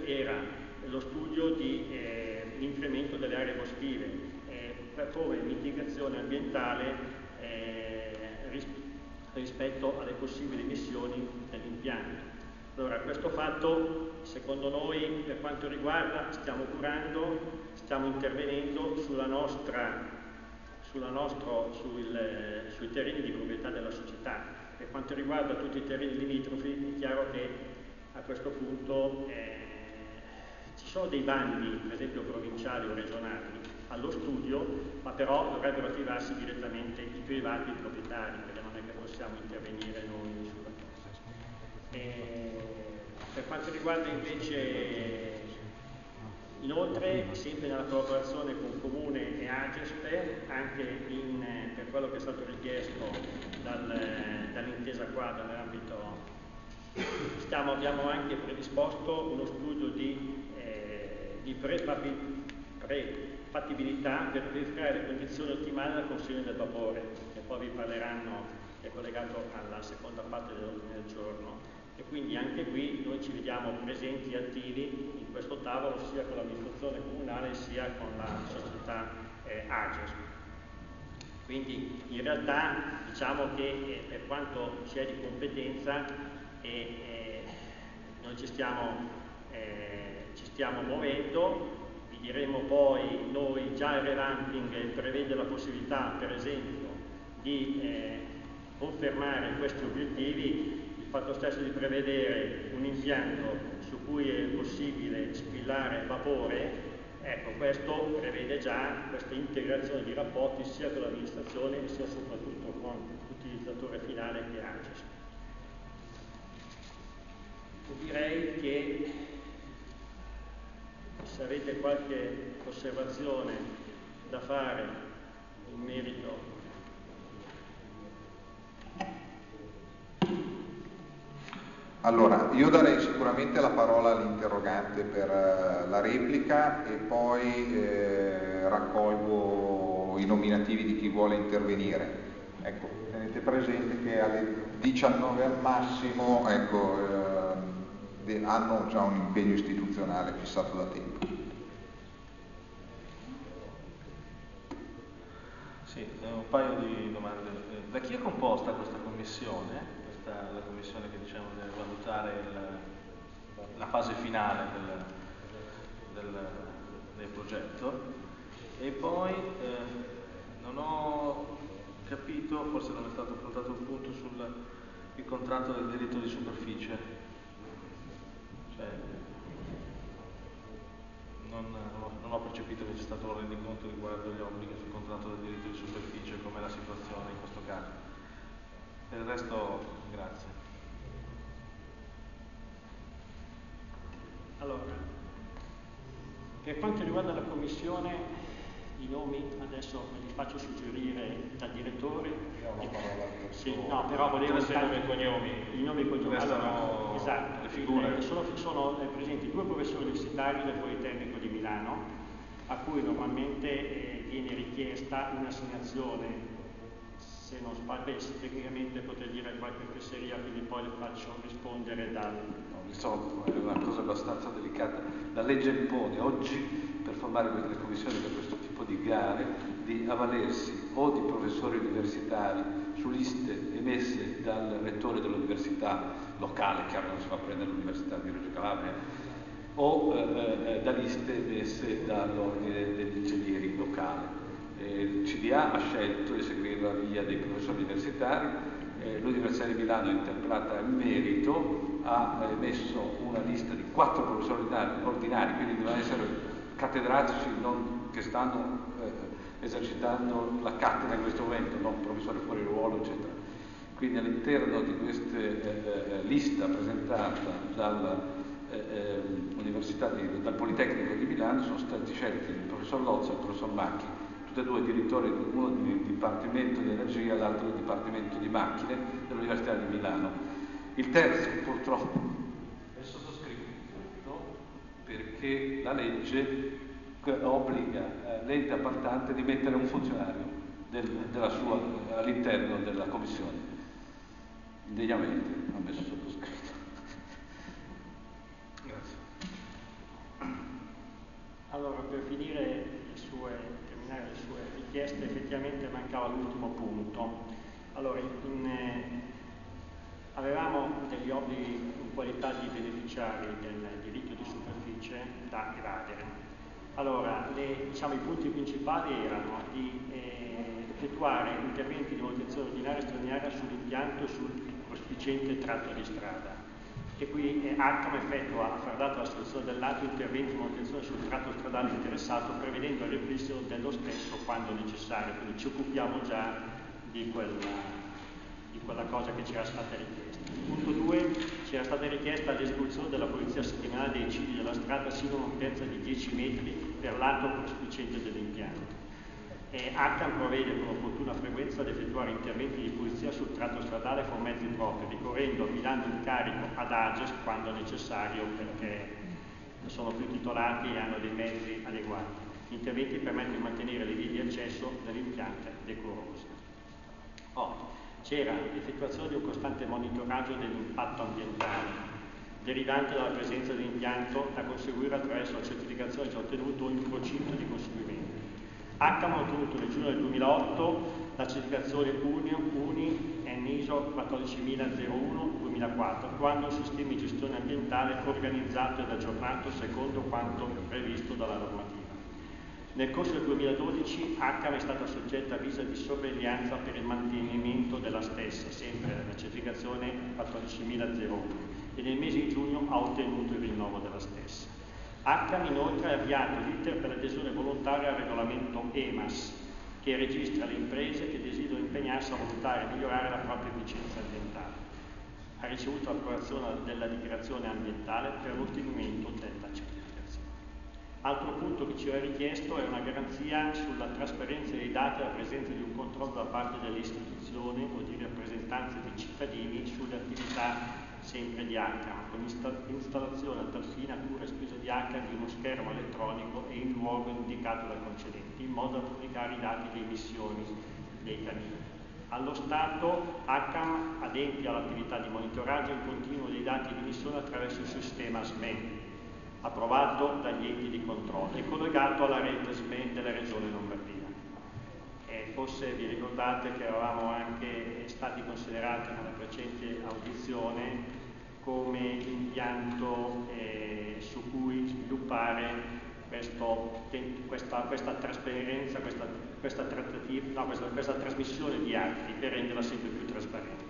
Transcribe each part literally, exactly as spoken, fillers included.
era lo studio di eh, incremento delle aree boschive eh, come mitigazione ambientale eh, ris rispetto alle possibili emissioni dell'impianto. Allora, questo fatto, secondo noi, per quanto riguarda, stiamo curando, stiamo intervenendo sulla nostra, sulla nostro, sul, sui terreni di proprietà della società. Per quanto riguarda tutti i terreni limitrofi, è chiaro che a questo punto eh, ci sono dei bandi, per esempio provinciali o regionali, allo studio, ma però dovrebbero attivarsi direttamente i privati proprietari, perché non è che possiamo intervenire noi sulla cosa. E per quanto riguarda invece, inoltre, sempre nella collaborazione con Comune e Agespe, anche in, per quello che è stato richiesto dal, dall'intesa quadra nell'ambito, stiamo, abbiamo anche predisposto uno studio di, eh, di prefattibilità per verificare le condizioni ottimali della consegna del vapore, che poi vi parleranno, è collegato alla seconda parte dell'ordine del giorno. E quindi anche qui noi ci vediamo presenti e attivi in questo tavolo sia con l'amministrazione comunale sia con la società eh, Agesp. Quindi in realtà diciamo che eh, per quanto ci è di competenza eh, eh, noi ci stiamo, eh, ci stiamo muovendo, vi diremo poi, noi già il revamping prevede la possibilità per esempio di eh, confermare questi obiettivi. Il fatto stesso di prevedere un impianto su cui è possibile spillare vapore, ecco, questo prevede già questa integrazione di rapporti sia con l'amministrazione sia soprattutto con l'utilizzatore finale che è Agesp. Direi che se avete qualche osservazione da fare in merito. Allora, io darei sicuramente la parola all'interrogante per uh, la replica e poi eh, raccolgo i nominativi di chi vuole intervenire. Ecco, tenete presente che alle diciannove al massimo, ecco, eh, hanno già un impegno istituzionale fissato da tempo. Sì, un paio di domande. Da chi è composta questa commissione? La commissione che diciamo deve valutare il, la fase finale del, del, del progetto, e poi eh, non ho capito, forse non è stato affrontato il punto sul il contratto del diritto di superficie, cioè, non, non ho percepito che c'è stato un rendiconto riguardo gli obblighi sul contratto del diritto di superficie, com'è la situazione in questo caso. Per il resto, grazie. Allora, per quanto riguarda la Commissione, i nomi adesso me li faccio suggerire dal direttore. Io ho la parola. Sì, no, però volevo stare i cognomi. I nomi e i cognomi. Allora, esatto, le figure. Sono, sono presenti due professori universitari del Politecnico di Milano, a cui normalmente eh, viene richiesta un'assegnazione. Se non sbaglio, tecnicamente potrei dire qualche fesseria, quindi poi le faccio rispondere dal... No, insomma, è una cosa abbastanza delicata. La legge impone oggi, per formare le commissioni per questo tipo di gare, di avvalersi o di professori universitari su liste emesse dal rettore dell'università locale, chiaro non si fa prendere l'Università di Reggio Calabria, o eh, da liste emesse dall'ordine degli ingegneri locale. Il C D A ha scelto di seguire la via dei professori universitari, eh, l'Università di Milano, interpellata in merito, ha emesso una lista di quattro professori ordinari, quindi devono essere cattedratici non, che stanno eh, esercitando la cattedra in questo momento, non professori fuori ruolo, eccetera. Quindi all'interno di questa eh, lista presentata dall'Università eh, di, dal Politecnico di Milano sono stati scelti il professor Lozza e il professor Macchi, tutti e due direttori, uno del Dipartimento di Energia e l'altro del Dipartimento di Macchine dell'Università di Milano. Il terzo purtroppo è sottoscritto perché la legge obbliga eh, l'ente appaltante di mettere un funzionario del, della sua all'interno della commissione. Indegnamente ha messo sottoscritto. Grazie. richieste effettivamente mancava l'ultimo punto. Allora, in, eh, avevamo degli obblighi in qualità di beneficiari del diritto di superficie da evadere. Allora, le, diciamo, i punti principali erano di eh, effettuare interventi di manutenzione ordinaria e straordinaria sull'impianto e sul prospiciente tratto di strada. E qui eh, Accam effettua, a far data la soluzione dell'atto, interventi di manutenzione sul tratto stradale interessato, prevedendo il ripristino dello stesso quando necessario. Quindi ci occupiamo già di quella, di quella cosa che c'era stata richiesta. Punto due, c'era stata richiesta l'esecuzione della polizia settimanale dei cigli della strada sino a un'altezza di dieci metri per lato prospiciente dell'impianto. Accam provvede con opportuna frequenza ad effettuare interventi di pulizia sul tratto stradale con mezzi propri, ricorrendo affidando il carico ad Ages quando necessario, perché sono più titolati e hanno dei mezzi adeguati. Gli interventi permettono di mantenere le vie di accesso dell'impianto decorose. Oh, c'era l'effettuazione di un costante monitoraggio dell'impatto ambientale derivante dalla presenza dell'impianto, da conseguire attraverso la certificazione già ottenuta o in procinto di conseguimento. Accam ha ottenuto nel giugno del duemilaotto la certificazione UNI N I S O quattordicimila uno duemilaquattro, attuando un sistema di gestione ambientale organizzato ed aggiornato secondo quanto previsto dalla normativa. Nel corso del duemiladodici Accam è stata soggetta a avviso di sorveglianza per il mantenimento della stessa, sempre la certificazione quattordicimila uno, e nel mese di giugno ha ottenuto il rinnovo della stessa. Accam inoltre ha avviato l'iter per l'adesione volontaria al regolamento E M A S, che registra le imprese che desiderano impegnarsi a valutare e migliorare la propria efficienza ambientale. Ha ricevuto l'approvazione della dichiarazione ambientale per l'ottenimento della certificazione. Altro punto che ci era richiesto è una garanzia sulla trasparenza dei dati e la presenza di un controllo da parte delle istituzioni o di rappresentanze dei cittadini sulle attività sempre di Accam, con installazione a tal fine a cura e spesa di Accam di uno schermo elettronico e in luogo indicato dal concedente, in modo da pubblicare i dati di emissioni dei canini. Allo Stato Accam adempie all'attività di monitoraggio in continuo dei dati di emissione attraverso il sistema S M E, approvato dagli enti di controllo e collegato alla rete S M E della Regione Lombardia. E forse vi ricordate che eravamo anche stati considerati nella precedente audizione come impianto eh, su cui sviluppare questo, questa, questa trasparenza, questa, questa, trattativa, no, questa, questa trasmissione di atti per renderla sempre più trasparente.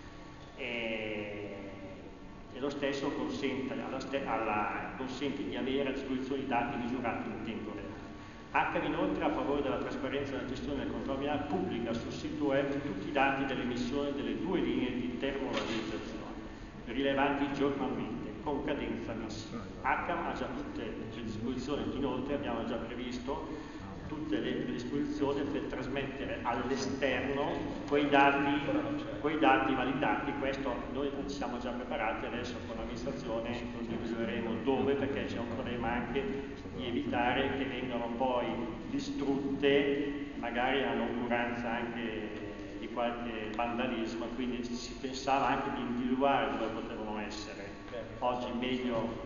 E, e lo stesso consente, alla, alla, consente di avere a disposizione i dati misurati in tempo reale. Accam inoltre, a favore della trasparenza della gestione del controllo ambientale, pubblica sul sito web tutti i dati dell'emissione delle due linee di termovalorizzazione, rilevanti giornalmente, con cadenza mensile. Accam ha già tutte le disposizioni, inoltre abbiamo già previsto tutte le predisposizioni per trasmettere all'esterno quei dati, quei dati validati. Questo noi ci siamo già preparati, adesso con l'amministrazione condivideremo dove, perché c'è un problema anche di evitare che vengano poi distrutte, magari a noncuranza anche di qualche vandalismo, quindi si pensava anche di individuare dove potevano essere. Oggi meglio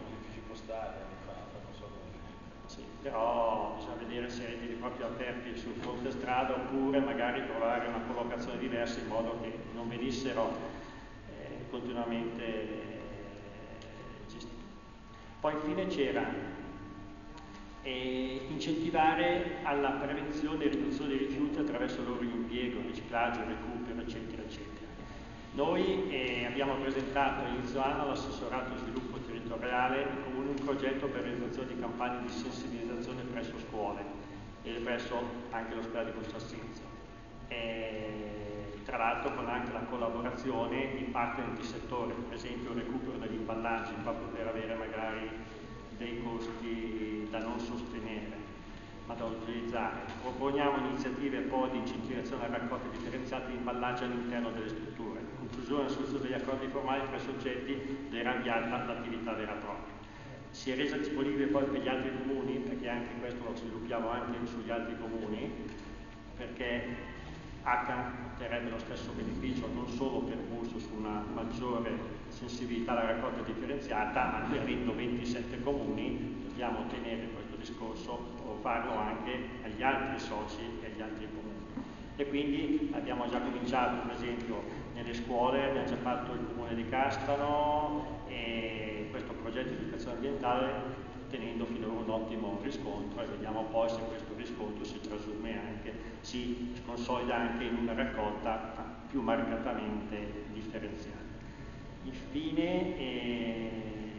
sì, però bisogna vedere se renderli proprio aperti sul fronte strada oppure magari trovare una collocazione diversa in modo che non venissero eh, continuamente eh, gestiti. Poi infine c'era eh, incentivare alla prevenzione e riduzione dei rifiuti attraverso il loro impiego, riciclaggio, recupero, eccetera, eccetera. Noi eh, abbiamo presentato all'inizio anno all'assessorato sviluppo territoriale il comune un progetto per realizzazione di campagne di sensibilizzazione presso scuole e presso anche l'ospedale di Costanzizio. E, tra l'altro con anche la collaborazione di partner di settore, per esempio il recupero degli imballaggi, proprio per avere magari dei costi da non sostenere ma da utilizzare. Proponiamo iniziative poi di incentivazione alla raccolta differenziata di imballaggi all'interno delle strutture. In conclusione, la soluzione degli accordi formali tra i soggetti verrà avviata l'attività vera e propria. Si è resa disponibile poi per gli altri comuni, perché anche questo lo sviluppiamo anche sugli altri comuni, perché Accam otterrebbe lo stesso beneficio non solo per Busso su una maggiore sensibilità alla raccolta differenziata, ma noi avendo ventisette comuni dobbiamo ottenere questo discorso o farlo anche agli altri soci e agli altri comuni. E quindi abbiamo già cominciato, per esempio, nelle scuole, abbiamo già fatto il comune di Castano e questo progetto di educazione ambientale ottenendo finora un ottimo riscontro, e vediamo poi se questo riscontro si trasforma anche, si consolida anche in una raccolta più marcatamente differenziata. Infine, eh,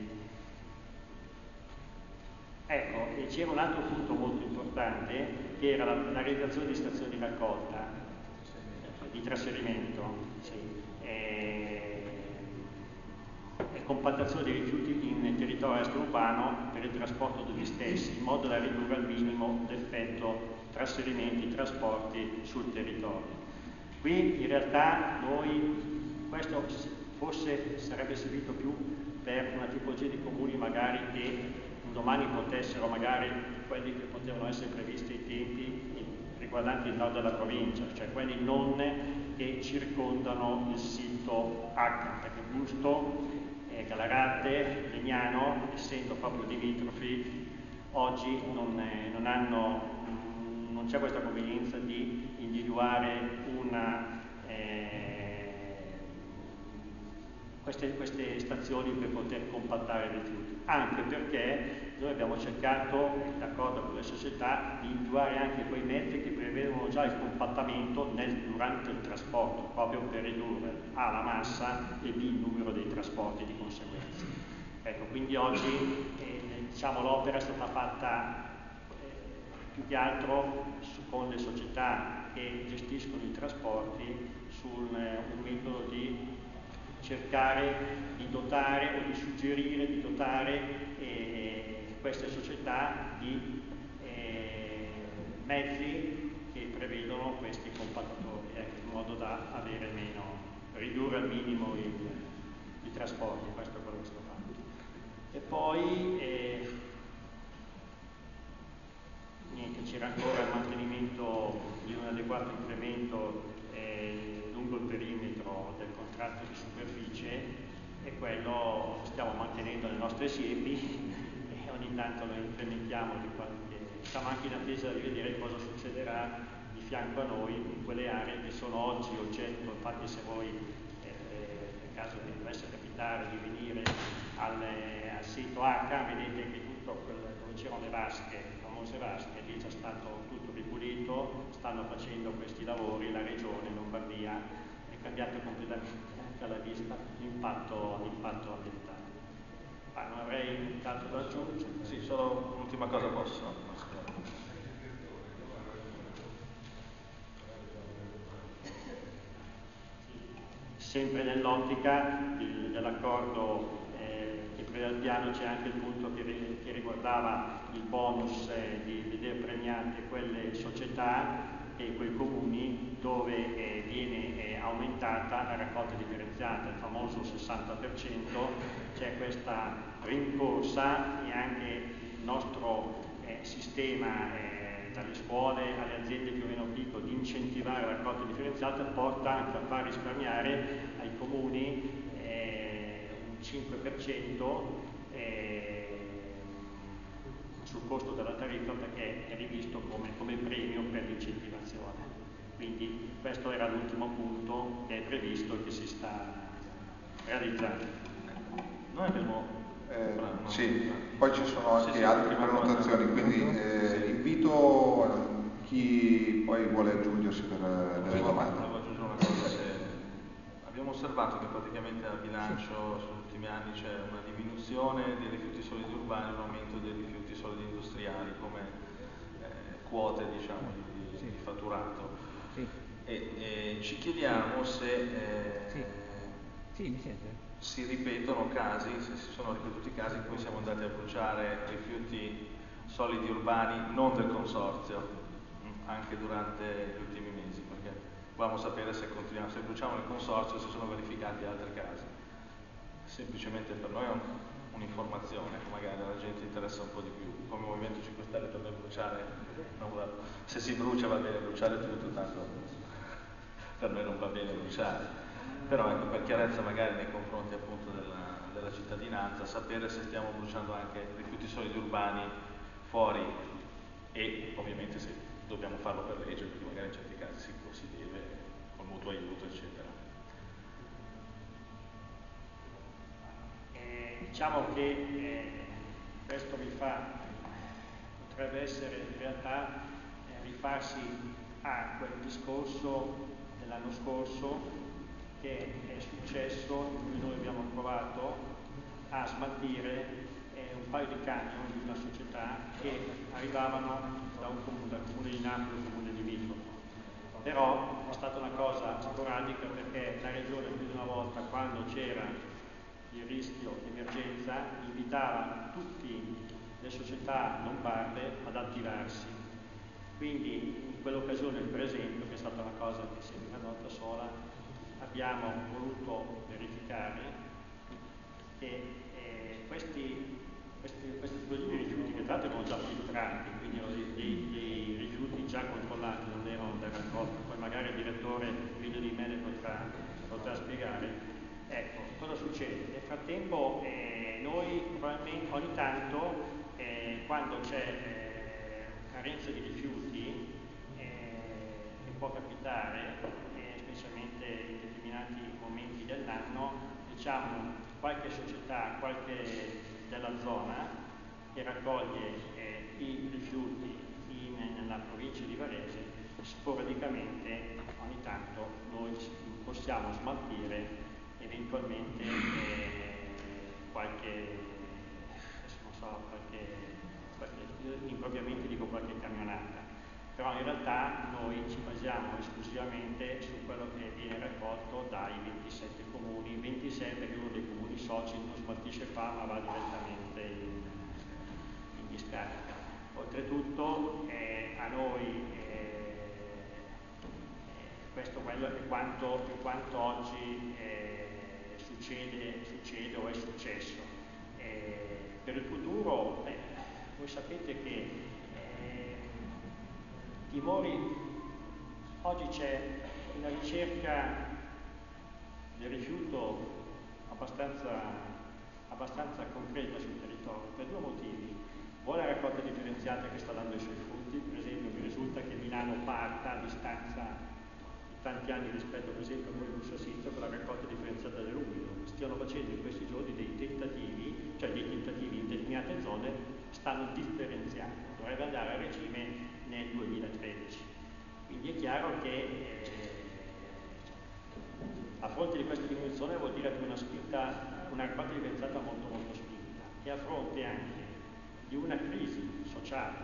ecco, c'era un altro punto molto importante che era la, la realizzazione di stazioni di raccolta, di trasferimento, sì, e, e compattazione dei rifiuti in territorio extraurbano per il trasporto degli stessi, in modo da ridurre al minimo l'effetto trasferimenti, trasporti sul territorio. Qui in realtà noi, questo forse sarebbe servito più per una tipologia di comuni magari che un domani potessero, magari quelli che potevano essere previsti ai tempi riguardanti il nord della provincia, cioè quelli non che circondano il sito H, perché Busto, eh, Galarate, Legnano, essendo proprio limitrofi, oggi non, eh, non hanno, non c'è questa convenienza di individuare una eh, queste, queste stazioni per poter compattare i rifiuti, anche perché noi abbiamo cercato, d'accordo con le società, di individuare anche quei mezzi che prevedono già il compattamento nel, durante il trasporto, proprio per ridurre A la massa e B il numero dei trasporti di conseguenza. Ecco, quindi oggi eh, diciamo, l'opera è stata fatta eh, più che altro su, con le società che gestiscono i trasporti su eh, un metodo di cercare di dotare o di suggerire di dotare eh, queste società di eh, mezzi che prevedono questi compattatori, ecco, in modo da avere meno, ridurre al minimo i, i trasporti, questo è quello che sto facendo. E poi eh, niente, c'era ancora il mantenimento di un adeguato incremento eh, lungo il perimetro del contratto di superficie, e quello stiamo mantenendo le nostre siepi e ogni tanto lo incrementiamo di qualche. Siamo anche in attesa di vedere cosa succederà di fianco a noi in quelle aree che sono oggi oggetto. Infatti se voi eh, nel caso che dovesse capitare di venire al, al sito H, vedete che tutto quel, dove c'erano le vasche, le famose vasche, lì è già stato tutto ripulito, stanno facendo questi lavori, la regione Lombardia è cambiato completamente anche alla vista l'impatto, l'impatto ambientale. Ah, non avrei tanto da aggiungere. Sì, solo un'ultima cosa posso? Sempre nell'ottica dell'accordo eh, che prevede il piano c'è anche il punto che, che riguardava il bonus eh, di vedere premiate quelle società e quei comuni dove eh, viene eh, aumentata la raccolta differenziata, il famoso sessanta per cento. C'è questa rincorsa e anche il nostro eh, sistema eh, dalle scuole alle aziende più o meno piccole di incentivare la raccolta differenziata porta anche a far risparmiare ai comuni eh, un cinque per cento eh, sul costo della tariffa, perché è rivisto come, come premio per l'incentivazione. Quindi questo era l'ultimo punto che è previsto e che si sta realizzando. Noi abbiamo Eh, sì, poi ci sono anche sì, sì, altre prenotazioni, quindi eh, invito eh, chi poi vuole aggiungersi per eh, delle domande. Volevo aggiungere una cosa, se abbiamo osservato che praticamente al bilancio sugli ultimi anni c'è una diminuzione dei rifiuti solidi urbani e un aumento dei rifiuti solidi industriali come eh, quote, diciamo, di, di, di fatturato. Sì. E, e ci chiediamo se eh, sì. Sì, mi sente? si ripetono casi, se si sono ripetuti casi in cui siamo andati a bruciare rifiuti solidi urbani non del consorzio, anche durante gli ultimi mesi, perché volevamo sapere se continuiamo, se bruciamo nel consorzio, se sono verificati altri casi. Semplicemente per noi è un, un'informazione che magari alla gente interessa un po' di più. Come Movimento cinque Stelle per noi bruciare, non va, se si brucia va bene bruciare tutto, tanto per noi non va bene bruciare. Però ecco, per chiarezza magari nei confronti appunto della, della cittadinanza, sapere se stiamo bruciando anche rifiuti solidi urbani fuori, e ovviamente se dobbiamo farlo per legge, perché magari in certi casi si, si deve, con mutuo aiuto, eccetera. Eh, diciamo che eh, questo mi fa, potrebbe essere in realtà eh, rifarsi a quel discorso dell'anno scorso che è successo, in cui noi abbiamo provato a smaltire eh, un paio di camion di una società che arrivavano da un comune, dal comune di Napoli, un comune limitrofo. Però è stata una cosa sporadica, perché la regione più di una volta, quando c'era il rischio di emergenza, invitava tutte le società lombarde ad attivarsi. Quindi in quell'occasione, per esempio, che è stata una cosa che sembra nota sola, abbiamo voluto verificare che eh, questi, questi, questi tipologie di rifiuti, che tra l'altro erano già filtrati, quindi erano dei, dei, dei rifiuti già controllati, non erano da raccolta, poi magari il direttore meglio di me ne potrà, potrà spiegare. Ecco, cosa succede? Nel frattempo eh, noi probabilmente ogni tanto, eh, quando c'è eh, carenza di rifiuti, eh, che può capitare, eh, specialmente in determinati momenti dell'anno, diciamo qualche società, qualche della zona che raccoglie eh, i rifiuti in, nella provincia di Varese, sporadicamente ogni tanto noi possiamo smaltire eventualmente eh, qualche, non so, qualche, qualche, impropriamente dico qualche camionata, però in realtà noi ci basiamo esclusivamente su quello che viene raccolto dai ventisette comuni, ventisei perché uno dei comuni soci non smaltisce qua ma va direttamente in, in discarica. Oltretutto eh, a noi eh, questo quello è quanto, è quanto oggi eh, succede, succede o è successo. Eh, per il futuro, eh, voi sapete che eh, timori, oggi c'è una ricerca del rifiuto abbastanza, abbastanza concreta sul territorio, per due motivi. Buona raccolta differenziata che sta dando i suoi frutti, per esempio mi risulta che Milano parta a distanza tanti anni rispetto per esempio a noi Busso Sizzo con la raccolta differenziata dell'umido. Stiano facendo in questi giorni dei tentativi, cioè dei tentativi in determinate zone stanno differenziando, dovrebbe andare a regime nel duemilatredici. Quindi è chiaro che eh, a fronte di questa diminuzione vuol dire una spinta, una raccolta differenziata molto molto spinta, e a fronte anche di una crisi sociale.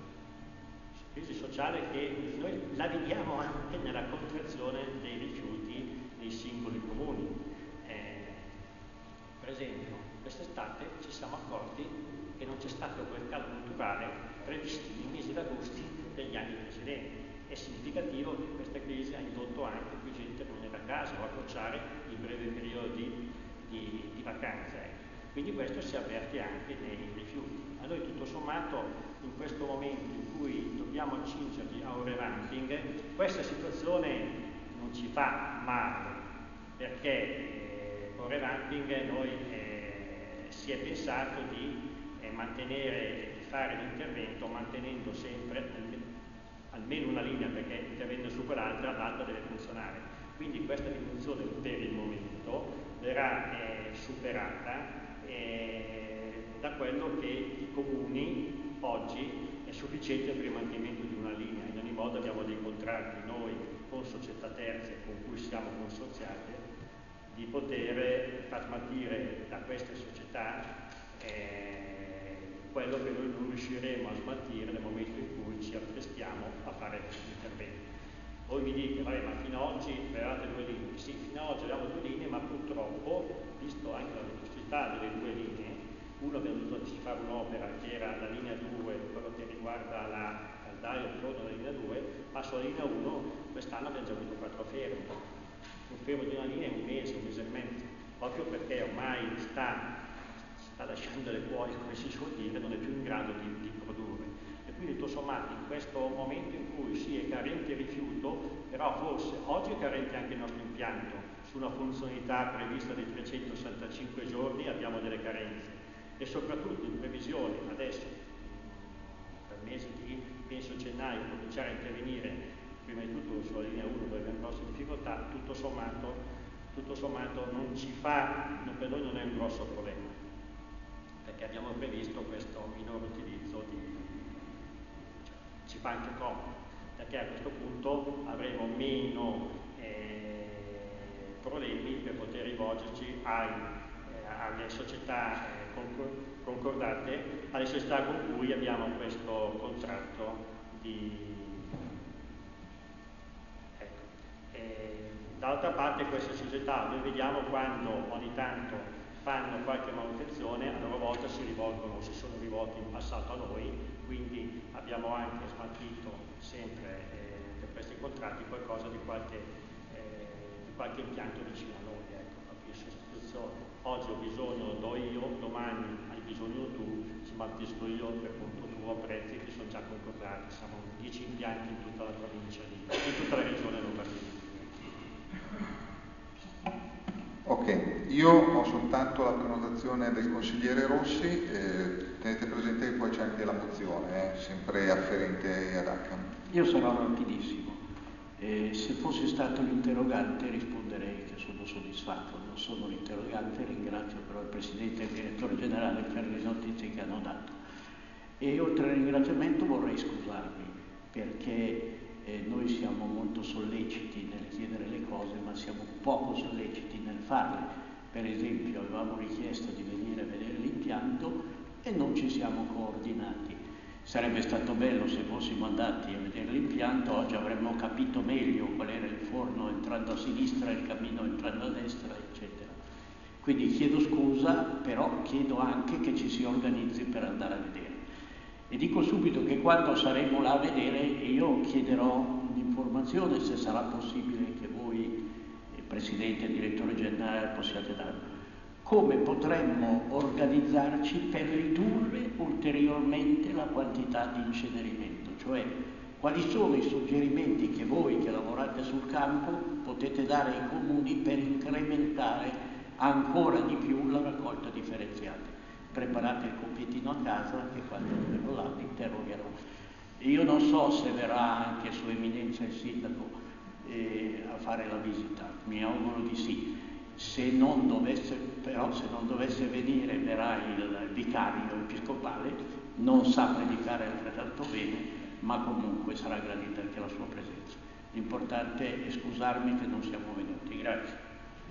Crisi sociale che noi la vediamo anche nella contrazione dei rifiuti nei singoli comuni. Eh, per esempio, quest'estate ci siamo accorti che non c'è stato quel calo naturale previsto nei mesi d'agosto degli anni precedenti. È significativo che questa crisi ha indotto anche più gente a rimanere a casa o a accorciare i brevi periodi di, di vacanze. Quindi questo si avverte anche nei rifiuti. A noi tutto sommato in questo momento in cui dobbiamo accingerci a un revamping, questa situazione non ci fa male, perché eh, con revamping noi eh, si è pensato di eh, mantenere, di fare l'intervento mantenendo sempre almeno una linea, perché intervenendo su quell'altra l'altra deve funzionare. Quindi questa diminuzione per il momento verrà eh, superata eh, da quello che i comuni oggi è sufficiente per il mantenimento di una linea. In ogni modo abbiamo dei contratti noi con società terze con cui siamo consorziati di poter far smaltire da queste società eh, quello che noi non riusciremo a smaltire nel momento in cui ci apprestiamo a fare l'intervento. Voi mi dite, vabbè, ma fino ad oggi avevate due linee. Sì, fino ad oggi avevamo due linee, ma purtroppo, visto anche la velocità delle due linee, uno abbiamo dovuto anticipare un'opera che era la linea due, quello che riguarda la caldaia attorno alla linea due, passo alla linea uno, quest'anno abbiamo già avuto quattro fermi. Un fermo di una linea è un mese, un mese e mezzo, proprio perché ormai sta, sta lasciando le cuoie, come si suol dire, non è più in grado di, di produrre. E quindi tutto sommato in questo momento in cui sì è carente il rifiuto, però forse oggi è carente anche il nostro impianto, su una funzionalità prevista di trecentosessantacinque giorni abbiamo delle carenze. E soprattutto in previsione, adesso gennaio cominciare a intervenire prima di tutto sulla linea uno dove abbiamo grosse difficoltà, tutto sommato, tutto sommato non ci fa, non, per noi non è un grosso problema, perché abbiamo previsto questo minore utilizzo di, cioè, ci fa anche comodo, perché a questo punto avremo meno eh, problemi per poter rivolgerci ai, eh, alle società eh, concor- concordate, alle società con cui abbiamo questo contratto di... Ecco. Eh, d'altra parte queste società noi vediamo quando ogni tanto fanno qualche manutenzione, a loro volta si rivolgono, si sono rivolti in passato a noi, quindi abbiamo anche smaltito sempre eh, per questi contratti qualcosa di qualche, eh, di qualche impianto vicino a noi, ecco, proprio in sostituzione. Oggi ho bisogno, do io, domani hai bisogno tu, smaltisco io per conto tuo a prezzi che sono già concordati, siamo dieci impianti in tutta la provincia, di, in tutta la regione Lombardia. Ok, io ho soltanto la prenotazione del consigliere Rossi, eh, tenete presente che poi c'è anche la mozione, eh, sempre afferente ad H. Io sarò rapidissimo. Eh, se fossi stato l'interrogante risponderei che sono soddisfatto, non sono l'interrogante, ringrazio però il Presidente e il Direttore Generale per le notizie che hanno dato. E oltre al ringraziamento vorrei scusarmi perché eh, noi siamo molto solleciti nel chiedere le cose, ma siamo poco solleciti nel farle. Per esempio avevamo richiesto di venire a vedere l'impianto e non ci siamo coordinati. Sarebbe stato bello se fossimo andati a vedere l'impianto, oggi avremmo capito meglio qual era il forno entrando a sinistra, il camino entrando a destra, eccetera. Quindi chiedo scusa, però chiedo anche che ci si organizzi per andare a vedere. E dico subito che quando saremo là a vedere io chiederò un'informazione, se sarà possibile che voi, Presidente e Direttore Generale, possiate darlo. Come potremmo organizzarci per ridurre ulteriormente la quantità di incenerimento, cioè quali sono i suggerimenti che voi che lavorate sul campo potete dare ai comuni per incrementare ancora di più la raccolta differenziata. Preparate il compitino a casa che quando verrò là vi interrogherò. Io non so se verrà anche Sua Eminenza il Sindaco eh, a fare la visita, mi auguro di sì. Se non dovesse, però, se non dovesse venire, verrà il vicario episcopale, non sa predicare altrettanto bene, ma comunque sarà gradita anche la sua presenza. L'importante è scusarmi che non siamo venuti. Grazie.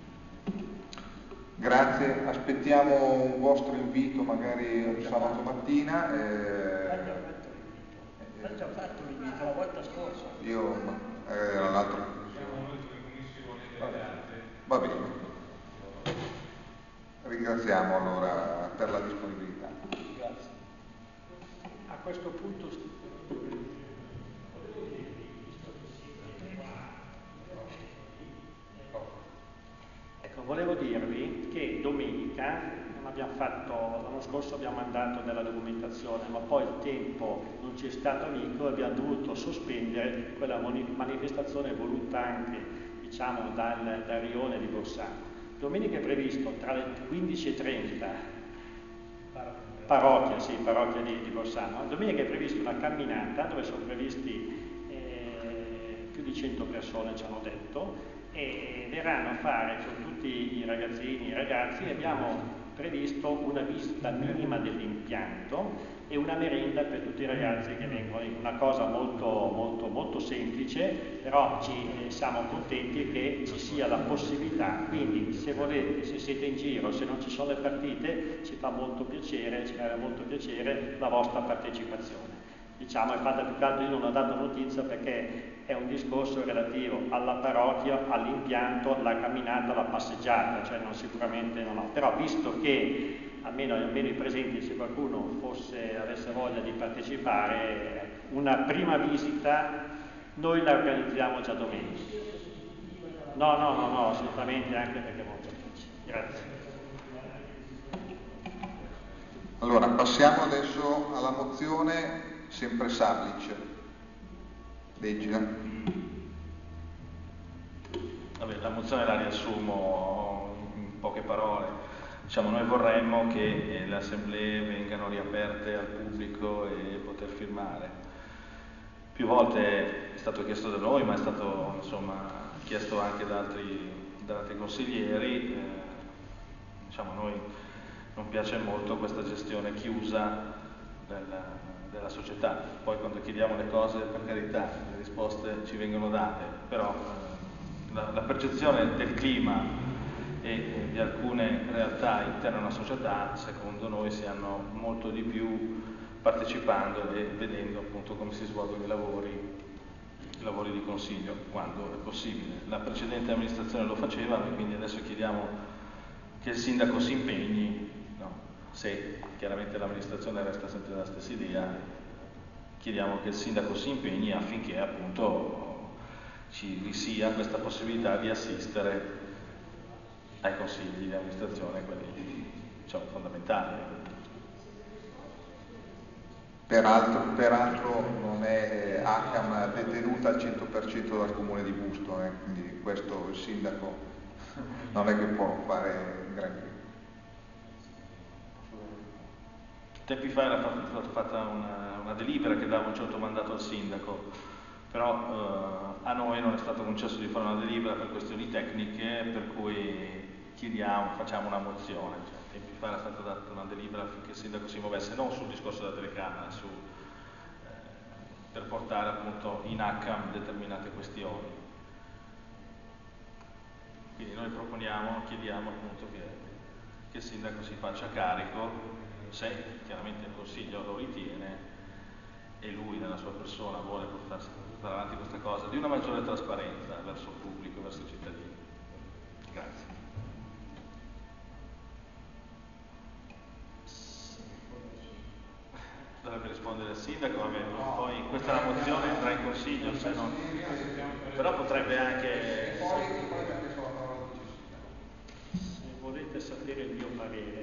Grazie, aspettiamo un vostro invito magari un sabato mattina. Eh... L'ha già fatto l'invito la volta scorsa. Io, eh, era l'altro. Va bene. Ringraziamo allora per la disponibilità. Grazie. A questo punto ecco, volevo dirvi che domenica non abbiamo fatto, l'anno scorso abbiamo mandato della documentazione, ma poi il tempo non ci è stato amico e abbiamo dovuto sospendere quella manifestazione voluta anche, diciamo, dal, dal rione di Borsano. Domenica è previsto tra le quindici e trenta, parrocchia, sì, parrocchia di, di Borsano. Domenica è prevista una camminata dove sono previsti eh, più di cento persone, ci hanno detto, e verranno a fare con tutti i ragazzini e i ragazzi. Abbiamo previsto una visita minima dell'impianto e una merenda per tutti i ragazzi che vengono, una cosa molto, molto, molto semplice, però ci, eh, siamo contenti che ci sia la possibilità, quindi se volete, se siete in giro, se non ci sono le partite, ci fa molto piacere, ci fa molto piacere la vostra partecipazione. Diciamo, è fatta più che altro, io non ho dato notizia perché è un discorso relativo alla parrocchia, all'impianto, la camminata, la passeggiata, cioè non sicuramente non ho, però visto che almeno, almeno i presenti, se qualcuno fosse, avesse voglia di partecipare, una prima visita noi la organizziamo già domenica. No, no, no, no, assolutamente, anche perché è molto difficile. Grazie. Allora, passiamo adesso alla mozione sempre Sablic. Leggila. Vabbè, la mozione la riassumo in poche parole. Diciamo, noi vorremmo che le assemblee vengano riaperte al pubblico e poter firmare. più volte è stato chiesto da noi, ma è stato insomma chiesto anche da altri, da altri consiglieri. Eh, diciamo, a noi non piace molto questa gestione chiusa della, della società. Poi quando chiediamo le cose, per carità, le risposte ci vengono date, però eh, la, la percezione del clima e, e di alcune realtà interne a una società, secondo noi, si hanno molto di più partecipando e vedendo appunto come si svolgono i lavori, i lavori di consiglio, quando è possibile. La precedente amministrazione lo faceva, e quindi adesso chiediamo che il sindaco si impegni, no? Se chiaramente l'amministrazione resta sempre della stessa idea, chiediamo che il sindaco si impegni affinché appunto ci sia questa possibilità di assistere ai consigli di amministrazione, quelli diciamo fondamentali. Peraltro, peraltro non è A C A M detenuta al cento per cento dal comune di Busto, eh, quindi questo il sindaco non è che può fare granché. Tempi fa era fatta una, una delibera che dava un certo mandato al sindaco, però eh, a noi non è stato concesso di fare una delibera per questioni tecniche, per cui chiediamo, facciamo una mozione. Cioè, tempi fa era stata data una delibera affinché il sindaco si muovesse non sul discorso della telecamera, su, eh, per portare appunto in A C A M determinate questioni. Quindi noi proponiamo, chiediamo appunto che, che il sindaco si faccia carico, se chiaramente il Consiglio lo ritiene e lui nella sua persona vuole portare avanti questa cosa, di una maggiore trasparenza verso il pubblico, verso i cittadini. Grazie. Dovrebbe rispondere il sindaco, vabbè, poi questa è la mozione, andrà in Consiglio, se non... però potrebbe anche... Se volete sapere il mio parere,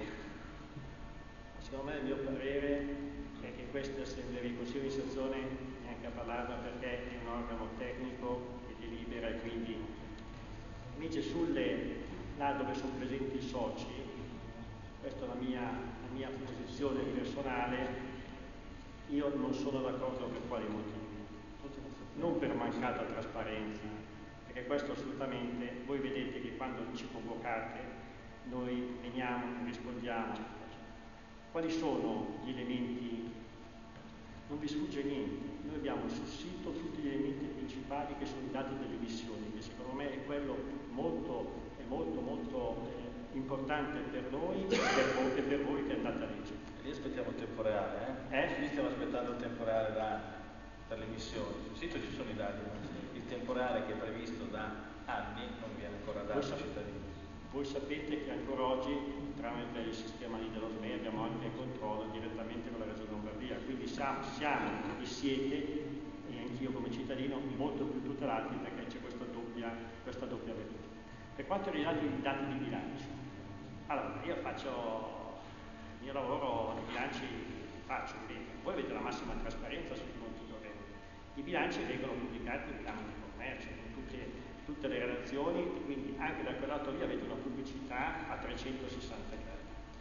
secondo me il mio parere è che questa assemblee di consiglio di amministrazione, neanche a parlarla perché è un organo tecnico che delibera, e quindi invece sulle, là dove sono presenti i soci, questa è la mia, la mia posizione personale, io non sono d'accordo per quali motivi, non per mancata trasparenza, perché questo assolutamente, voi vedete che quando ci convocate noi veniamo, rispondiamo. Quali sono gli elementi? Non vi sfugge niente, noi abbiamo sul sito tutti gli elementi principali che sono i dati delle emissioni, che secondo me è quello molto, è molto, molto eh, importante per noi e per voi, e per voi che andate a leggere. Lì aspettiamo il tempo reale, eh? eh? Lì stiamo aspettando il tempo reale da, per le emissioni. Sul sito ci sono i dati, il tempo reale che è previsto da anni non viene ancora dato ai cittadini. Voi sapete che ancora oggi, tramite il sistema lì dello S M E, abbiamo anche il controllo direttamente con la Regione Lombardia, quindi siamo, siamo e siete, e anch'io come cittadino, molto più tutelati perché c'è questa doppia, questa doppia verifica. Per quanto riguarda i dati di bilancio, allora io faccio il mio lavoro di bilanci, faccio, vedete, voi avete la massima trasparenza sui conti correnti. I bilanci vengono pubblicati in Camera di Commercio, in tutte tutte le relazioni, e quindi anche da quel lato lì avete una pubblicità a trecentosessanta gradi.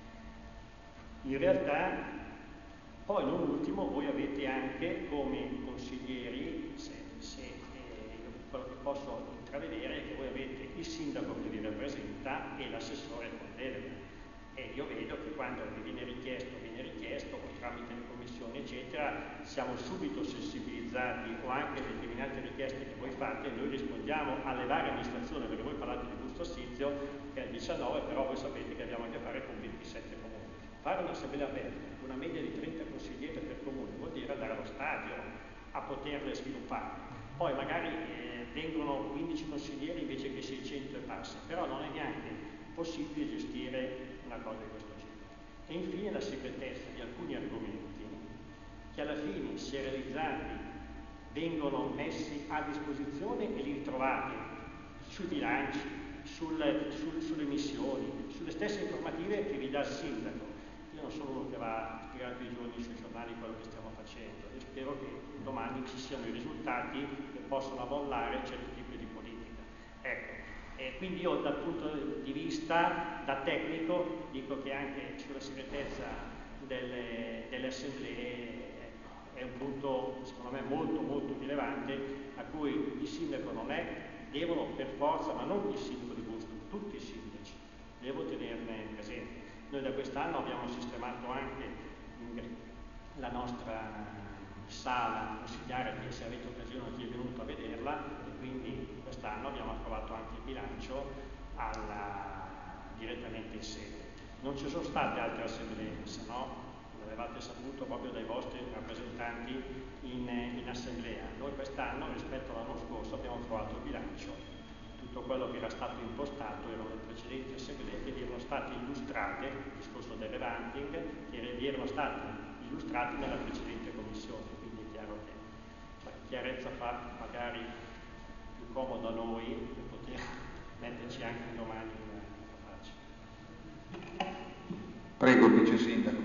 In realtà, poi non ultimo, voi avete anche come consiglieri, se, se eh, quello che posso intravedere è che voi avete il sindaco che vi rappresenta e l'assessore con delega. E io vedo che quando vi viene richiesto, viene richiesto, tramite le commissioni eccetera, siamo subito sensibilizzati o anche determinate richieste che voi fate, noi rispondiamo alle varie amministrazioni, perché voi parlate di Busto Assizio che è il diciannove, però voi sapete che abbiamo a che fare con ventisette comuni. Fare un'assemblea aperta, una media di trenta consiglieri per comune, vuol dire andare allo stadio a poterle sviluppare. Poi magari eh, vengono quindici consiglieri invece che seicento e passa, però non è neanche possibile gestire una cosa di questo genere. E infine la segretezza di alcuni argomenti che alla fine, se realizzati, vengono messi a disposizione e li ritrovate sui bilanci, sulle, sul, sulle missioni, sulle stesse informative che vi dà il sindaco. Io non sono uno che va a spiegare tutti i giorni sui giornali quello che stiamo facendo e spero che domani ci siano i risultati che possono avvollare certi tipi di politica. Ecco. E quindi io dal punto di vista da tecnico dico che anche sulla segretezza delle, delle assemblee è un punto secondo me molto molto rilevante, a cui il sindaco non è, devono per forza, ma non il sindaco di Busto, tutti i sindaci, devo tenerne presente. Noi da quest'anno abbiamo sistemato anche la nostra sala consigliare, che se avete occasione chi è venuto a vederla, e quindi quest'anno abbiamo approvato anche il bilancio alla, direttamente in sede. Non ci sono state altre assemblee, se no l'avevate saputo proprio dai vostri rappresentanti in, in assemblea. Noi quest'anno rispetto all'anno scorso abbiamo approvato il bilancio, tutto quello che era stato impostato erano le precedenti assemblee che vi erano state illustrate, il discorso del revamping, che vi erano stati illustrati nella precedente commissione, quindi è chiaro che la chiarezza fa magari più comodo a noi per poter metterci anche domani in faccia. Prego, il vice sindaco.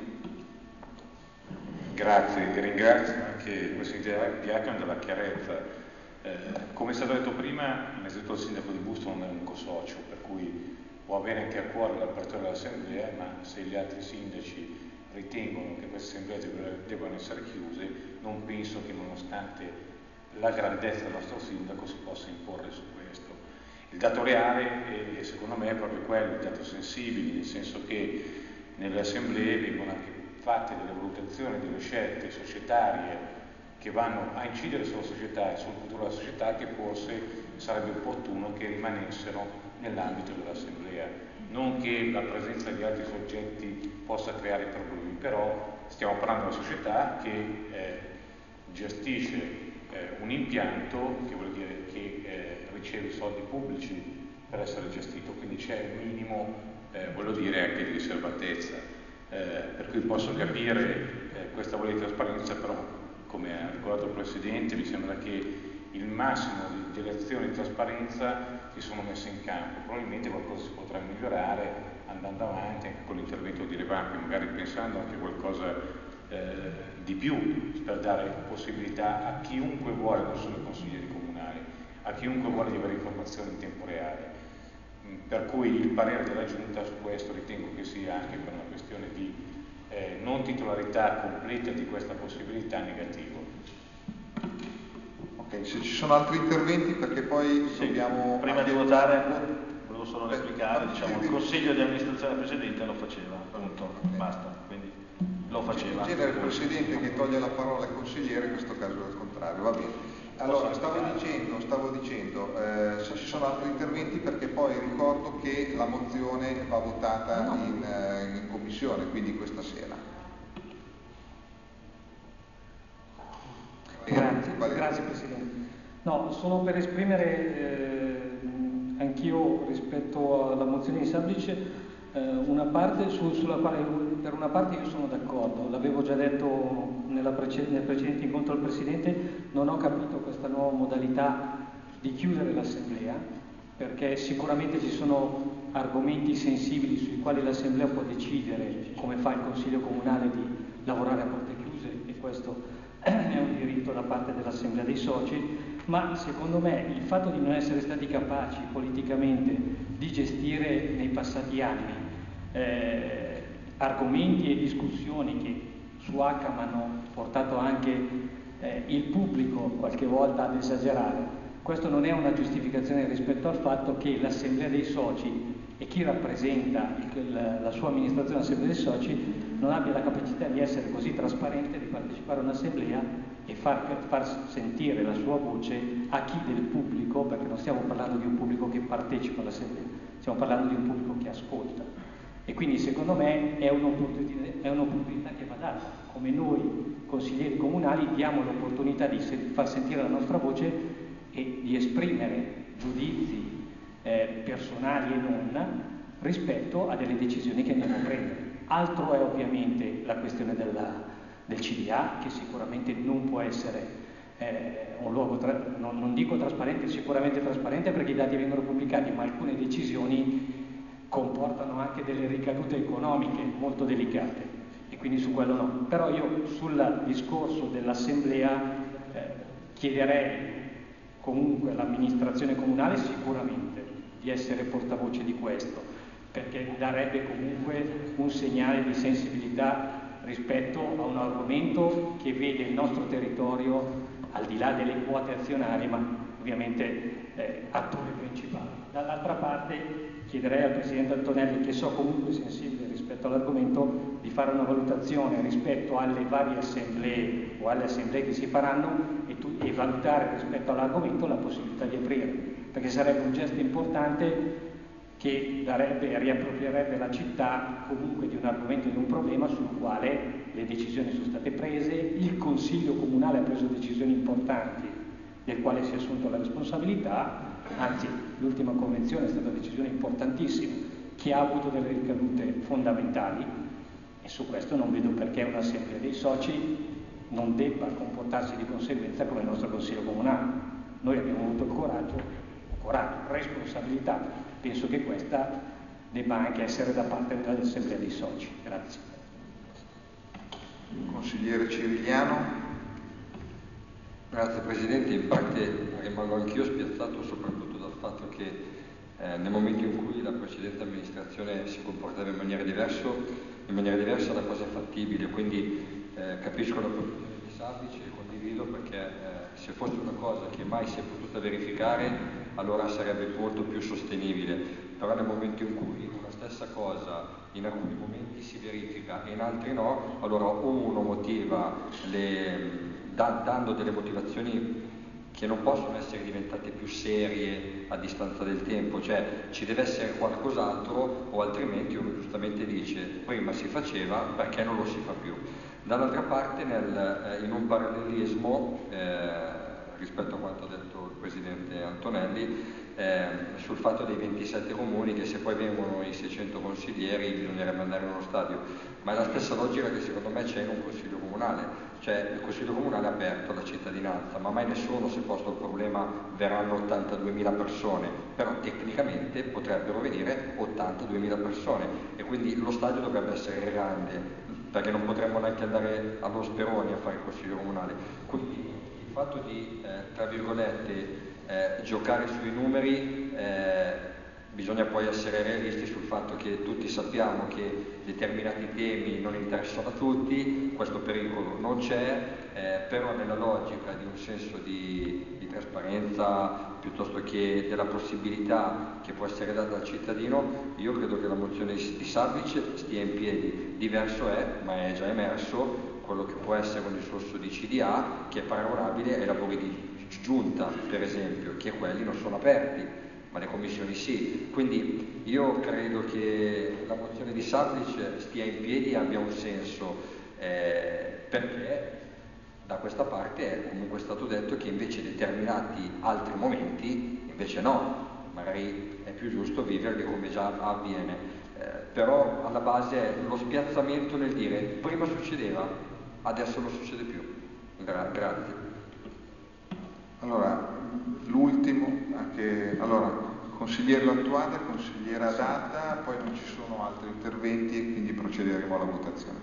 Grazie, e ringrazio anche il Presidente Diacono della chiarezza. Eh, come è stato detto prima, innanzitutto il sindaco di Busto non è un unico socio, per cui può avere anche a cuore l'apertura dell'assemblea, ma se gli altri sindaci ritengono che queste assemblee debbano essere chiuse, non penso che nonostante la grandezza del nostro sindaco si possa imporre su questo. Il dato reale è, secondo me, è proprio quello, il dato sensibile, nel senso che nelle assemblee vengono anche fatte delle valutazioni, delle scelte societarie che vanno a incidere sulla società e sul futuro della società, che forse sarebbe opportuno che rimanessero nell'ambito dell'assemblea. Non che la presenza di altri soggetti possa creare problemi, però stiamo parlando di una società che eh, gestisce eh, un impianto che vuol dire che eh, riceve soldi pubblici per essere gestito, quindi c'è un minimo, eh, voglio dire, anche di riservatezza. Eh, per cui posso capire eh, questa voglia di trasparenza, però come ha ricordato il Presidente, mi sembra che il massimo di, di azioni di trasparenza si sono messe in campo. Probabilmente qualcosa si potrà migliorare andando avanti anche con l'intervento di revamping, magari pensando anche a qualcosa eh, di più per dare possibilità a chiunque vuole, non solo ai consiglieri comunali, a chiunque vuole di avere informazioni in tempo reale. Per cui il parere della Giunta su questo ritengo che sia anche per una questione di eh, non titolarità completa di questa possibilità negativo. Ok, se ci sono altri interventi, perché poi sì, dobbiamo... prima di votare volevo solo replicare, diciamo, il consiglio di amministrazione del Presidente lo faceva, appunto, basta, quindi lo faceva. In genere il Presidente che toglie la parola al consigliere, in questo caso è il contrario, va bene. Allora, stavo dicendo, stavo dicendo eh, se ci sono altri interventi, perché poi ricordo che la mozione va votata in, eh, in commissione, quindi questa sera. Grazie, grazie Presidente. No, solo per esprimere eh, anch'io rispetto alla mozione di Sablice eh, una parte su, sulla quale per una parte io sono d'accordo, l'avevo già detto nella prece- nel precedente incontro al Presidente, non ho capito questa nuova modalità di chiudere l'Assemblea, perché sicuramente ci sono argomenti sensibili sui quali l'Assemblea può decidere, come fa il Consiglio Comunale, di lavorare a porte chiuse, e questo è un diritto da parte dell'Assemblea dei Soci, ma secondo me il fatto di non essere stati capaci politicamente di gestire nei passati anni eh, argomenti e discussioni che su H M hanno portato anche eh, il pubblico qualche volta ad esagerare, questo non è una giustificazione rispetto al fatto che l'Assemblea dei Soci e chi rappresenta il, la sua amministrazione Assemblea dei Soci non abbia la capacità di essere così trasparente, di partecipare a un'assemblea e far, far sentire la sua voce a chi del pubblico, perché non stiamo parlando di un pubblico che partecipa all'assemblea, stiamo parlando di un pubblico che ascolta. E quindi secondo me è un'opportunità, è un'opportunità che va data. Come noi consiglieri comunali diamo l'opportunità di far sentire la nostra voce e di esprimere giudizi eh, personali e non rispetto a delle decisioni che andiamo a prendere. Altro è ovviamente la questione della, del C D A, che sicuramente non può essere eh, un luogo, tra, non, non dico trasparente, sicuramente trasparente perché i dati vengono pubblicati, ma alcune decisioni comportano anche delle ricadute economiche molto delicate e quindi su quello no. Però io sul discorso dell'assemblea eh, chiederei comunque all'amministrazione comunale sicuramente di essere portavoce di questo, perché darebbe comunque un segnale di sensibilità rispetto a un argomento che vede il nostro territorio al di là delle quote azionarie, ma ovviamente eh, attore principale. Dall'altra parte chiederei al Presidente Antonelli, che so comunque sensibile rispetto all'argomento, di fare una valutazione rispetto alle varie assemblee o alle assemblee che si faranno e, tu, e valutare rispetto all'argomento la possibilità di aprire, perché sarebbe un gesto importante che darebbe e riapproprierebbe la città comunque di un argomento, di un problema sul quale le decisioni sono state prese, il Consiglio Comunale ha preso decisioni importanti del quale si è assunto la responsabilità, anzi l'ultima convenzione è stata una decisione importantissima che ha avuto delle ricadute fondamentali e su questo non vedo perché un'assemblea dei soci non debba comportarsi di conseguenza come il nostro Consiglio Comunale. Noi abbiamo avuto il coraggio, coraggio, responsabilità, penso che questa debba anche essere da parte dell'assemblea dei soci. Grazie. Consigliere Cirigliano. Grazie Presidente, in parte rimango anch'io spiazzato soprattutto dal fatto che eh, nel momento in cui la precedente amministrazione si comportava in maniera, diverso, in maniera diversa la cosa è fattibile, quindi eh, capisco la posizione di Savic e condivido perché eh, se fosse una cosa che mai si è potuta verificare allora sarebbe molto più sostenibile, però nel momento in cui una stessa cosa in alcuni momenti si verifica e in altri no, allora o uno motiva le... dando delle motivazioni che non possono essere diventate più serie a distanza del tempo, cioè ci deve essere qualcos'altro o altrimenti uno giustamente dice prima si faceva perché non lo si fa più. Dall'altra parte nel, eh, in un parallelismo eh, rispetto a quanto ha detto il Presidente Antonelli eh, sul fatto dei ventisette comuni che se poi vengono i seicento consiglieri bisognerebbe andare in uno stadio, ma è la stessa logica che secondo me c'è in un Consiglio Comunale. Cioè il Consiglio Comunale è aperto alla cittadinanza, ma mai nessuno si è posto il problema verranno ottantaduemila persone, però tecnicamente potrebbero venire ottantaduemila persone e quindi lo stadio dovrebbe essere grande, perché non potremmo neanche andare allo Speroni a fare il Consiglio Comunale. Quindi il fatto di, eh, tra virgolette, eh, giocare sui numeri, eh, bisogna poi essere realisti sul fatto che tutti sappiamo che determinati temi non interessano a tutti, questo pericolo non c'è, eh, però nella logica di un senso di, di trasparenza piuttosto che della possibilità che può essere data al cittadino, io credo che la mozione di Savic stia in piedi. Diverso è, ma è già emerso, quello che può essere un discorso di C D A che è paragonabile ai lavori di giunta, per esempio, che quelli non sono aperti, ma le commissioni sì. Quindi io credo che la mozione di Savic stia in piedi e abbia un senso, eh, perché da questa parte è comunque stato detto che invece determinati altri momenti, invece no, magari è più giusto viverli come già avviene, eh, però alla base è lo spiazzamento nel dire prima succedeva, adesso non succede più. Gra- grazie. Allora, l'ultimo, anche, allora, consigliere Lattuada, consigliera Adata, poi non ci sono altri interventi e quindi procederemo alla votazione.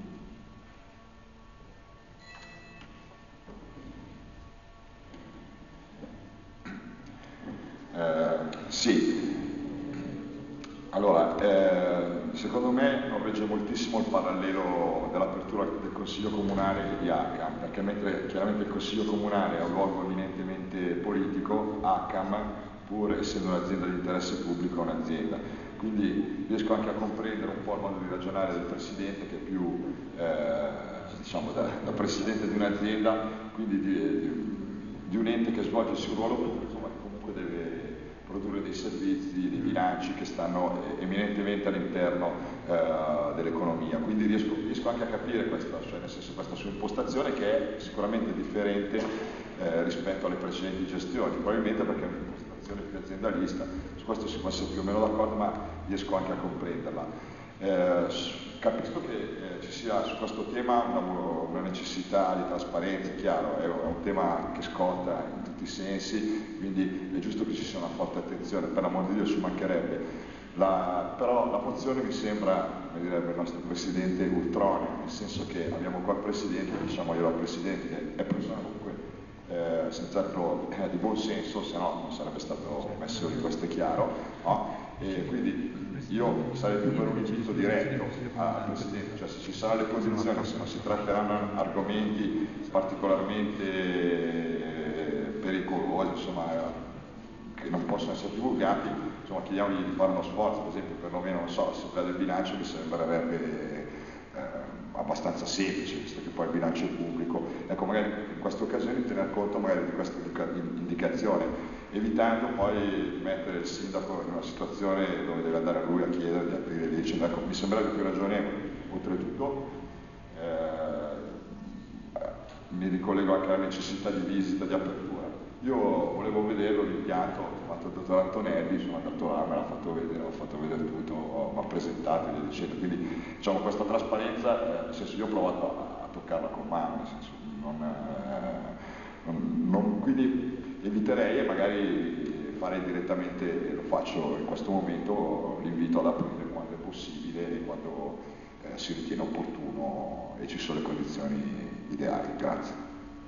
Eh, sì, allora, eh, secondo me non regge moltissimo il parallelo dell'apertura del Consiglio Comunale e di ACAM, perché mentre chiaramente il Consiglio Comunale è un luogo eminentemente politico, ACAM, pur essendo un'azienda di interesse pubblico, è un'azienda. Quindi riesco anche a comprendere un po' il modo di ragionare del Presidente, che è più eh, diciamo, da, da Presidente di un'azienda, quindi di, di, di un ente che svolge il suo ruolo pubblico, ma che comunque deve produrre dei servizi, dei bilanci che stanno eminentemente all'interno eh, dell'economia. Quindi riesco, riesco anche a capire questa, cioè nel senso, questa sua impostazione, che è sicuramente differente eh, rispetto alle precedenti gestioni, probabilmente perché è un'impostazione più aziendalista. Su questo si può essere più o meno d'accordo, ma riesco anche a comprenderla. Eh, capisco che eh, ci sia su questo tema una, una necessità di trasparenza, chiaro, è un tema che scotta in tutti i sensi, quindi è giusto che ci sia una forte attenzione, per l'amor di Dio ci mancherebbe. La, però la mozione mi sembra, come direbbe il nostro Presidente, ultronea, nel senso che abbiamo qua il Presidente, diciamo io al Presidente, che è persona comunque eh, senz'altro eh, di buon senso, se no non sarebbe stato messo lì, questo è chiaro, no? E quindi io sarei più per un invito diretto al Presidente, cioè se ci saranno le condizioni, se non si tratteranno argomenti particolarmente pericolosi, insomma, che non possono essere divulgati, insomma, chiediamogli di fare uno sforzo, per esempio, perlomeno, non so, l'assemblea del bilancio mi sembrerebbe eh, abbastanza semplice, visto che poi il bilancio è pubblico. Ecco, magari in queste occasioni tener conto magari di questa indicazione, evitando poi di mettere il sindaco in una situazione dove deve andare a lui a chiedere di aprire le licence. Ecco, mi sembrerebbe più ragionevole. Oltretutto, eh, mi ricollego anche alla necessità di visita, di apertura. Io volevo vederlo l'impianto fatto dal dottor Antonelli, sono andato là, me l'ha fatto vedere, ho fatto vedere tutto, mi ha presentato e via dicendo. Quindi diciamo questa trasparenza, eh, nel senso, io ho provato a, a toccarla con mano, nel senso, non, eh, non, non, quindi eviterei e magari farei direttamente, lo faccio in questo momento, l'invito ad aprire quando è possibile e quando eh, si ritiene opportuno e ci sono le condizioni ideali. Grazie.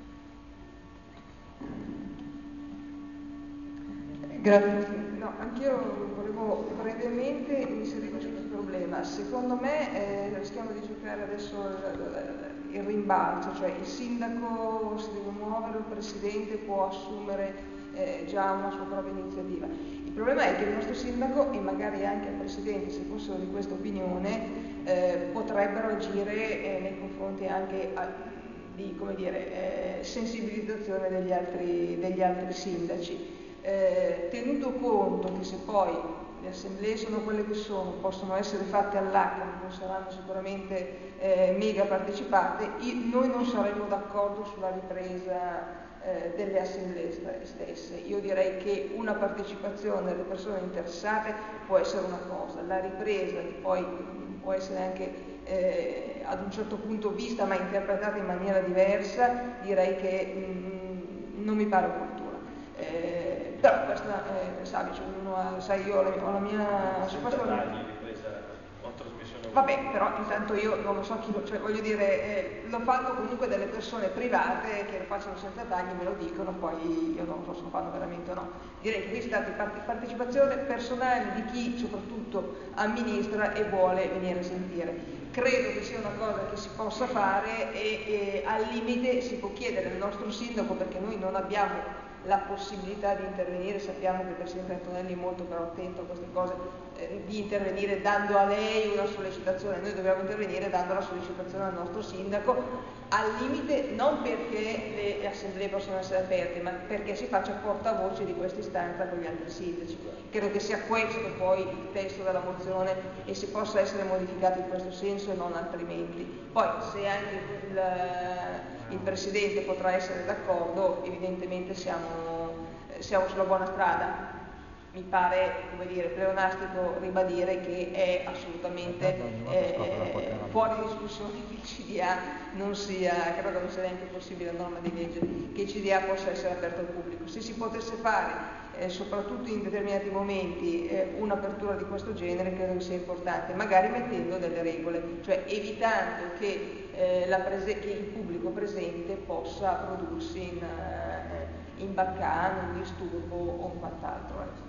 Grazie. No, anch'io volevo brevemente inserire su questo problema. Secondo me eh, rischiamo di giocare adesso il, il rimbalzo, cioè il sindaco si deve muovere, il presidente può assumere eh, già una sua propria iniziativa. Il problema è che il nostro sindaco e magari anche il presidente, se fossero di questa opinione, eh, potrebbero agire eh, nei confronti anche a, di, come dire, eh, sensibilizzazione degli altri, degli altri sindaci. Eh, tenuto conto che se poi le assemblee sono quelle che sono, possono essere fatte all'A C A, non saranno sicuramente eh, mega partecipate, io, noi non saremmo d'accordo sulla ripresa eh, delle assemblee stesse. Io direi che una partecipazione delle persone interessate può essere una cosa, la ripresa che poi può essere anche eh, ad un certo punto vista ma interpretata in maniera diversa, direi che mh, non mi pare opportuno. Eh, però questa è, sai, cioè, uno ha, sai, io ho la, ho la mia su questo vabbè, però intanto io non lo so chi lo, cioè voglio dire, eh, lo fanno comunque delle persone private che lo facciano senza tagli, me lo dicono, poi io non so se lo fanno veramente o no. Direi che qui si tratta di parte, partecipazione personale di chi soprattutto amministra e vuole venire a sentire. Credo che sia una cosa che si possa fare e, e al limite si può chiedere al nostro sindaco, perché noi non abbiamo la possibilità di intervenire, sappiamo che il Presidente Antonelli è molto però attento a queste cose, eh, di intervenire dando a lei una sollecitazione, noi dobbiamo intervenire dando la sollecitazione al nostro sindaco, al limite non perché le assemblee possono essere aperte, ma perché si faccia portavoce di questa istanza con gli altri sindaci. Credo che sia questo poi il testo della mozione e si possa essere modificato in questo senso e non altrimenti. Poi se anche il, il Presidente potrà essere d'accordo, evidentemente siamo, siamo sulla buona strada. Mi pare, come dire, pleonastico ribadire che è assolutamente eh, fuori discussione che il C D A non sia, credo non sia neanche possibile a norma di legge, che il C D A possa essere aperto al pubblico. Se si potesse fare, eh, soprattutto in determinati momenti, eh, un'apertura di questo genere, credo che sia importante, magari mettendo delle regole, cioè evitando che, eh, la prese- che il pubblico presente possa prodursi in, eh, in baccano, in disturbo o in quant'altro. Eh.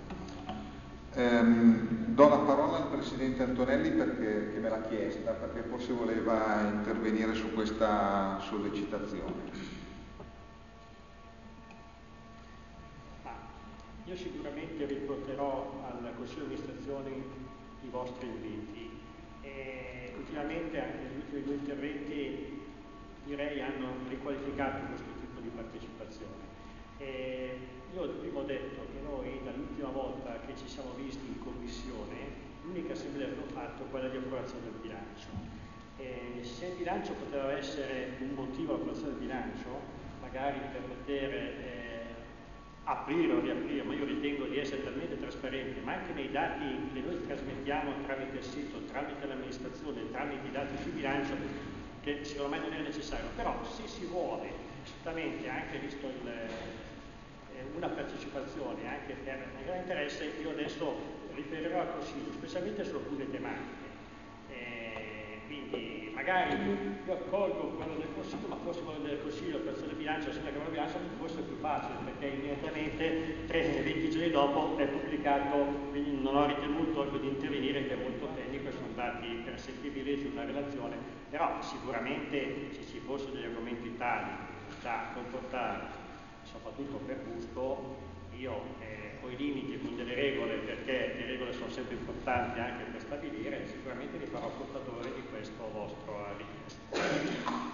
Ehm, do la parola al Presidente Antonelli perché, che me l'ha chiesta, perché forse voleva intervenire su questa sollecitazione. Ah, io sicuramente riporterò al Consiglio di amministrazione i vostri inviti. E ultimamente anche gli ultimi due interventi direi hanno riqualificato questo tipo di partecipazione. E io prima ho detto che noi dall'ultima volta che ci siamo visti in commissione l'unica assemblea che ho fatto è quella di approvazione del bilancio. E se il bilancio poteva essere un motivo l'approvazione del bilancio, magari per poter eh, aprire o riaprire, ma io ritengo di essere talmente trasparenti, ma anche nei dati che noi trasmettiamo tramite il sito, tramite l'amministrazione, tramite i dati sul bilancio, che secondo me non è necessario. Però se si vuole assolutamente, anche visto il una partecipazione anche per un grande interesse, io adesso riferirò al Consiglio, specialmente su alcune tematiche. Eh, quindi magari io accolgo quello del Consiglio, ma forse quello del Consiglio per bilancio, sia la Camera bilancio, forse è più facile, perché immediatamente venti giorni dopo è pubblicato, quindi non ho ritenuto di intervenire, che è molto tecnico e sono dati per sentire legge una relazione, però sicuramente se ci fossero degli argomenti tali da comportare, soprattutto per gusto, io eh, con i limiti e con delle regole, perché le regole sono sempre importanti anche per stabilire, sicuramente mi farò portatore di questo vostro richiesta.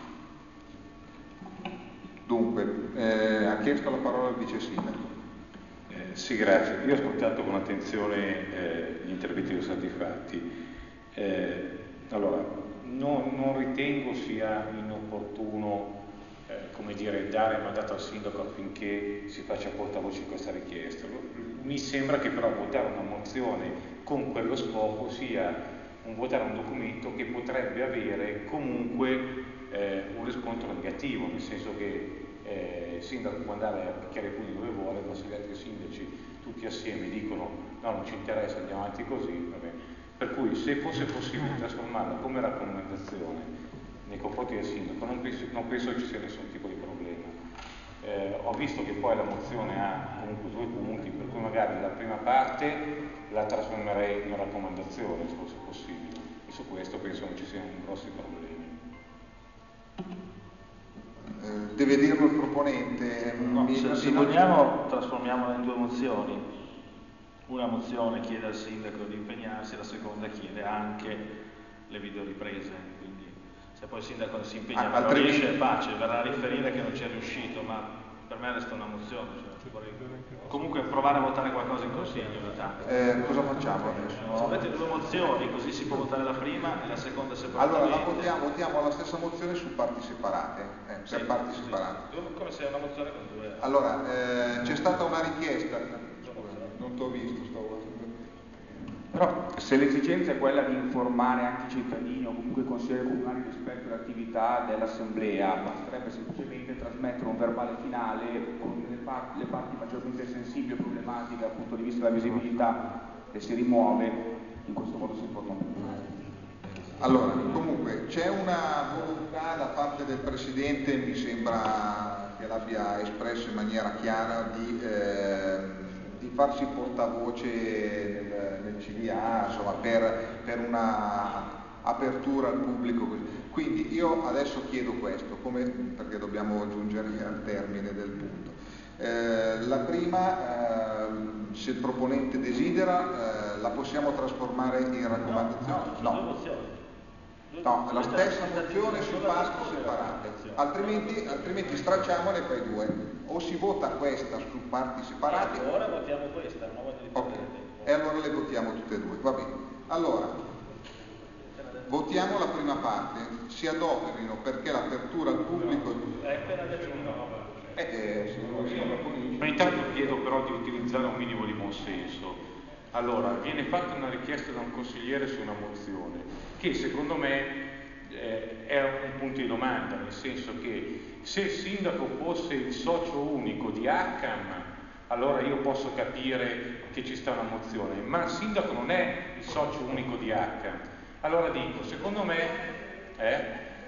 Dunque, eh, ha chiesto la parola il vice sindaco. Eh, sì, grazie. Io ho ascoltato con attenzione eh, gli interventi che sono stati fatti. Eh, allora, non, non ritengo sia inopportuno eh, come dire, dare mandato al sindaco affinché si faccia portavoce di questa richiesta. Mi sembra che però votare una mozione con quello scopo sia un votare un documento che potrebbe avere comunque eh, un riscontro negativo, nel senso che eh, il sindaco può andare a picchiare i pugni dove vuole, ma se gli altri sindaci tutti assieme dicono no, non ci interessa, andiamo avanti così, va bene. Per cui se fosse possibile trasformarla come raccomandazione nei confronti del sindaco, non penso, non penso che ci sia nessun tipo di problema. Eh, ho visto che poi la mozione ha comunque due punti, per cui magari la prima parte la trasformerei in raccomandazione, se fosse possibile, e su questo penso non ci siano grossi problemi. Eh, deve dirlo il proponente. No, mi, se, mi se non... vogliamo trasformiamola in due mozioni. Una mozione chiede al sindaco di impegnarsi, la seconda chiede anche le videoriprese, quindi se poi il sindaco si impegna, ah, non altrimenti... riesce, pace, verrà a riferire che non c'è riuscito, ma per me resta una mozione, cioè, vorrei... comunque provare a votare qualcosa in consiglio. Eh, cosa facciamo adesso? Se avete due mozioni, così si può votare la prima e la seconda separatamente. Allora la votiamo, votiamo la stessa mozione su parti separate, eh, per sì, parti sì, separate. sì. Come se è una mozione con due. Allora, eh, c'è stata una richiesta, non ti ho visto, stavo... Però se l'esigenza è quella di informare anche i cittadini o comunque i consiglieri comunali rispetto all'attività dell'assemblea, basterebbe semplicemente trasmettere un verbale finale con le parti, le parti maggiormente sensibili e problematiche dal punto di vista della visibilità e si rimuove, in questo modo si informa più. Allora, comunque c'è una volontà da parte del Presidente, mi sembra che l'abbia espresso in maniera chiara, di, eh, di farsi portavoce nel, nel C D A, insomma, per, per una apertura al pubblico. Quindi io adesso chiedo questo, come, perché dobbiamo giungere al termine del punto. Eh, la prima, eh, se il proponente desidera, eh, la possiamo trasformare in raccomandazione? No, no, no. No, la stessa mozione su parti separate, altrimenti, altrimenti stracciamone poi due, o si vota questa su parti separate. E ora votiamo questa, non voglio Ok, e allora le votiamo tutte e due, va bene. Allora, votiamo la prima parte, si adoperino perché l'apertura al pubblico... È appena detto no. Eh, Ma intanto chiedo però di utilizzare un minimo di buonsenso. Allora, viene fatta una richiesta da un consigliere su una mozione, che secondo me eh, è un punto di domanda, nel senso che se il sindaco fosse il socio unico di Accam, allora io posso capire che ci sta una mozione, ma il sindaco non è il socio unico di Accam. Allora dico, secondo me, eh,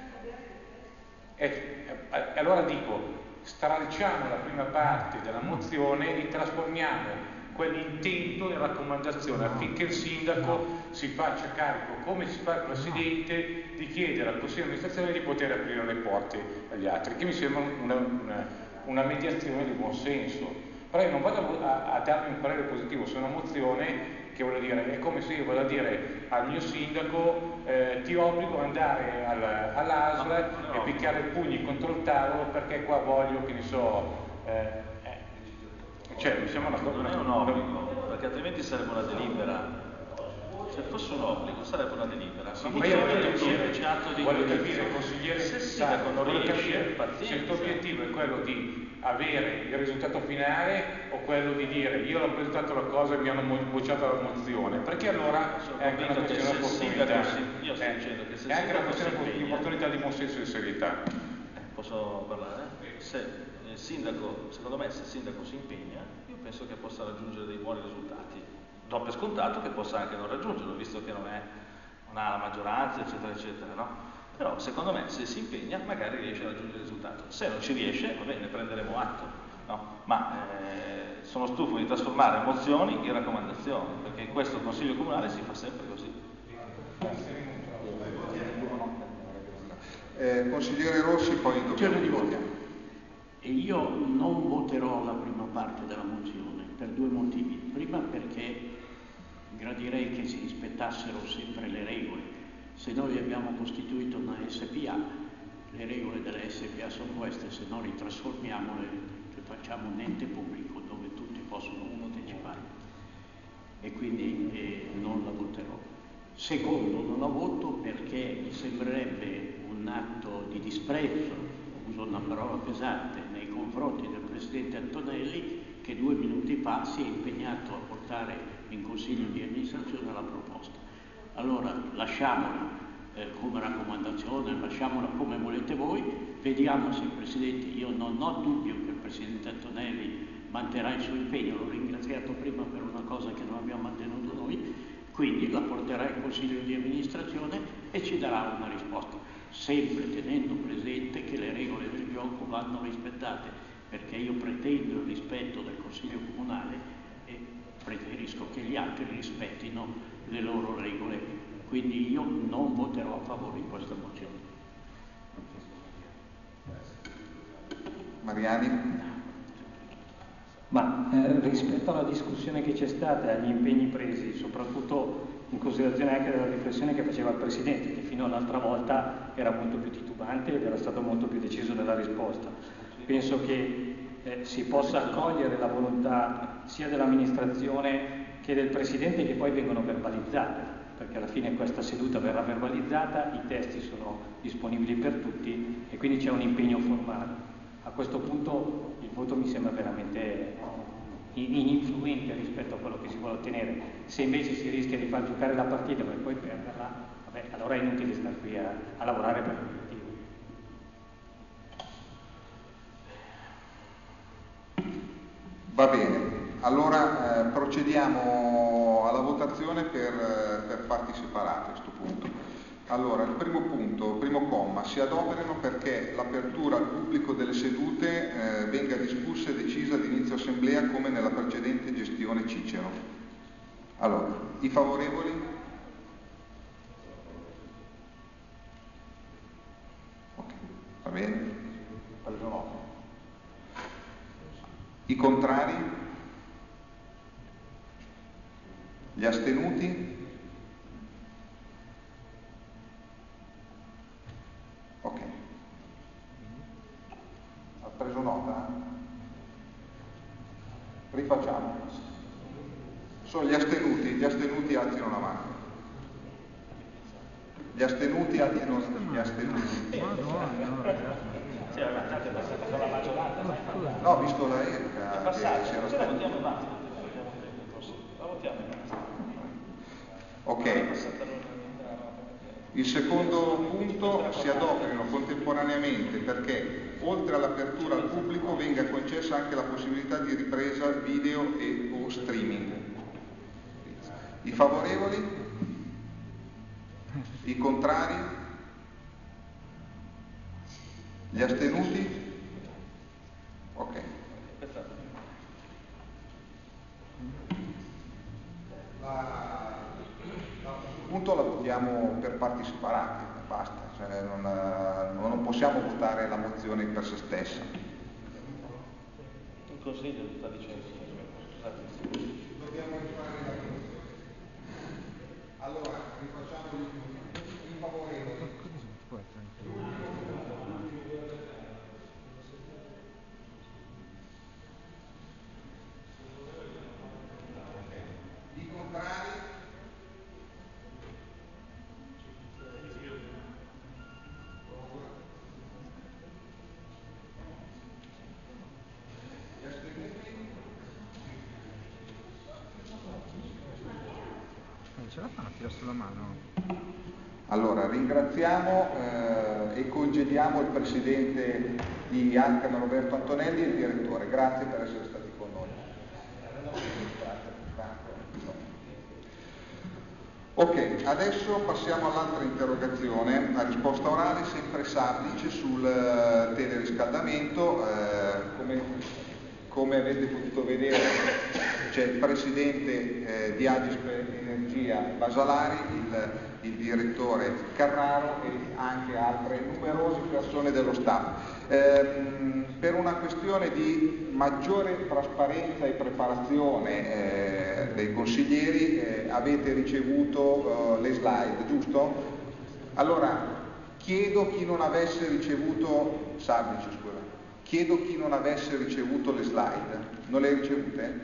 eh, eh, allora dico, stralciamo la prima parte della mozione e trasformiamo quell'intento in raccomandazione affinché il sindaco si faccia carico, come si fa il Presidente, di chiedere al Consiglio di amministrazione di poter aprire le porte agli altri, che mi sembra una, una, una mediazione di buon senso. Però io non vado a, a darmi un parere positivo su una mozione che vuol dire, è come se io vado a dire al mio sindaco eh, ti obbligo ad andare al, all'A S L no, no. e picchiare i pugni contro il tavolo perché qua voglio, che ne so, eh, cioè, mi sembra una cosa... Non è un obbligo, perché altrimenti sarebbe una delibera. Se fosse un obbligo sarebbe una delibera. Sì, ma io voglio capire, di voglio capire, consigliere, se il sindaco non riesce, capire se il tuo obiettivo è quello di avere il risultato finale o quello di dire io ho presentato la cosa e mi hanno bocciato la mozione, perché allora è anche una questione di opportunità. Io sto dicendo che se è anche una questione di opportunità di buon senso e di serietà. Posso parlare? Se il sindaco, secondo me se il sindaco si impegna, io penso che possa raggiungere dei buoni risultati. Do per scontato che possa anche non raggiungerlo, visto che non, è, non ha la maggioranza, eccetera, eccetera, no? Però secondo me se si impegna magari riesce a raggiungere il risultato. Se non ci riesce, va bene, ne prenderemo atto, no? Ma eh, sono stufo di trasformare mozioni in raccomandazioni, perché in questo Consiglio Comunale si fa sempre così. Eh, consigliere Rossi, poi dobbiamo di votare. E io non voterò la prima parte della mozione per due motivi. Prima perché gradirei che si rispettassero sempre le regole. Se noi abbiamo costituito una S P A, le regole delle S P A sono queste, se no ritrasformiamole, le facciamo un ente pubblico dove tutti possono partecipare. E quindi eh, non la voterò. Secondo, non la voto perché mi sembrerebbe un atto di disprezzo, uso una parola pesante, nei confronti del Presidente Antonelli, che due minuti fa si è impegnato a portare in Consiglio di amministrazione la proposta. Allora lasciamola eh, come raccomandazione, lasciamola come volete voi, vediamo se il Presidente, io non ho dubbio che il Presidente Antonelli manterrà il suo impegno, l'ho ringraziato prima per una cosa che non abbiamo mantenuto noi, quindi la porterà in Consiglio di amministrazione e ci darà una risposta, sempre tenendo presente che le regole del gioco vanno rispettate, perché io pretendo il rispetto del Consiglio Comunale e preferisco che gli altri rispettino le loro regole, quindi io non voterò a favore di questa mozione. Mariani? Ma eh, rispetto alla discussione che c'è stata, agli impegni presi, soprattutto in considerazione anche della riflessione che faceva il Presidente, che fino all'altra volta era molto più titubante ed era stato molto più deciso nella risposta, penso che eh, si possa accogliere la volontà sia dell'amministrazione che del Presidente, che poi vengono verbalizzate, perché alla fine questa seduta verrà verbalizzata, i testi sono disponibili per tutti e quindi c'è un impegno formale. A questo punto il voto mi sembra veramente ininfluente rispetto a quello che si vuole ottenere. Se invece si rischia di far giocare la partita per poi perderla, vabbè, allora è inutile stare qui a, a lavorare per l'obiettivo. Va bene, allora eh, procediamo alla votazione per, per parti separate a questo punto. Allora, il primo punto, primo comma, si adoperano perché l'apertura al pubblico delle sedute eh, venga discussa e decisa ad inizio assemblea come nella precedente gestione Cicero. Allora, i favorevoli? Ok, va bene. I contrari? Gli astenuti? Ok. Ha preso nota? Rifacciamo. Sono gli astenuti, gli astenuti alzino la mano. Gli astenuti alzino gli astenuti. No, visto la Erika che si era stata. Ok. Il secondo punto, si adoperino contemporaneamente perché oltre all'apertura al pubblico venga concessa anche la possibilità di ripresa video e o streaming. I favorevoli? I contrari? Gli astenuti? Ok. La... punto la votiamo per parti separate, basta, cioè non, non possiamo votare la mozione per se stessa. Il Consiglio sta dicendo, scusate. Dobbiamo rifare la cosa. Allora, rifacciamo i favorevoli. I contrari? Ce la fanno a tirare sulla mano? Allora, ringraziamo eh, e congediamo il presidente di Arcana Roberto Antonelli e il direttore. Grazie per essere stati con noi. Ok, adesso passiamo all'altra interrogazione, a risposta orale, sempre Sablice sul uh, teleriscaldamento. Uh, come, come avete potuto vedere c'è il presidente eh, di Agispe Energia Basalari, il, il direttore Carraro e anche altre numerose persone dello staff. Ehm, per una questione di maggiore trasparenza e preparazione eh, dei consiglieri eh, avete ricevuto eh, le slide, giusto? Allora chiedo chi non avesse ricevuto, Sablice scusa, chiedo chi non avesse ricevuto le slide, non le ricevute?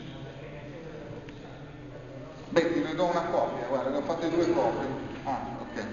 Beh, ti ne do una copia, guarda, ne ho fatte due copie. Ah, ok.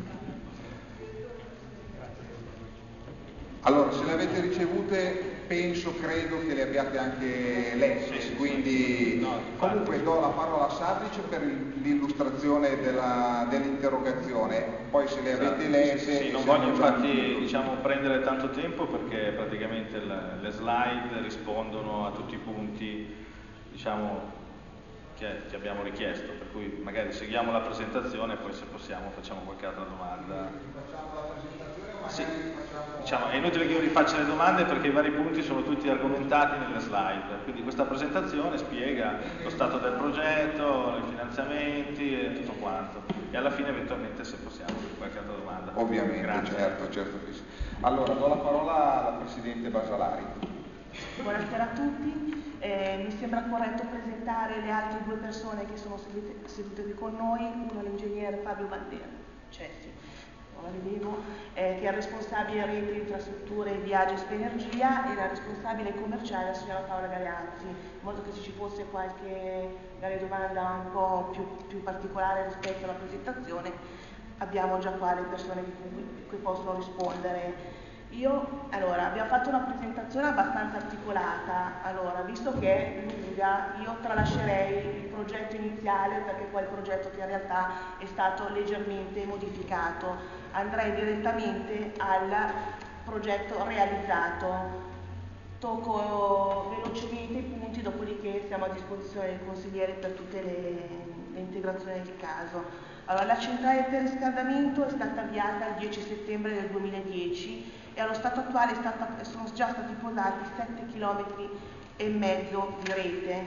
Allora, se le avete ricevute, penso, credo che le abbiate anche lette, quindi comunque do la parola a Sablice per l'illustrazione dell'interrogazione, poi se le avete lette... Sì, non voglio infatti diciamo, prendere tanto tempo perché praticamente le, le slide rispondono a tutti i punti diciamo, che, che abbiamo richiesto, per cui magari seguiamo la presentazione e poi se possiamo facciamo qualche altra domanda. Facciamo la presentazione o sì. magari facciamo... Diciamo, è inutile che io rifaccia le domande perché i vari punti sono tutti argomentati nelle slide, quindi questa presentazione spiega lo stato del progetto, i finanziamenti e tutto quanto e alla fine eventualmente se possiamo qualche altra domanda. Ovviamente, Grazie. certo, certo. Allora do la parola alla Presidente Basalari. Buonasera a tutti, eh, mi sembra corretto presentare le altre due persone che sono sedute, sedute qui con noi, uno l'ingegnere Fabio Bandera, cioè sì, non la vedevo, eh, che è il responsabile rete infrastrutture di Agispe Energia e la responsabile commerciale la signora Paola Galeazzi, in modo che se ci fosse qualche magari, domanda un po' più, più particolare rispetto alla presentazione abbiamo già qua le persone che, che possono rispondere. Io, allora, abbiamo fatto una presentazione abbastanza articolata, allora, visto che è lunga, io tralascerei il progetto iniziale perché poi il progetto che in realtà è stato leggermente modificato, andrei direttamente al progetto realizzato, tocco velocemente i punti, dopodiché siamo a disposizione del consigliere per tutte le, le integrazioni del caso. Allora, la centrale di riscaldamento è stata avviata il dieci settembre del duemiladieci e allo stato attuale è stata, sono già stati posati sette chilometri e mezzo di rete.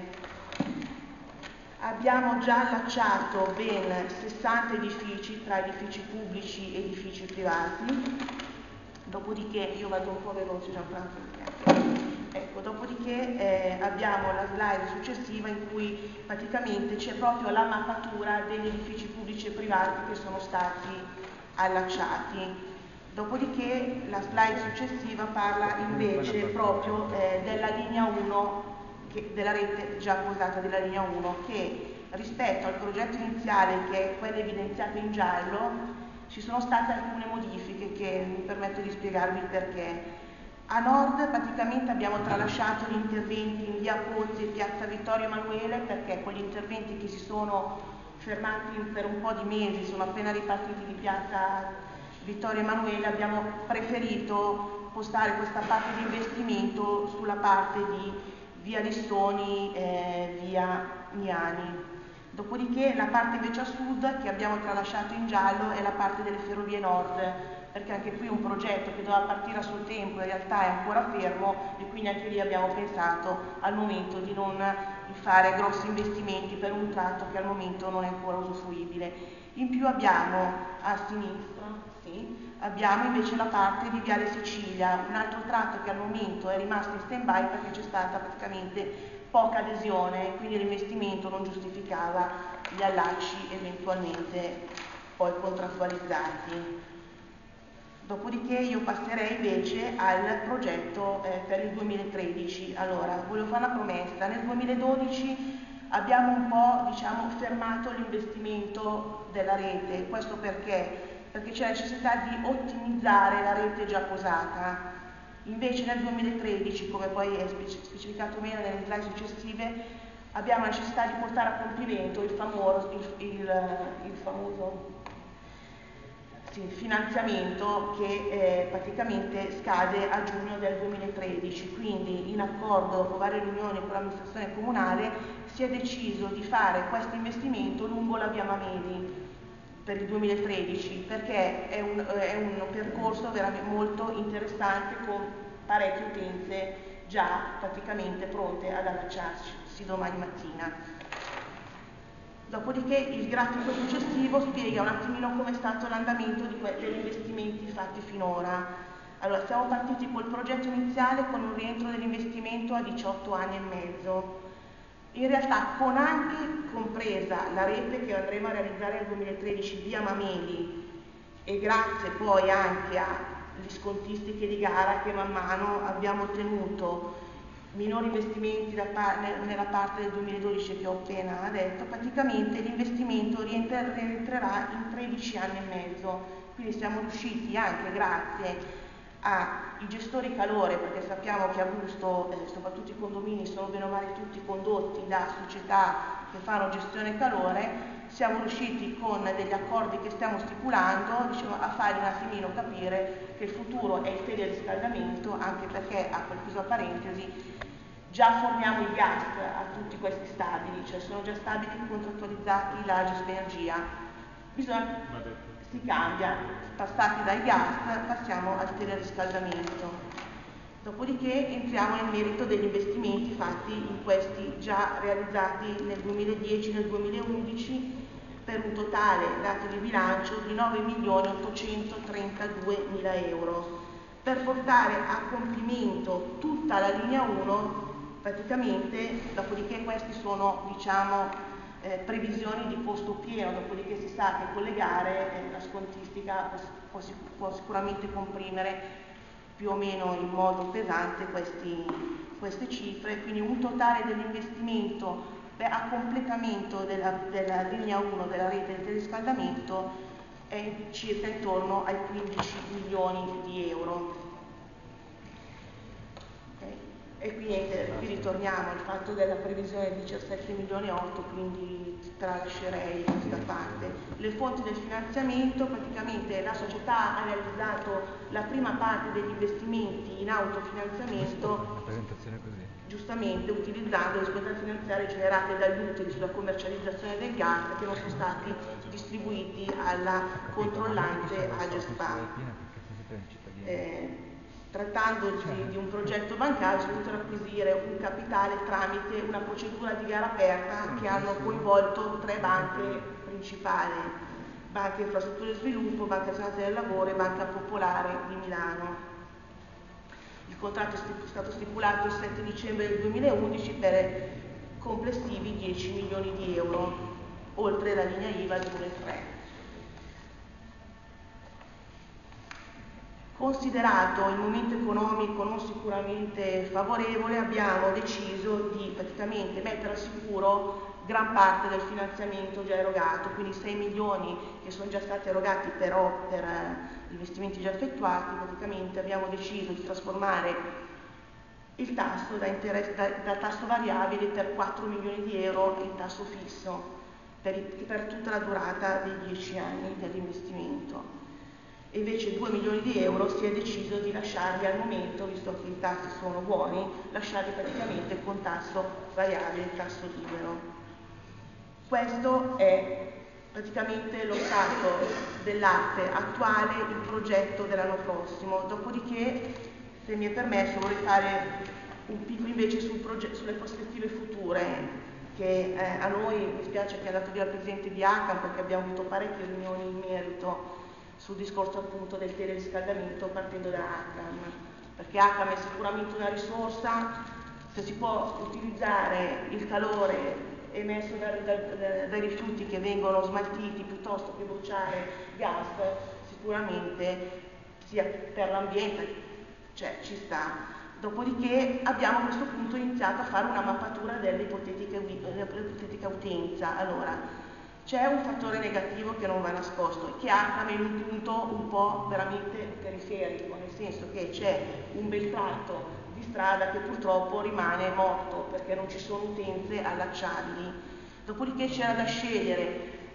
Abbiamo già allacciato ben sessanta edifici, tra edifici pubblici e edifici privati, dopodiché, io vado un po' veloce Gianfranco, ecco, dopodiché eh, abbiamo la slide successiva in cui praticamente c'è proprio la mappatura degli edifici pubblici e privati che sono stati allacciati. Dopodiché la slide successiva parla invece proprio eh, della linea uno, che, della rete già posata della linea uno, che rispetto al progetto iniziale, che è quello evidenziato in giallo, ci sono state alcune modifiche che mi permetto di spiegarvi il perché. A nord praticamente abbiamo tralasciato gli interventi in via Pozzi e piazza Vittorio Emanuele perché quegli interventi che si sono fermati per un po' di mesi, sono appena ripartiti di piazza Vittorio Emanuele, abbiamo preferito spostare questa parte di investimento sulla parte di via Lissoni, eh, via Miani. Dopodiché la parte invece a sud che abbiamo tralasciato in giallo è la parte delle ferrovie nord, perché anche qui un progetto che doveva partire a suo tempo in realtà è ancora fermo e quindi anche lì abbiamo pensato al momento di non fare grossi investimenti per un tratto che al momento non è ancora usufruibile. In più abbiamo a sinistra, sì, abbiamo invece la parte di Viale Sicilia, un altro tratto che al momento è rimasto in stand-by perché c'è stata praticamente poca adesione, quindi l'investimento non giustificava gli allacci eventualmente poi contrattualizzati. Dopodiché io passerei invece al progetto eh, per il duemilatredici. Allora, volevo fare una promessa, nel duemiladodici abbiamo un po' diciamo, fermato l'investimento della rete, questo perché? Perché c'è la necessità di ottimizzare la rete già posata. Invece nel duemilatredici, come poi è specificato meno nelle slide successive, abbiamo la necessità di portare a compimento il famoso, il, il, il famoso sì, finanziamento che eh, praticamente scade a giugno del duemilatredici, quindi in accordo dopo varie riunioni con l'amministrazione comunale si è deciso di fare questo investimento lungo la via Mameli per il duemilatredici, perché è un, è un percorso veramente molto interessante con parecchie utenze già praticamente pronte ad allacciarsi domani mattina. Dopodiché il grafico successivo spiega un attimino come è stato l'andamento degli investimenti fatti finora. Allora, siamo partiti col progetto iniziale con un rientro dell'investimento a diciotto anni e mezzo. In realtà con anche compresa la rete che andremo a realizzare nel duemilatredici via Mameli e grazie poi anche alle scontistiche di gara che man mano abbiamo ottenuto, minori investimenti da par nella parte del duemiladodici che ho appena detto, praticamente l'investimento rientrerà in tredici anni e mezzo, quindi siamo riusciti anche grazie ai gestori calore, perché sappiamo che a Busto, eh, soprattutto i condomini, sono bene o male tutti condotti da società che fanno gestione calore, siamo riusciti con degli accordi che stiamo stipulando, diciamo, a fargli un attimino capire che il futuro è il teleriscaldamento, anche perché, a quel chiuso a parentesi, già forniamo il gas a tutti questi stabili, cioè sono già stabili contrattualizzati la Gespa Energia. Bisogna, si cambia, passati dal gas passiamo al teleriscaldamento. Dopodiché entriamo nel merito degli investimenti fatti in questi già realizzati nel duemiladieci e nel duemilaundici per un totale dato di bilancio di nove milioni ottocentotrentaduemila euro per portare a compimento tutta la linea uno praticamente. Dopodiché questi sono, diciamo, eh, previsioni di costo pieno, dopodiché si sa che con le gare eh, la scontistica può, può sicuramente comprimere più o meno in modo pesante questi, queste cifre, quindi un totale dell'investimento a completamento della, della linea uno della rete del teleriscaldamento è circa intorno ai quindici milioni di euro. Okay. E qui, eh, qui ritorniamo al fatto della previsione di diciassette milioni e otto, quindi tralascerei questa parte. Le fonti del finanziamento, praticamente la società ha realizzato la prima parte degli investimenti in autofinanziamento, la presentazione così. Giustamente utilizzando le spese finanziarie generate dagli utili sulla commercializzazione del gas che non sono stati distribuiti alla controllante Agespa. Eh, trattandosi di un progetto bancario si è potuto acquisire un capitale tramite una procedura di gara aperta che hanno coinvolto tre banche principali: Banca Infrastrutture e Sviluppo, Banca Nazionale del Lavoro e Banca Popolare di Milano. Il contratto è stato stipulato il sette dicembre del duemilaundici per complessivi dieci milioni di euro, oltre la linea I V A di uno virgola tre. Considerato il momento economico non sicuramente favorevole, abbiamo deciso di praticamente mettere al sicuro gran parte del finanziamento già erogato, quindi sei milioni che sono già stati erogati però per gli investimenti già effettuati. Praticamente abbiamo deciso di trasformare il tasso da, interesse, da, da tasso variabile per quattro milioni di euro in tasso fisso per, per tutta la durata dei dieci anni dell'investimento. E invece due milioni di euro si è deciso di lasciarli al momento, visto che i tassi sono buoni, lasciarli praticamente con tasso variabile, tasso libero. Questo è praticamente lo stato dell'arte attuale, il progetto dell'anno prossimo. Dopodiché, se mi è permesso, vorrei fare un picco invece sul sulle prospettive future, che eh, a noi mi spiace che è andato via il presidente di ACAM, perché abbiamo avuto parecchie riunioni in merito sul discorso appunto del teleriscaldamento partendo da ACAM, perché ACAM è sicuramente una risorsa. Se si può utilizzare il calore emesso dai, dai, dai rifiuti che vengono smaltiti piuttosto che bruciare gas, sicuramente sia per l'ambiente, cioè ci sta. Dopodiché abbiamo a questo punto iniziato a fare una mappatura dell'ipotetica utenza. Allora, c'è un fattore negativo che non va nascosto, che ACAM è in un punto un po' veramente periferico, nel senso che c'è un bel tratto di strada che purtroppo rimane morto perché non ci sono utenze allacciabili. Dopodiché c'era da scegliere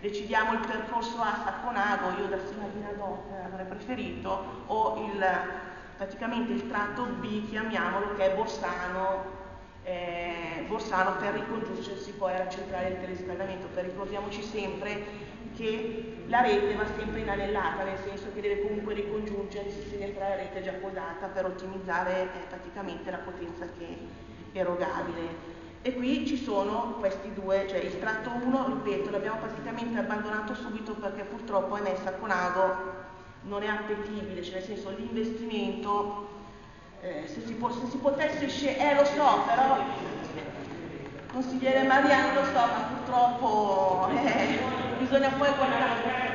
decidiamo il percorso A Sacconago, io da Sinadina Doc avrei preferito, o il, praticamente il tratto B, chiamiamolo, che è Borsano, eh, Borsano per ricongiungersi poi alla centrale del teleriscaldamento. Per ricordiamoci sempre che la rete va sempre inanellata, nel senso che deve comunque ricongiungersi se dentro la rete già podata per ottimizzare eh, praticamente la potenza che è erogabile. E qui ci sono questi due, cioè il tratto uno, ripeto, l'abbiamo praticamente abbandonato subito perché purtroppo ahimè Sacconago non è appetibile, cioè nel senso l'investimento, eh, se, si può, se si potesse scegliere, eh lo so, però consigliere Mariano lo so, ma purtroppo eh, bisogna poi guardare.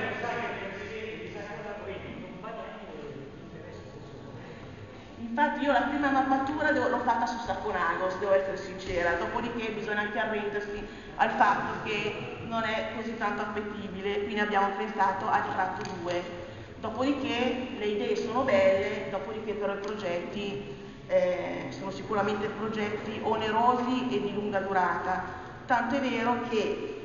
Infatti io la prima mappatura l'ho fatta su Sacconago, se devo essere sincera, dopodiché bisogna anche arrendersi al fatto che non è così tanto appetibile, quindi abbiamo pensato al tratto due. Dopodiché le idee sono belle, dopodiché però i progetti eh, sono sicuramente progetti onerosi e di lunga durata, tanto è vero che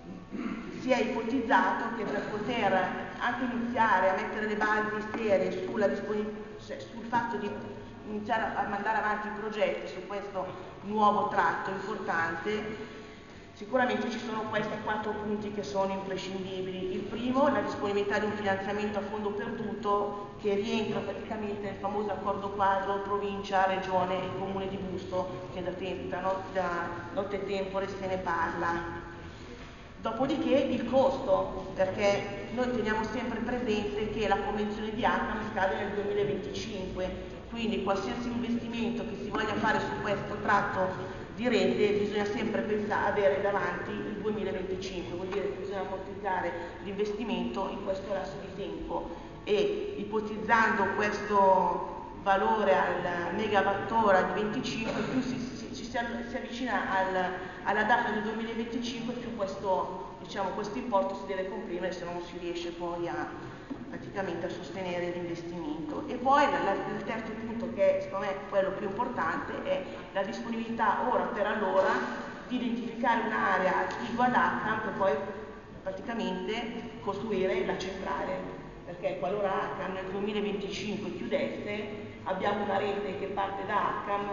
si è ipotizzato che per poter anche iniziare a mettere le basi serie sulla disponibilità, cioè sul fatto di iniziare a mandare avanti i progetti su questo nuovo tratto importante, sicuramente ci sono questi quattro punti che sono imprescindibili. Il primo, la disponibilità di un finanziamento a fondo perduto che rientra praticamente nel famoso accordo quadro provincia, regione e comune di Busto, che da, tempo, da, not, da notte tempore se ne parla. Dopodiché il costo, perché noi teniamo sempre presente che la convenzione di ACAM scade nel duemilaventicinque, quindi qualsiasi investimento che si voglia fare su questo tratto di rete bisogna sempre pensare, avere davanti il duemilaventicinque, vuol dire che bisogna ammortizzare l'investimento in questo lasso di tempo e ipotizzando questo valore al megawattora di venticinque, più si, si, si, si avvicina al, alla data del duemilaventicinque, più questo, diciamo, questo importo si deve comprimere, se no non si riesce poi a praticamente a sostenere l'investimento. E poi la, la, il terzo punto, che è secondo me quello più importante, è la disponibilità ora per allora di identificare un'area attigua ad ACAM per poi praticamente costruire la centrale, perché qualora ACAM nel duemilaventicinque chiudesse, abbiamo una rete che parte da ACAM,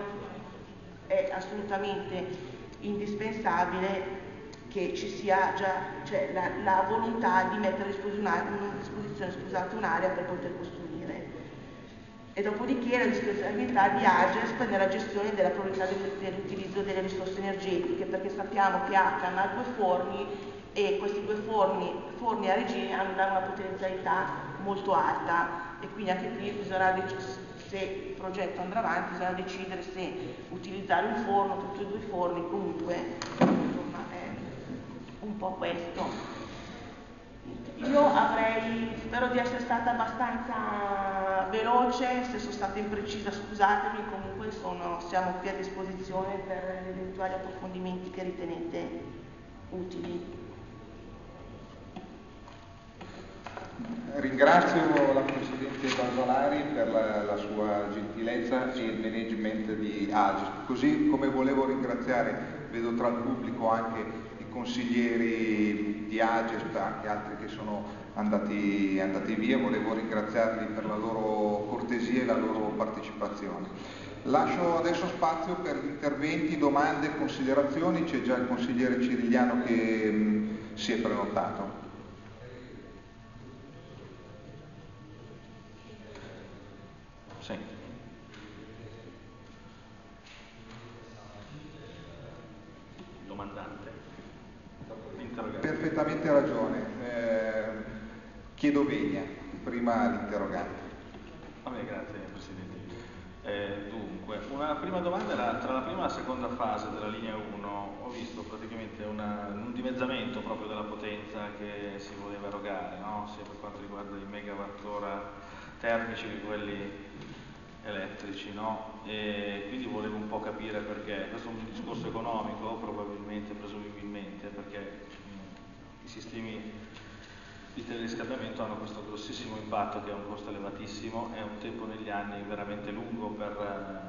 è assolutamente indispensabile che ci sia già, cioè, la, la volontà di mettere a disposizione, a disposizione scusate, un'area per poter costruire. E dopodiché la disponibilità di AGESP nella gestione della probabilità dell'utilizzo delle risorse energetiche, perché sappiamo che ACAM ha due forni e questi due forni, forni a regime hanno una potenzialità molto alta e quindi anche qui bisognerà decidere, se il progetto andrà avanti, bisogna decidere se utilizzare un forno, tutti e due i forni, comunque insomma è un po' questo. Io avrei, spero di essere stata abbastanza veloce, se sono stata imprecisa scusatemi, comunque sono, siamo qui a disposizione per eventuali approfondimenti che ritenete utili. Ringrazio la Presidente Basolari per la, la sua gentilezza e il management di AGESP, così come volevo ringraziare, vedo tra il pubblico anche i consiglieri di AGESP, anche altri che sono andati, andati via, volevo ringraziarli per la loro cortesia e la loro partecipazione. Lascio adesso spazio per interventi, domande e considerazioni, c'è già il consigliere Cirigliano che mh, si è prenotato. Sì. Domandante. Interrogante. Perfettamente ragione. Eh, chiedo venia, prima l'interrogante. Vabbè, grazie Presidente. Eh, dunque, una prima domanda era tra la prima e la seconda fase della linea uno, ho visto praticamente una, un dimezzamento proprio della potenza che si voleva erogare, no? Sia per quanto riguarda i megawattora termici che quelli elettrici, no? E quindi volevo un po' capire perché, questo è un discorso economico probabilmente, presumibilmente, perché mh, i sistemi di teleriscaldamento hanno questo grossissimo impatto che è un costo elevatissimo e un tempo negli anni veramente lungo per,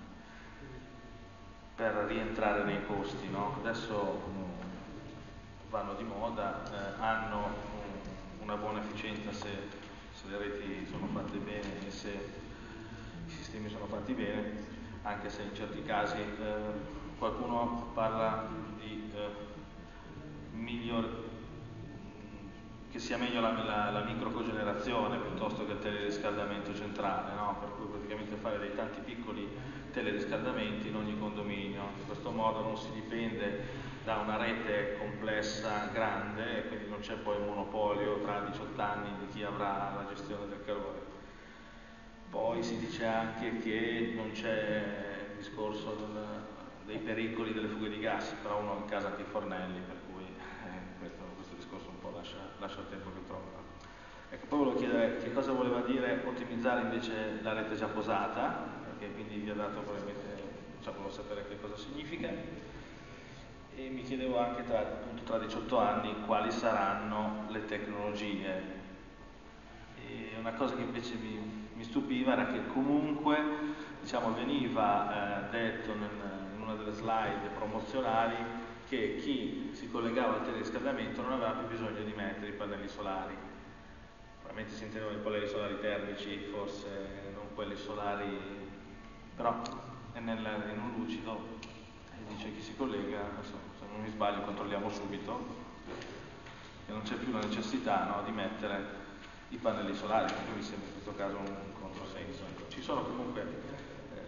per rientrare nei costi, no? Adesso mh, vanno di moda, eh, hanno un, una buona efficienza se, se le reti sono fatte bene e se i sistemi sono fatti bene, anche se in certi casi eh, qualcuno parla di eh, miglior, che sia meglio la, la, la microcogenerazione piuttosto che il teleriscaldamento centrale, no? Per cui praticamente fare dei tanti piccoli teleriscaldamenti in ogni condominio. In questo modo non si dipende da una rete complessa, grande, e quindi non c'è poi un monopolio tra diciotto anni di chi avrà la gestione del calore. Poi si dice anche che non c'è il discorso del, dei pericoli delle fughe di gas, però uno in casa ha i fornelli, per cui eh, questo, questo discorso un po' lascia, lascia il tempo che trova. Ecco, poi volevo chiedere che cosa voleva dire ottimizzare invece la rete già posata, perché quindi vi ha dato probabilmente, cioè volevo sapere che cosa significa, e mi chiedevo anche tra, appunto, tra diciotto anni quali saranno le tecnologie. E una cosa che invece mi, mi stupiva era che comunque, diciamo, veniva eh, detto nel, in una delle slide promozionali che chi si collegava al teleriscaldamento non aveva più bisogno di mettere i pannelli solari. Probabilmente si intendevano i pannelli solari termici, forse non quelli solari, però è nel, in un lucido e dice chi si collega, adesso, se non mi sbaglio controlliamo subito, che non c'è più la necessità, no, di mettere i pannelli solari, perché mi sembra in questo caso un controsenso. Ci sono comunque eh,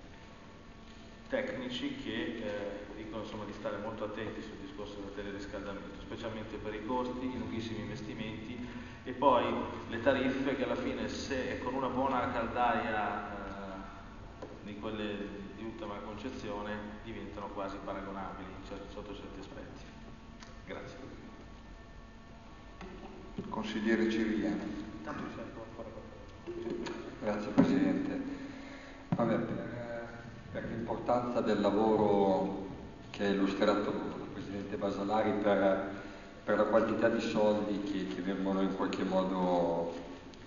tecnici che eh, dicono insomma, di stare molto attenti sul discorso del teleriscaldamento, specialmente per i costi, i lunghissimi investimenti e poi le tariffe che alla fine, se con una buona caldaia eh, di quelle di ultima concezione, diventano quasi paragonabili sotto certi aspetti. Grazie. Consigliere Cirigliano. Grazie Presidente. Vabbè, per, per l'importanza del lavoro che ha illustrato il Presidente Basalari, per, per la quantità di soldi che, che vengono in qualche modo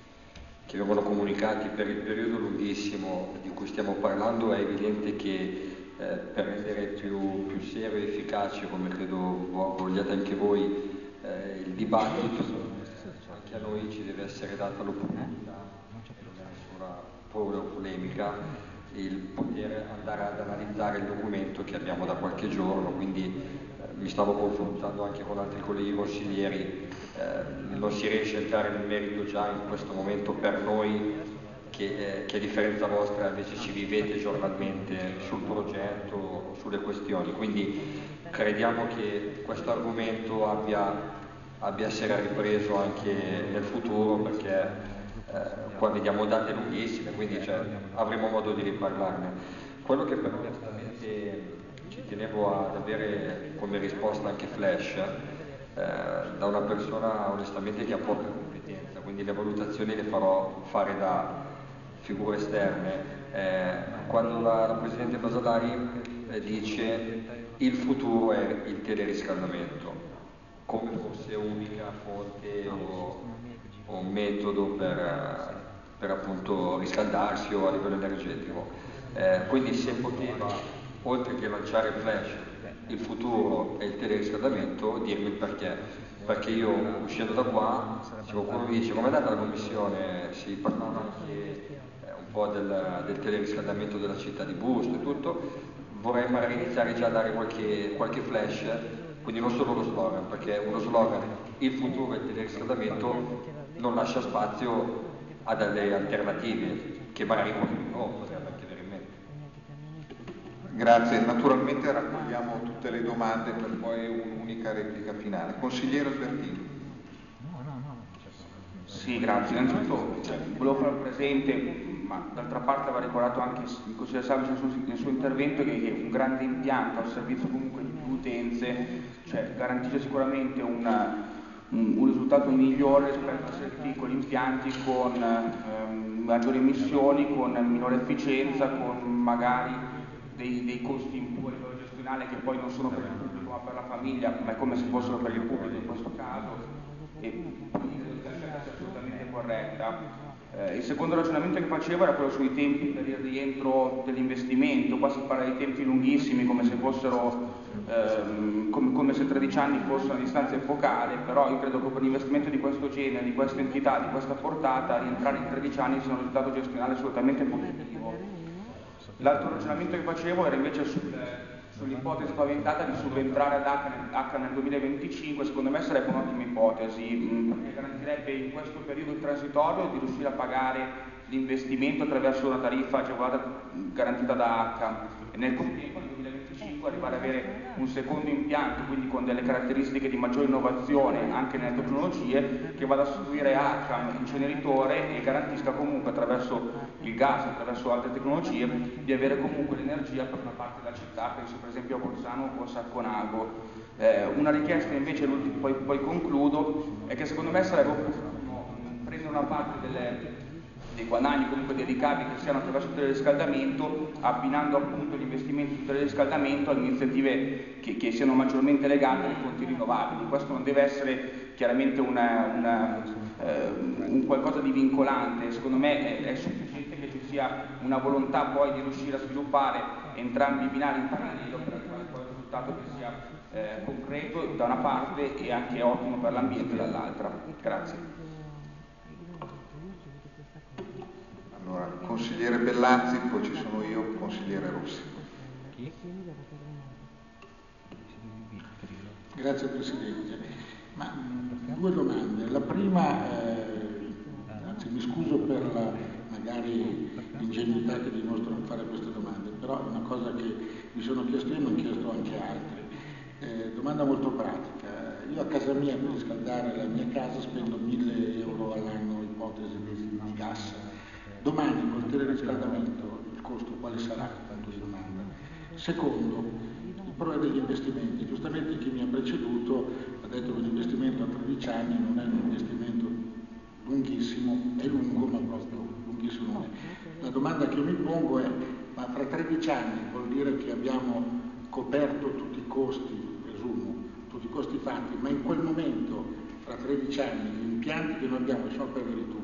che vengono comunicati per il periodo lunghissimo di cui stiamo parlando, è evidente che eh, per rendere più, più serio e efficace, come credo vogliate anche voi, eh, il dibattito, anche a noi ci deve essere data l'opportunità, non è nessuna paura o polemica, il poter andare ad analizzare il documento che abbiamo da qualche giorno, quindi eh, mi stavo confrontando anche con altri colleghi consiglieri, eh, non si riesce a entrare nel merito già in questo momento per noi che, eh, che a differenza vostra invece ci vivete giornalmente sul progetto, sulle questioni, quindi crediamo che questo argomento abbia abbia essere ripreso anche nel futuro, perché eh, qua vediamo date lunghissime, quindi cioè, avremo modo di riparlarne. Quello che però onestamente ci tenevo ad avere come risposta anche flash eh, da una persona onestamente che ha poca competenza, quindi le valutazioni le farò fare da figure esterne. Eh, quando la, la Presidente Basalari eh, dice il futuro è il teleriscaldamento, come fosse unica fonte o, o un metodo per, per appunto riscaldarsi o a livello energetico. Eh, quindi se poteva, oltre che lanciare flash, il futuro e il teleriscaldamento, dirmi il perché. Perché io uscendo da qua, se qualcuno mi dice come è andata la commissione, si parlava anche eh, un po' del, del teleriscaldamento della città di Busto e tutto, vorrei magari iniziare già a dare qualche, qualche flash. Quindi non solo lo slogan, perché uno slogan, il futuro e il teleriscaldamento, non lascia spazio a delle alternative che magari qualcuno potrebbe anche avere in mente. Grazie, naturalmente raccogliamo tutte le domande per poi un'unica replica finale. Consigliere Albertini. Sì, grazie. Innanzitutto cioè, volevo far presente, ma d'altra parte aveva ricordato anche il consigliere Savici nel suo, nel suo intervento, che, che un grande impianto al servizio comunque di più utenze, cioè garantisce sicuramente una, un, un risultato migliore rispetto a essere piccoli impianti con ehm, maggiori emissioni, con minore efficienza, con magari dei, dei costi in più a livello gestionale che poi non sono per il pubblico ma per la famiglia, ma è come se fossero per il pubblico in questo caso, e quindi credo che la scelta sia assolutamente corretta. Eh, il secondo ragionamento che facevo era quello sui tempi per il rientro dell'investimento. Qua si parla di tempi lunghissimi, come se fossero ehm, com- come se tredici anni fosse una distanza epocale, però io credo che per un investimento di questo genere, di questa entità, di questa portata, rientrare in tredici anni sia un risultato gestionale assolutamente positivo. L'altro ragionamento che facevo era invece sul, sull'ipotesi paventata di subentrare ad H nel, H nel duemilaventicinque. Secondo me sarebbe un'ottima ipotesi, mh, perché garantirebbe in questo periodo transitorio di riuscire a pagare l'investimento attraverso una tariffa agevolata garantita da H e nel contempo nel duemilaventicinque arrivare ad avere un secondo impianto, quindi con delle caratteristiche di maggiore innovazione anche nelle tecnologie, che vada a sostituire H inceneritore e garantisca comunque attraverso il gas, attraverso altre tecnologie, di avere comunque l'energia per una parte della città, penso per esempio a Bolzano o a Sacconago. Eh, una richiesta invece, poi, poi concludo, è che secondo me sarebbe opportuno prendere una parte delle dei guadagni comunque dei ricavi che siano attraverso il teleriscaldamento, abbinando appunto gli investimenti sul teleriscaldamento alle iniziative che, che siano maggiormente legate alle fonti rinnovabili. Questo non deve essere chiaramente una, una, eh, un qualcosa di vincolante, secondo me è, è sufficiente che ci sia una volontà poi di riuscire a sviluppare entrambi i binari in parallelo per arrivare poi a un risultato che sia eh, concreto da una parte e anche ottimo per l'ambiente dall'altra. Grazie. Allora, consigliere Bellazzi, poi ci sono io, consigliere Rossi. Grazie Presidente. Ma, mh, due domande. La prima, eh, anzi mi scuso per la magari l'ingenuità che dimostro nel fare queste domande, però è una cosa che mi sono chiesto io e mi hanno chiesto anche altri. Eh, domanda molto pratica. Io a casa mia per riscaldare la mia casa spendo mille euro all'anno, ipotesi di, di gas. Domani col teleriscaldamento il costo quale sarà? Tanto di domanda. Secondo, il problema degli investimenti. Giustamente chi mi ha preceduto ha detto che un investimento a tredici anni non è un investimento lunghissimo, è lungo ma proprio lunghissimo non è. La domanda che io mi pongo è, ma fra tredici anni vuol dire che abbiamo coperto tutti i costi, presumo, tutti i costi fatti, ma in quel momento, fra tredici anni, gli impianti che noi abbiamo, lasciamo perdere i tubi,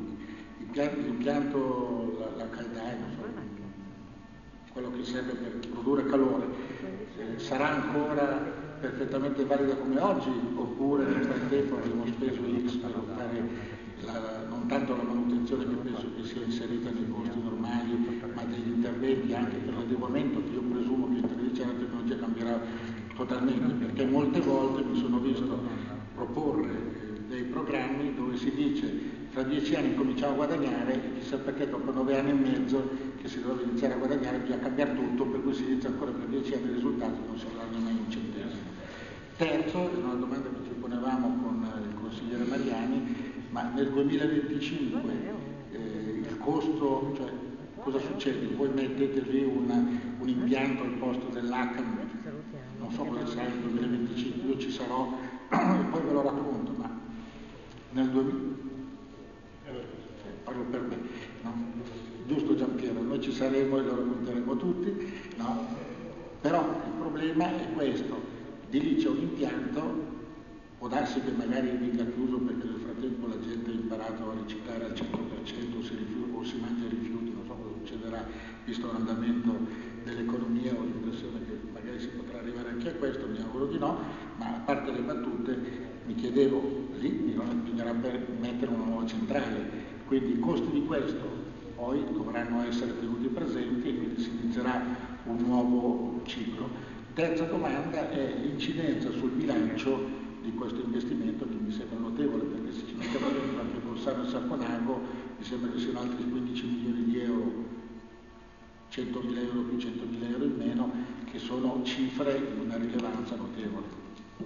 l'impianto, la, la caldaia, non so, quello che serve per produrre calore, eh, sarà ancora perfettamente valida come oggi, oppure nel frattempo avremo speso X per fare la, non tanto la manutenzione che penso che sia inserita nei costi normali, ma degli interventi anche per l'adeguamento, che io presumo che in tredici anni la tecnologia cambierà totalmente, perché molte volte mi sono visto proporre eh, dei programmi dove si dice tra dieci anni cominciamo a guadagnare, e chissà perché dopo nove anni e mezzo che si doveva iniziare a guadagnare bisogna cambiare tutto, per cui si inizia ancora per dieci anni, i risultati non si avranno mai un centesimo. Terzo, è una domanda che ci ponevamo con il consigliere Mariani, ma nel duemilaventicinque eh, il costo, cioè cosa succede? Voi mettete lì una, un impianto al posto dell'H, non so cosa sarà nel duemilaventicinque, io ci sarò e poi ve lo racconto, ma nel duemila parlo per me, no? Giusto Giampiero, noi ci saremo e lo racconteremo tutti, no? Però il problema è questo, di lì c'è un impianto, può darsi che magari venga chiuso perché nel frattempo la gente ha imparato a riciclare al cento per cento o si, rifiuta, o si mangia rifiuti, non so cosa succederà visto l'andamento dell'economia, ho l'impressione che magari si potrà arrivare anche a questo, mi auguro di no, ma a parte le battute mi chiedevo, lì bisognerà mettere una nuova centrale. Quindi i costi di questo poi dovranno essere tenuti presenti e quindi si inizierà un nuovo ciclo. Terza domanda è l'incidenza sul bilancio di questo investimento che mi sembra notevole, perché se ci mettiamo dentro anche Bolzano e Sacconago mi sembra che siano altri quindici milioni di euro, centomila euro più centomila euro in meno, che sono cifre di una rilevanza notevole.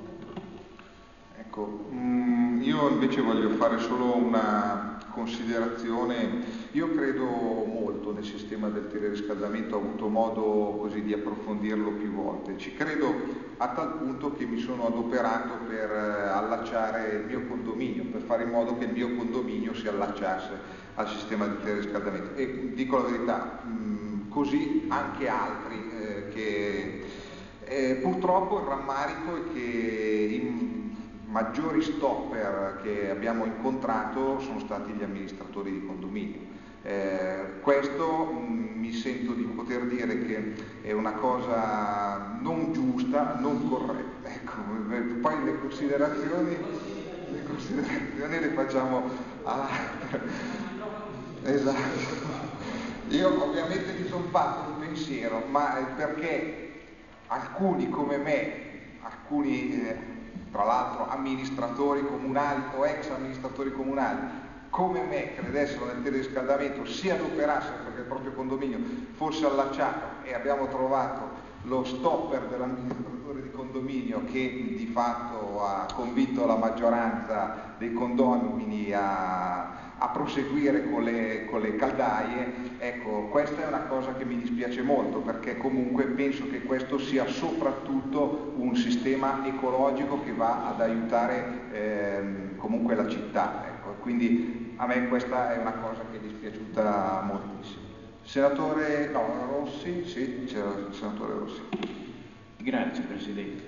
Ecco, mh, io invece voglio fare solo una considerazione. Io credo molto nel sistema del teleriscaldamento, ho avuto modo così di approfondirlo più volte. Ci credo a tal punto che mi sono adoperato per eh, allacciare il mio condominio, per fare in modo che il mio condominio si allacciasse al sistema di teleriscaldamento. E dico la verità, mh, così anche altri eh, che eh, purtroppo il rammarico è che in, maggiori stopper che abbiamo incontrato sono stati gli amministratori di condominio. Eh, questo mh, mi sento di poter dire che è una cosa non giusta, non corretta. Ecco, poi le considerazioni, le considerazioni le facciamo a... Esatto. Io ovviamente mi sono fatto un pensiero, ma perché alcuni come me, alcuni eh, tra l'altro amministratori comunali o ex amministratori comunali, come me credessero nel teleriscaldamento, si adoperassero perché il proprio condominio fosse allacciato, e abbiamo trovato lo stopper dell'amministratore di condominio che di fatto ha convinto la maggioranza dei condomini a, a proseguire con le, con le caldaie. Ecco, questa è una cosa che mi dispiace molto, perché comunque penso che questo sia soprattutto un sistema ecologico che va ad aiutare ehm, comunque la città. Ecco, quindi a me questa è una cosa che è dispiaciuta moltissimo. Senatore no, Rossi, sì, c'era il senatore Rossi. Grazie Presidente.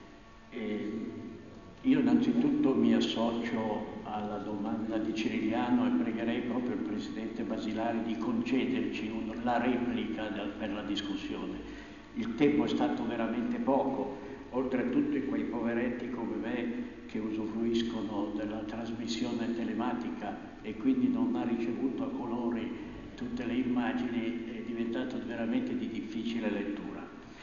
Eh, io innanzitutto mi associo alla domanda di Cirigliano e pregherei proprio il Presidente Basilari di concederci un, la replica del, per la discussione. Il tempo è stato veramente poco, oltretutto quei poveretti come me che usufruiscono della trasmissione telematica e quindi non ha ricevuto a colori tutte le immagini, è diventato veramente di difficile lettura.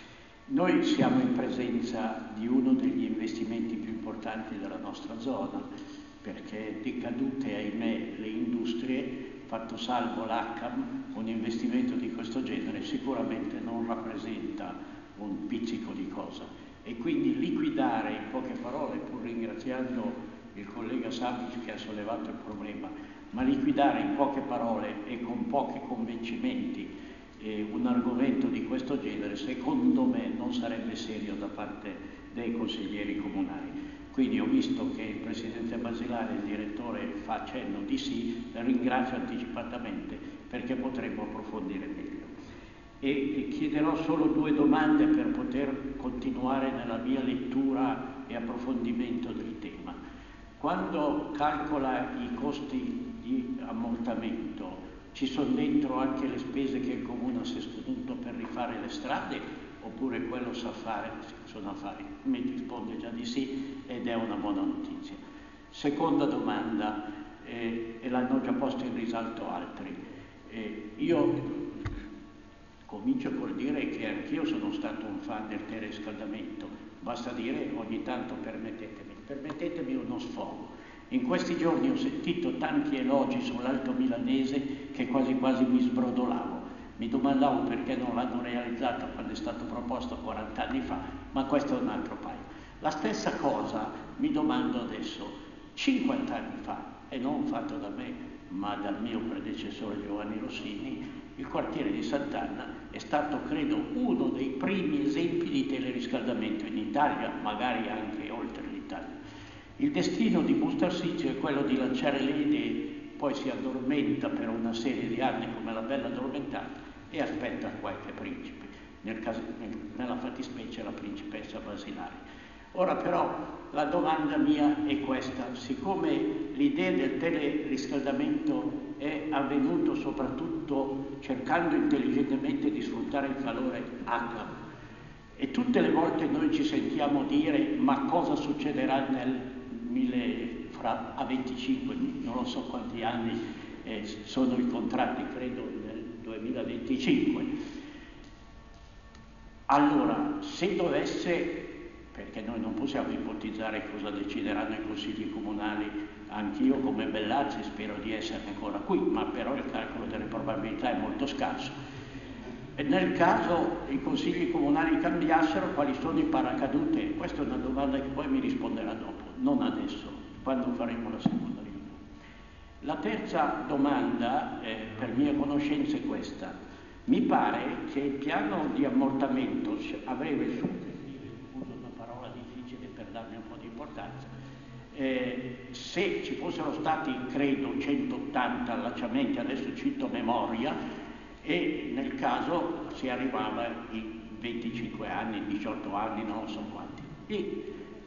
Noi siamo in presenza di uno degli investimenti più importanti della nostra zona, perché decadute, ahimè, le industrie, fatto salvo l'A C A M, un investimento di questo genere sicuramente non rappresenta un pizzico di cosa. E quindi liquidare, in poche parole, pur ringraziando il collega Savic che ha sollevato il problema, ma liquidare in poche parole e con pochi convincimenti eh, un argomento di questo genere, secondo me non sarebbe serio da parte dei consiglieri comunali. Quindi ho visto che il Presidente Basilari, il direttore, fa cenno di sì, ringrazio anticipatamente perché potremo approfondire meglio. E chiederò solo due domande per poter continuare nella mia lettura e approfondimento del tema. Quando calcola i costi di ammortamento, ci sono dentro anche le spese che il Comune ha sostenuto per rifare le strade, oppure quello sa fare, sono affari? Mi risponde già di sì ed è una buona notizia. Seconda domanda, eh, e l'hanno già posto in risalto altri. Eh, io comincio col dire che anch'io sono stato un fan del teleriscaldamento, basta dire ogni tanto permettetemi, permettetemi uno sfogo. In questi giorni ho sentito tanti elogi sull'Alto Milanese che quasi quasi mi sbrodolavo. Mi domandavo perché non l'hanno realizzato quando è stato proposto quaranta anni fa, ma questo è un altro paio. La stessa cosa mi domando adesso, cinquanta anni fa, e non fatto da me, ma dal mio predecessore Giovanni Rossini, il quartiere di Sant'Anna è stato, credo, uno dei primi esempi di teleriscaldamento in Italia, magari anche oltre l'Italia. Il destino di Bustarsizio è quello di lanciare le idee, poi si addormenta per una serie di anni come la bella addormentata e aspetta qualche principe, nel caso, nella fattispecie la principessa Basilari. Ora però la domanda mia è questa: siccome l'idea del teleriscaldamento è avvenuto soprattutto cercando intelligentemente di sfruttare il calore H, e tutte le volte noi ci sentiamo dire ma cosa succederà nel mille, fra, a venticinque, non lo so quanti anni eh, sono i contratti, credo nel duemilaventicinque. Allora, se dovesse, perché noi non possiamo ipotizzare cosa decideranno i consigli comunali, anch'io come Bellazzi spero di essere ancora qui, ma però il calcolo delle probabilità è molto scarso. E nel caso i consigli comunali cambiassero, quali sono i paracadute? Questa è una domanda che poi mi risponderà dopo, non adesso, quando faremo la seconda riunione. La terza domanda, eh, per mia conoscenza, è questa. Mi pare che il piano di ammortamento avrebbe il suo, uso una parola difficile per darmi un po' di importanza, eh, se ci fossero stati, credo, centottanta allacciamenti, adesso cito a memoria, e nel caso si arrivava in venticinque anni, diciotto anni, non so quanti. E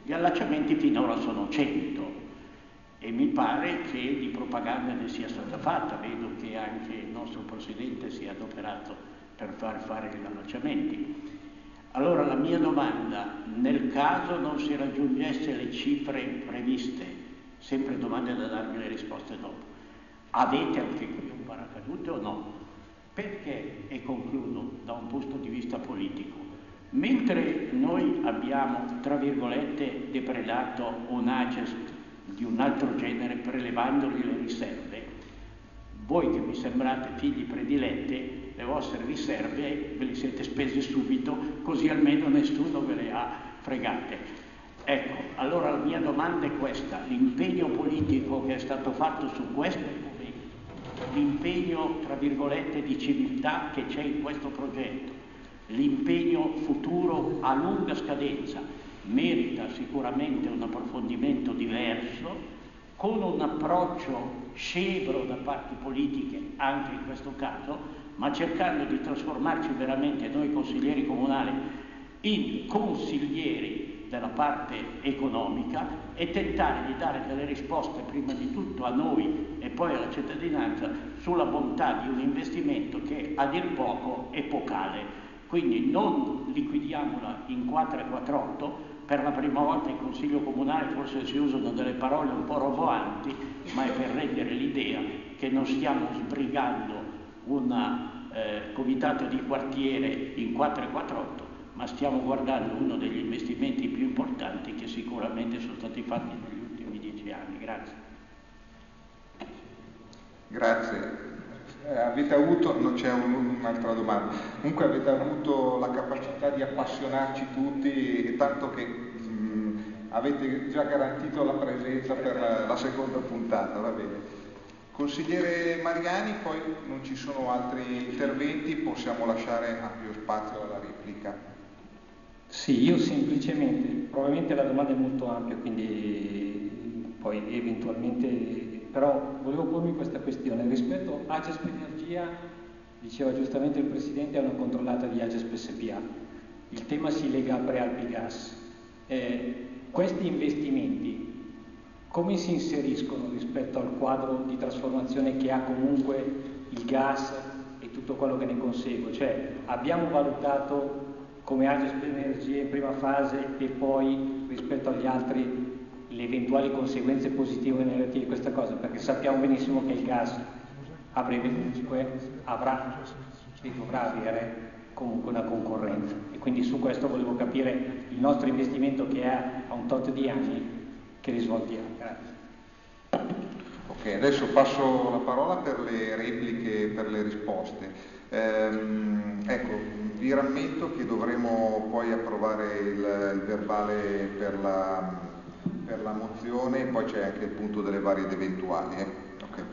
Gli allacciamenti finora sono cento e mi pare che di propaganda ne sia stata fatta. Vedo che anche il nostro Presidente si è adoperato per far fare gli allacciamenti. Allora la mia domanda, nel caso non si raggiungesse le cifre previste, sempre domande da darmi le risposte dopo, avete anche qui un paracadute o no? Perché, e concludo da un punto di vista politico, mentre noi abbiamo, tra virgolette, depredato un Agest di un altro genere prelevandogli le riserve, voi che mi sembrate figli prediletti, le vostre riserve ve le siete spese subito, così almeno nessuno ve le ha fregate. Ecco, allora la mia domanda è questa: l'impegno politico che è stato fatto su questo argomento, l'impegno tra virgolette di civiltà che c'è in questo progetto, l'impegno futuro a lunga scadenza, merita sicuramente un approfondimento diverso, con un approccio scevro da parti politiche anche in questo caso, ma cercando di trasformarci veramente noi consiglieri comunali in consiglieri della parte economica e tentare di dare delle risposte prima di tutto a noi e poi alla cittadinanza sulla bontà di un investimento che a dir poco è epocale. Quindi non liquidiamola in quattro e quattr'otto, per la prima volta in Consiglio Comunale forse si usano delle parole un po' roboanti, ma è per rendere l'idea che non stiamo sbrigando un eh, comitato di quartiere in quattro e quattr'otto, ma stiamo guardando uno degli investimenti più importanti che sicuramente sono stati fatti negli ultimi dieci anni. Grazie. Grazie. Eh, avete avuto, non c'è un, un'altra domanda, comunque avete avuto la capacità di appassionarci tutti, e tanto che mh, avete già garantito la presenza per la, la seconda puntata, va bene. Consigliere Mariani, poi non ci sono altri interventi, possiamo lasciare ampio spazio alla replica. Sì, io semplicemente, probabilmente la domanda è molto ampia, quindi poi eventualmente, però volevo pormi questa questione. Rispetto a Agesp Energia, diceva giustamente il Presidente, è una controllata di Agesp S P A. Il tema si lega a Prealpi Gas. Eh, questi investimenti come si inseriscono rispetto al quadro di trasformazione che ha comunque il gas e tutto quello che ne consegue? Cioè, abbiamo valutato come Agesp Energia in prima fase e poi rispetto agli altri le eventuali conseguenze positive o negative di questa cosa, perché sappiamo benissimo che il gas a breve comunque avrà e dovrà avere comunque una concorrenza, e quindi su questo volevo capire il nostro investimento che ha a un tot di anni che risvolti ha. Grazie. Ok, adesso passo la parola per le repliche e per le risposte. Ehm, ecco, vi rammento che dovremo poi approvare il, il verbale per la, per la mozione, e poi c'è anche il punto delle varie ed eventuali. Eh? Okay.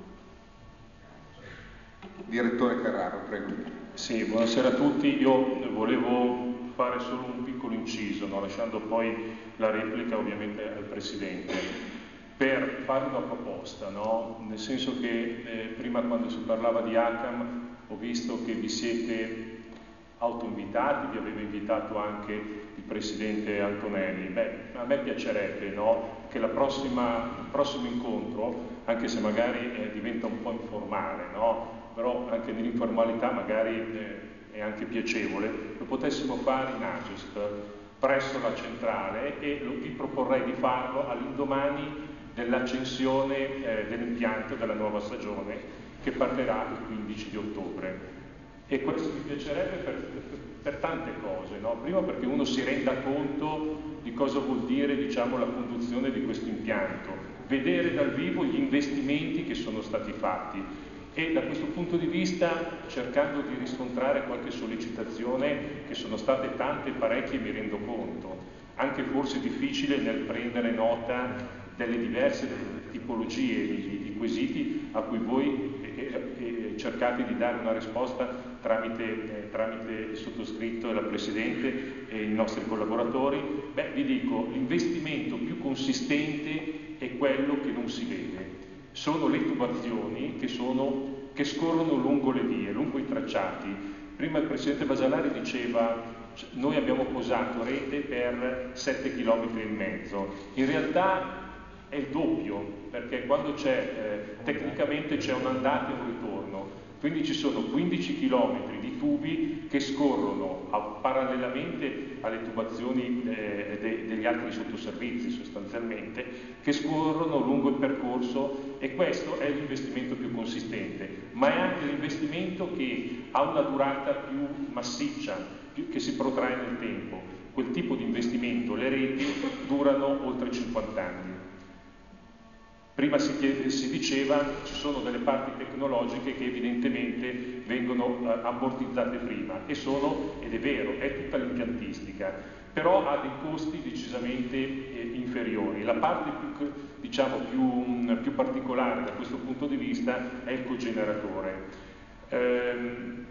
Direttore Carraro, prego. Sì, buonasera a tutti. Io volevo fare solo un piccolo inciso, no? Lasciando poi la replica ovviamente al Presidente, per fare una proposta, no? Nel senso che eh, prima, quando si parlava di ACAM, ho visto che vi siete autoinvitati, vi aveva invitato anche il Presidente Antonelli. Beh, a me piacerebbe, no? Che la prossima, il prossimo incontro, anche se magari eh, diventa un po' informale, no? Però anche nell'informalità magari eh, è anche piacevole, lo potessimo fare in Agest presso la centrale, e lo, vi proporrei di farlo all'indomani dell'accensione eh, dell'impianto della nuova stagione che partirà il quindici di ottobre. E questo mi piacerebbe per, per, per tante cose, no? Prima perché uno si renda conto di cosa vuol dire, diciamo, la conduzione di questo impianto, vedere dal vivo gli investimenti che sono stati fatti, e da questo punto di vista cercando di riscontrare qualche sollecitazione, che sono state tante e parecchie, mi rendo conto, anche forse difficile nel prendere nota delle diverse tipologie di, di quesiti a cui voi eh, eh, cercate di dare una risposta tramite, eh, tramite il sottoscritto e la Presidente e i nostri collaboratori. Beh, vi dico, l'investimento più consistente è quello che non si vede. Sono le tubazioni che, sono, che scorrono lungo le vie, lungo i tracciati. Prima il Presidente Basalari diceva noi abbiamo posato rete per sette chilometri e mezzo, in realtà è il doppio, perché quando c'è, eh, tecnicamente c'è un'andata e un ritorno, quindi ci sono quindici chilometri di tubi che scorrono a, parallelamente alle tubazioni eh, de, degli altri sottoservizi sostanzialmente, che scorrono lungo il percorso, e questo è l'investimento più consistente, ma è anche l'investimento che ha una durata più massiccia, più, che si protrae nel tempo. Quel tipo di investimento, le reti, durano oltre cinquanta anni. Prima si, chiede, si diceva ci sono delle parti tecnologiche che evidentemente vengono eh, ammortizzate prima, e sono, ed è vero, è tutta l'impiantistica, però ha dei costi decisamente eh, inferiori. La parte più, diciamo, più, più particolare da questo punto di vista è il cogeneratore. Ehm,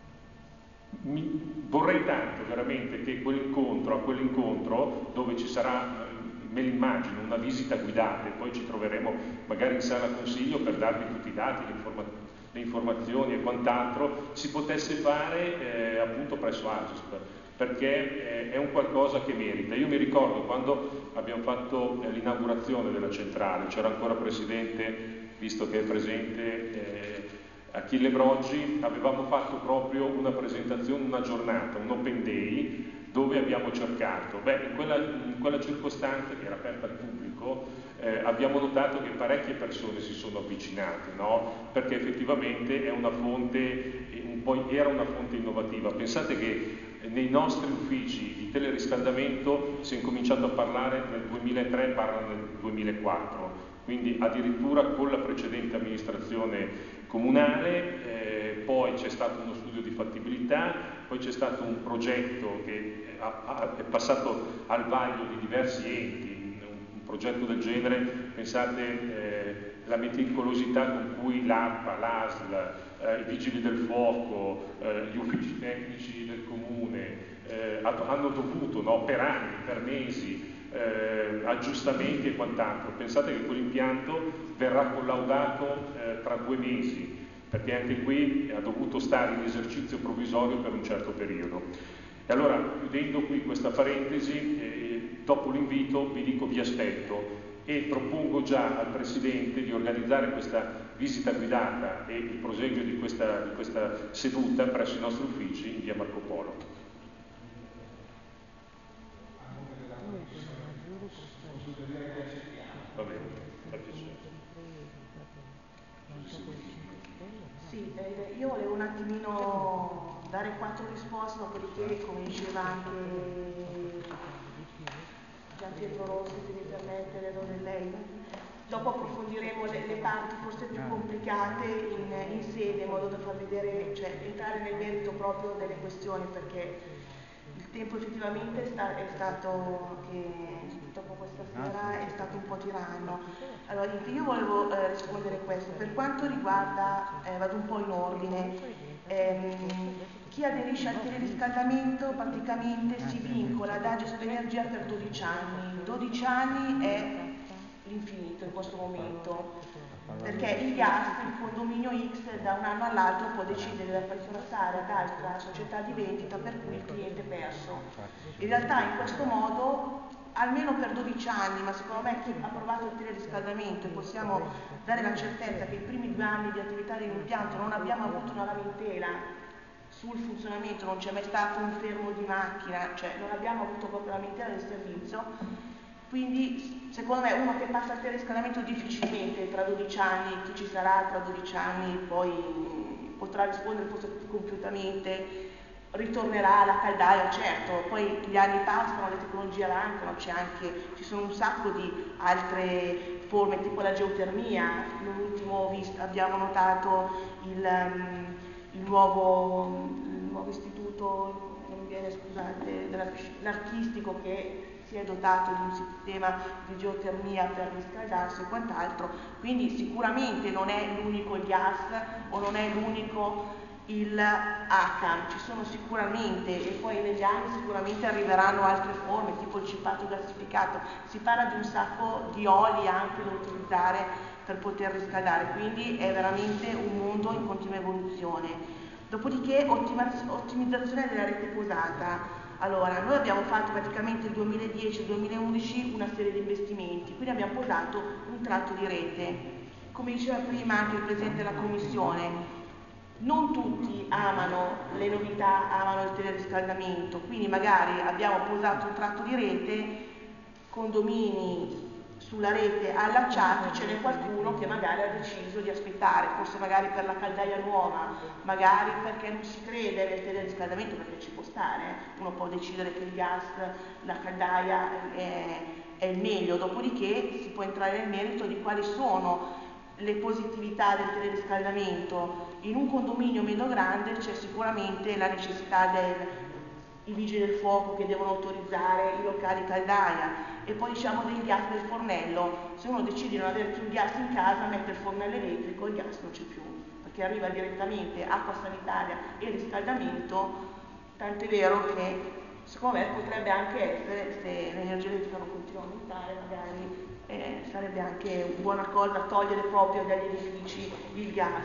mi, vorrei tanto veramente che quell'incontro, a quell'incontro dove ci sarà, me l'immagino, una visita guidata, e poi ci troveremo magari in sala consiglio per darvi tutti i dati, le, informa le informazioni e quant'altro, si potesse fare eh, appunto presso Agisp, perché eh, è un qualcosa che merita. Io mi ricordo quando abbiamo fatto eh, l'inaugurazione della centrale, c'era ancora presidente, visto che è presente, eh, Achille Broggi, avevamo fatto proprio una presentazione, una giornata, un open day, dove abbiamo cercato, beh, in quella, in quella circostanza che era aperta al pubblico, eh, abbiamo notato che parecchie persone si sono avvicinate, no? Perché effettivamente è una fonte, un po', era una fonte innovativa. Pensate che nei nostri uffici di teleriscaldamento si è incominciato a parlare nel duemilatré, parla nel duemilaquattro, quindi addirittura con la precedente amministrazione comunale, eh, poi c'è stato uno studio di fattibilità, poi c'è stato un progetto che è passato al vaglio di diversi enti. Un progetto del genere, pensate eh, la meticolosità con cui l'ARPA, l'A S L, eh, i vigili del fuoco, eh, gli uffici tecnici del comune eh, hanno dovuto, no, per anni, per mesi, eh, aggiustamenti e quant'altro. Pensate che quell'impianto verrà collaudato eh, tra due mesi, perché anche qui ha dovuto stare in esercizio provvisorio per un certo periodo. E allora, chiudendo qui questa parentesi, eh, dopo l'invito vi dico vi aspetto, e propongo già al Presidente di organizzare questa visita guidata e il proseguio di questa, di questa seduta presso i nostri uffici in via Marco Polo. Va bene, per piacere. Sì, eh, io volevo un attimino dare quattro risposte, dopodiché, come diceva anche Gian Pietro Rossi, se mi permette, le do del lei. Dopo approfondiremo le, le parti forse più complicate in, in sede, in modo da far vedere, cioè entrare nel merito proprio delle questioni, perché il tempo effettivamente è, sta, è stato, che dopo questa sera, è stato un po' tiranno. Allora, io volevo eh, rispondere questo. Per quanto riguarda, eh, vado un po' in ordine, ehm, chi aderisce al teleriscaldamento praticamente si vincola ad Ageso Energia per dodici anni. dodici anni è l'infinito in questo momento, perché il gas, il condominio X, da un anno all'altro può decidere di passare ad altra società di vendita, per cui il cliente è perso. In realtà in questo modo, almeno per dodici anni, ma secondo me chi ha provato il teleriscaldamento, e possiamo dare la certezza che i primi due anni di attività dell'impianto non abbiamo avuto una lamentela sul funzionamento, non c'è mai stato un fermo di macchina, cioè non abbiamo avuto proprio la lamentela del servizio. Quindi secondo me uno che passa al teleriscaldamento difficilmente tra dodici anni, chi ci sarà tra dodici anni poi potrà rispondere forse più compiutamente, ritornerà alla caldaia, certo, poi gli anni passano, le tecnologie avanzano, c'è anche, ci sono un sacco di altre forme tipo la geotermia. L'ultimo abbiamo notato il, um, il, nuovo, il nuovo istituto, non mi viene, scusate, l'archistico, che si è dotato di un sistema di geotermia per riscaldarsi e quant'altro, quindi sicuramente non è l'unico il gas o non è l'unico il A C A M, ci sono sicuramente, e poi negli anni sicuramente arriveranno altre forme, tipo il cippato gassificato. Si parla di un sacco di oli anche da utilizzare per poter riscaldare, quindi è veramente un mondo in continua evoluzione. Dopodiché ottimizzazione della rete posata. Allora, noi abbiamo fatto praticamente il duemiladieci duemilaundici una serie di investimenti, quindi abbiamo posato un tratto di rete. Come diceva prima anche il Presidente della Commissione, non tutti amano le novità, amano il teleriscaldamento, quindi magari abbiamo posato un tratto di rete, condomini sulla rete allacciati, ce n'è qualcuno che magari ha deciso di aspettare, forse magari per la caldaia nuova, magari perché non si crede nel teleriscaldamento, perché ci può stare, uno può decidere che il gas, la caldaia è, è il meglio, dopodiché si può entrare nel merito di quali sono le positività del teleriscaldamento. In un condominio medio grande c'è sicuramente la necessità dei vigili del fuoco che devono autorizzare i locali caldaia, e poi diciamo del gas del fornello. Se uno decide di non avere più il gas in casa, mette il fornello elettrico, il gas non c'è più, perché arriva direttamente acqua sanitaria e riscaldamento, tant'è vero che secondo me potrebbe anche essere, se l'energia elettrica non continua a aumentare, magari eh, sarebbe anche buona cosa togliere proprio dagli edifici il gas.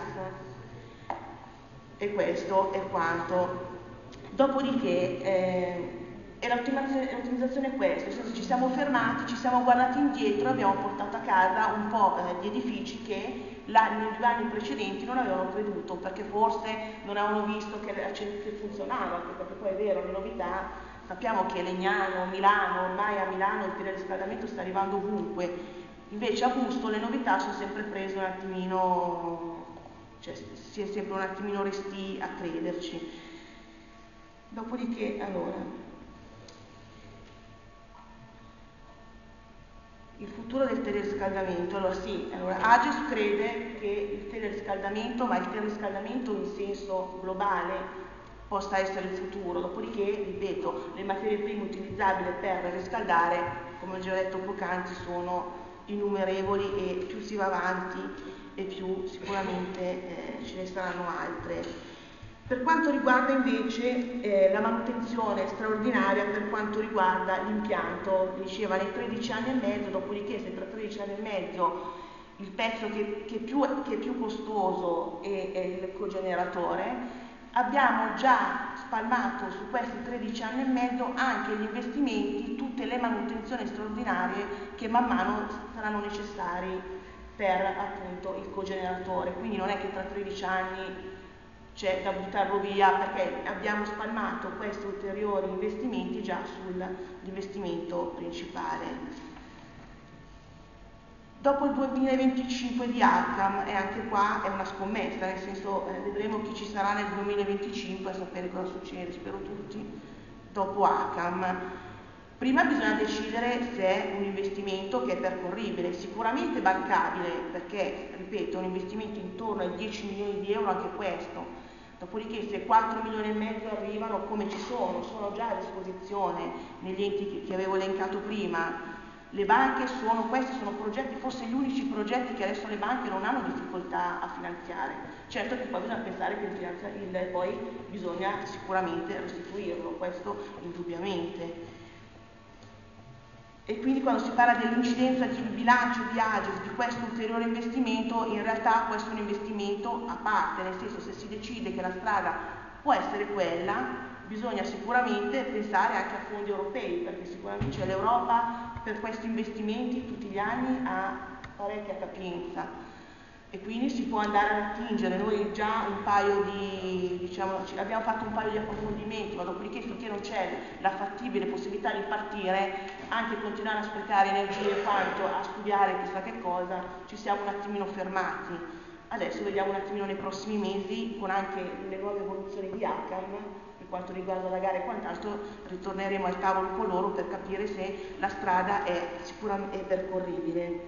E questo è quanto. Dopodiché eh, e l'ottimizzazione è questa, nel senso ci siamo fermati, ci siamo guardati indietro e abbiamo portato a casa un po' eh, di edifici che la, negli anni precedenti non avevano creduto, perché forse non avevano visto che, che funzionava, perché poi è vero, le novità, sappiamo che Legnano, Milano, ormai a Milano il teleriscaldamento sta arrivando ovunque, invece a Busto le novità sono sempre prese un attimino, cioè si è sempre un attimino resti a crederci. Dopodiché, allora, il futuro del teleriscaldamento, allora sì, allora Ages crede che il teleriscaldamento, ma il teleriscaldamento in senso globale possa essere il futuro, dopodiché, ripeto, le materie prime utilizzabili per riscaldare, come ho già detto poc'anzi, sono innumerevoli e più si va avanti e più sicuramente eh, ce ne saranno altre. Per quanto riguarda invece eh, la manutenzione straordinaria, per quanto riguarda l'impianto, diceva nei tredici anni e mezzo, dopodiché se tra tredici anni e mezzo il pezzo che, che, più, che è più costoso è, è il cogeneratore, abbiamo già spalmato su questi tredici anni e mezzo anche gli investimenti, tutte le manutenzioni straordinarie che man mano saranno necessari per appunto il cogeneratore, quindi non è che tra tredici anni c'è da buttarlo via, perché abbiamo spalmato questi ulteriori investimenti già sull'investimento principale. Dopo il duemilaventicinque di ACAM, e anche qua è una scommessa, nel senso eh, vedremo chi ci sarà nel duemilaventicinque a sapere cosa succede, spero tutti, dopo ACAM. Prima bisogna decidere se è un investimento che è percorribile, sicuramente bancabile, perché, ripeto, è un investimento intorno ai dieci milioni di euro anche questo. Dopodiché se quattro milioni e mezzo arrivano, come ci sono, sono già a disposizione negli enti che, che avevo elencato prima. Le banche sono, questi sono progetti, forse gli unici progetti che adesso le banche non hanno difficoltà a finanziare. Certo che poi bisogna pensare che il finanzia, il, poi bisogna sicuramente restituirlo, questo indubbiamente. E quindi quando si parla dell'incidenza sul bilancio di Ages di questo ulteriore investimento, in realtà questo è un investimento a parte, nel senso se si decide che la strada può essere quella, bisogna sicuramente pensare anche a fondi europei, perché sicuramente cioè, l'Europa per questi investimenti tutti gli anni ha parecchia capienza e quindi si può andare ad attingere. Noi già un paio di, diciamo, abbiamo fatto un paio di approfondimenti, ma dopodiché finché non c'è la fattibile possibilità di partire, anche continuare a sprecare energie quanto a studiare chissà che cosa, ci siamo un attimino fermati. Adesso vediamo un attimino nei prossimi mesi, con anche le nuove evoluzioni di ACAM, per quanto riguarda la gara e quant'altro, ritorneremo al tavolo con loro per capire se la strada è sicuramente percorribile.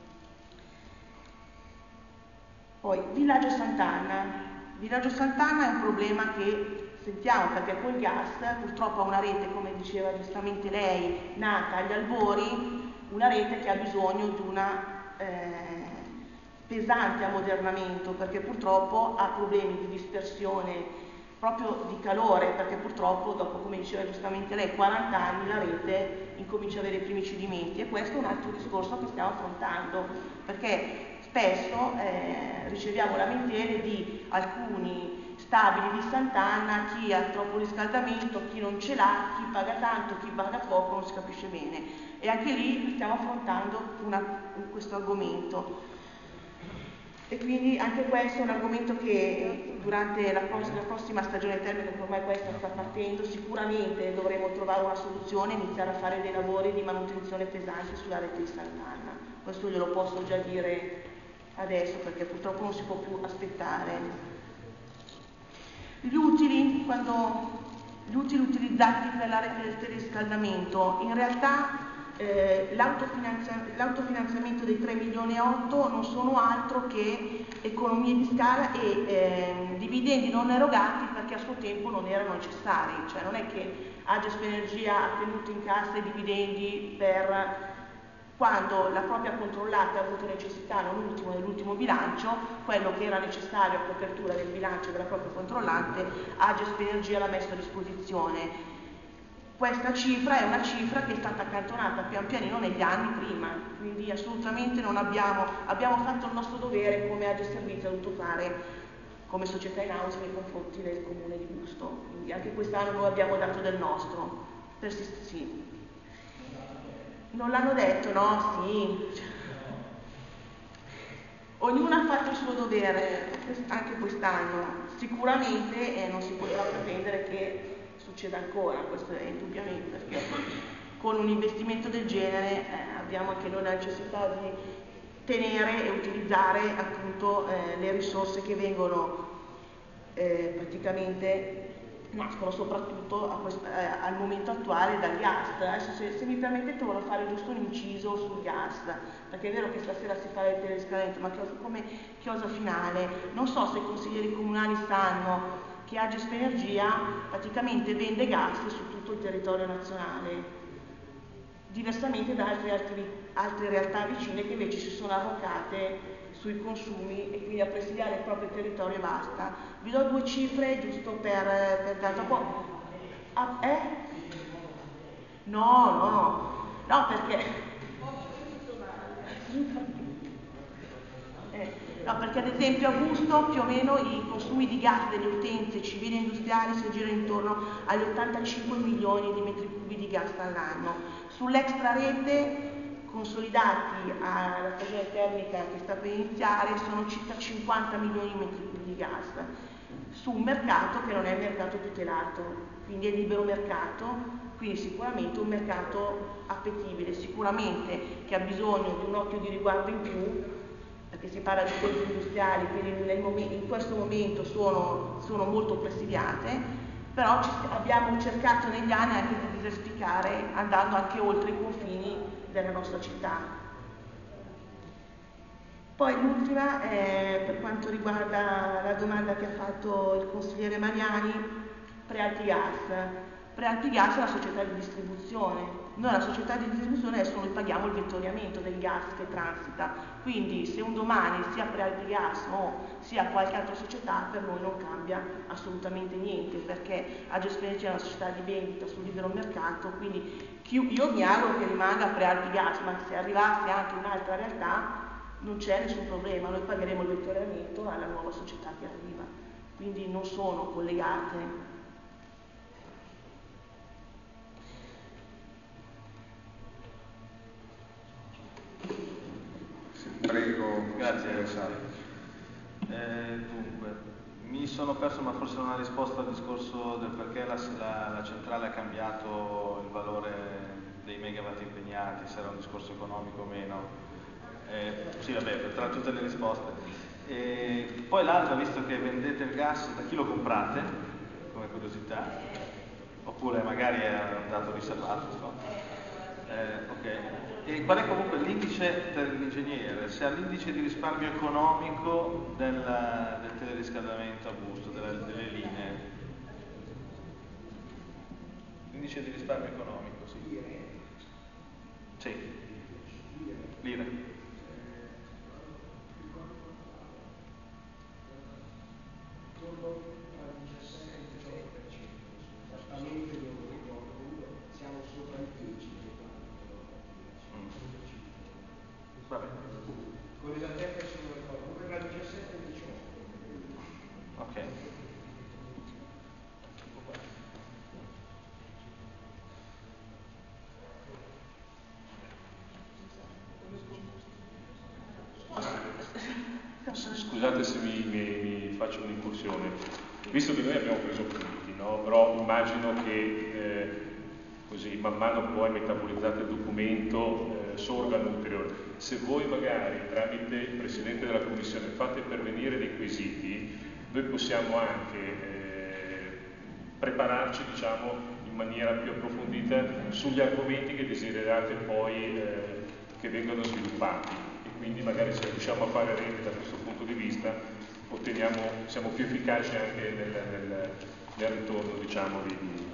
Poi, Villaggio Sant'Anna. Villaggio Sant'Anna è un problema che sentiamo perché col gas purtroppo ha una rete, come diceva giustamente lei, nata agli albori, una rete che ha bisogno di una eh, pesante ammodernamento, perché purtroppo ha problemi di dispersione proprio di calore, perché purtroppo dopo, come diceva giustamente lei, quaranta anni la rete incomincia ad avere i primi cedimenti, e questo è un altro discorso che stiamo affrontando, perché spesso eh, riceviamo lamentele di alcuni stabili di Sant'Anna, chi ha troppo riscaldamento, chi non ce l'ha, chi paga tanto, chi paga poco, non si capisce bene. E anche lì stiamo affrontando una, questo argomento. E quindi anche questo è un argomento che durante la, pros- la prossima stagione termica, che ormai questa sta partendo, sicuramente dovremo trovare una soluzione e iniziare a fare dei lavori di manutenzione pesanti sulla rete di Sant'Anna. Questo glielo posso già dire adesso, perché purtroppo non si può più aspettare. Gli utili, quando, gli utili utilizzati per la rete del teleriscaldamento, in realtà eh, l'autofinanzia- l'autofinanziamento dei tre milioni e otto non sono altro che economie di scala e eh, dividendi non erogati perché a suo tempo non erano necessari, cioè non è che Agesp Energia ha tenuto in cassa i dividendi per quando la propria controllata ha avuto necessità, non ultimo nell'ultimo bilancio, quello che era necessario a copertura del bilancio della propria controllante, Agesp Energia l'ha messo a disposizione. Questa cifra è una cifra che è stata accantonata pian pianino negli anni prima, quindi assolutamente non abbiamo, abbiamo fatto il nostro dovere come Agesp Servizi ha dovuto fare come società in house nei confronti del comune di Busto, quindi anche quest'anno noi abbiamo dato del nostro. Persist- sì. Non l'hanno detto, no? Sì. Ognuno ha fatto il suo dovere, anche quest'anno. Sicuramente eh, non si potrà pretendere che succeda ancora, questo è indubbiamente, perché con un investimento del genere eh, abbiamo anche noi la necessità di tenere e utilizzare appunto eh, le risorse che vengono eh, praticamente nascono soprattutto a quest- eh, al momento attuale dal gas. Adesso se, se mi permettete voglio fare giusto un inciso sul gas, perché è vero che stasera si fa il teleriscaldamento, ma chiosa, come chiosa finale, non so se i consiglieri comunali sanno che Agesp Energia praticamente vende gas su tutto il territorio nazionale, diversamente da altre, altri, altre realtà vicine che invece si sono avvocate sui consumi e quindi a presidiare il proprio territorio e basta. Vi do due cifre giusto per, per data po'. Ah, eh? No, no, no perché... Eh, no, perché ad esempio a Busto più o meno i consumi di gas delle utenze civili e industriali si girano intorno agli ottantacinque milioni di metri cubi di gas all'anno. Sull'extra rete consolidati alla stagione termica che sta per iniziare sono circa cinquanta milioni di metri cubi di gas su un mercato che non è il mercato tutelato, quindi è libero mercato, quindi sicuramente un mercato appetibile, sicuramente che ha bisogno di un occhio di riguardo in più, perché si parla di utenze industriali, quindi nel mom- in questo momento sono, sono molto presidiate, però ci, abbiamo cercato negli anni anche di diversificare andando anche oltre i confini della nostra città. Poi l'ultima è per quanto riguarda la domanda che ha fatto il consigliere Mariani, Prealpi Gas. Prealpi Gas è una società di distribuzione. Noi la società di distribuzione adesso noi paghiamo il vettoriamento del gas che transita, quindi se un domani sia Prealpi Gas o sia qualche altra società per noi non cambia assolutamente niente, perché Agesp Energia è una società di vendita sul libero mercato, quindi io mi auguro che rimanga Prealpi Gas, ma se arrivasse anche un'altra realtà non c'è nessun problema, noi pagheremo il vettoriamento alla nuova società che arriva, quindi non sono collegate. Prego. Grazie. Eh, dunque, mi sono perso, ma forse non ha risposto al discorso del perché la, la, la centrale ha cambiato il valore dei megawatt impegnati, se era un discorso economico o meno. Eh, sì, vabbè, tra tutte le risposte. E poi l'altra, visto che vendete il gas, da chi lo comprate? Come curiosità? Oppure magari è un dato riservato? So. Eh, ok. E qual è comunque l'indice per l'ingegnere? Se ha l'indice di risparmio economico del, del teleriscaldamento a Busto, delle, delle linee. L'indice di risparmio economico, sì. Sì. Lire. Al diciassette diciotto per cento, esattamente non lo ricordo, comunque siamo sopra il dieci Va bene. con l'esattezza se non ricordo, comunque tra il diciassette e il diciotto. Ok. scusate se mi, mi, mi faccio un'incursione, visto che noi abbiamo preso punti, no? Però immagino che eh, così man mano poi metabolizzate il documento eh, sorgano ulteriori. Se voi magari tramite il Presidente della Commissione fate pervenire dei quesiti, noi possiamo anche eh, prepararci, diciamo, in maniera più approfondita sugli argomenti che desiderate poi eh, che vengano sviluppati, e quindi magari se riusciamo a fare rete da questo punto di vista otteniamo, siamo più efficaci anche nel, nel, nel ritorno, diciamo, di, di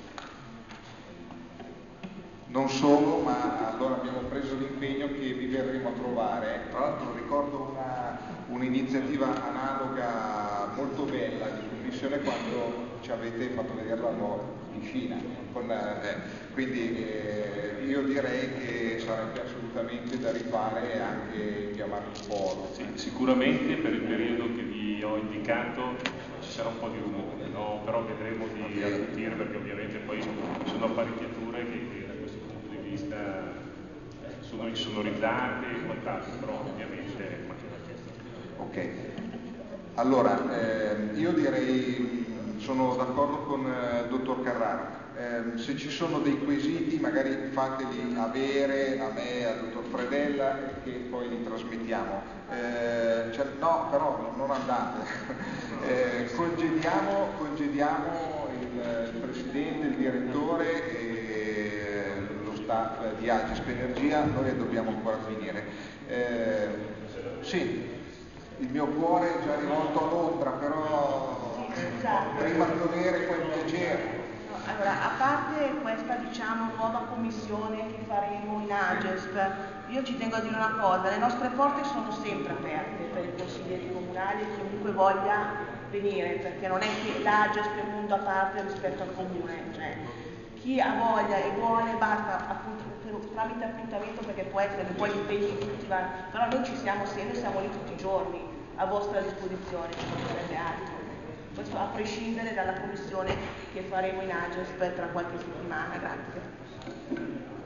Non solo, ma allora abbiamo preso l'impegno che vi verremo a trovare. Tra l'altro ricordo una, un'iniziativa analoga molto bella di commissione quando ci avete fatto vedere la nuova piscina. Con, eh, quindi eh, io direi che sarebbe assolutamente da rifare e anche chiamare un polo. Sì, sicuramente per il periodo che vi ho indicato ci sarà un po' di rumore, no? Però vedremo di attutire, perché ovviamente poi sono apparecchiature che, che da questo punto di vista eh, sono insonorizzate e quant'altro, però ovviamente... Ok, allora eh, io direi, sono d'accordo con il eh, dottor Carrara. Eh, se ci sono dei quesiti magari fateli avere a me e al dottor Fredella e che poi li trasmettiamo. Eh, cioè, no, però non andate. eh, congediamo, congediamo il, il Presidente, il Direttore e lo staff di Agesp Energia, noi dobbiamo ancora finire. Eh, sì, il mio cuore è già rivolto a Londra, però prima di avere quel piacere. Allora, a parte questa, diciamo, nuova commissione che faremo in Agesp, io ci tengo a dire una cosa: le nostre porte sono sempre aperte per i consiglieri comunali e chiunque voglia venire, perché non è che l'Agesp è un mondo a parte rispetto al comune, cioè chi ha voglia e vuole basta appunto per, tramite appuntamento, perché può essere poi gli impegni tutti vanno, però noi ci siamo sempre, siamo lì tutti i giorni a vostra disposizione, ci sarebbe altro. Questo a prescindere dalla commissione che faremo in Agesp tra qualche settimana. Grazie.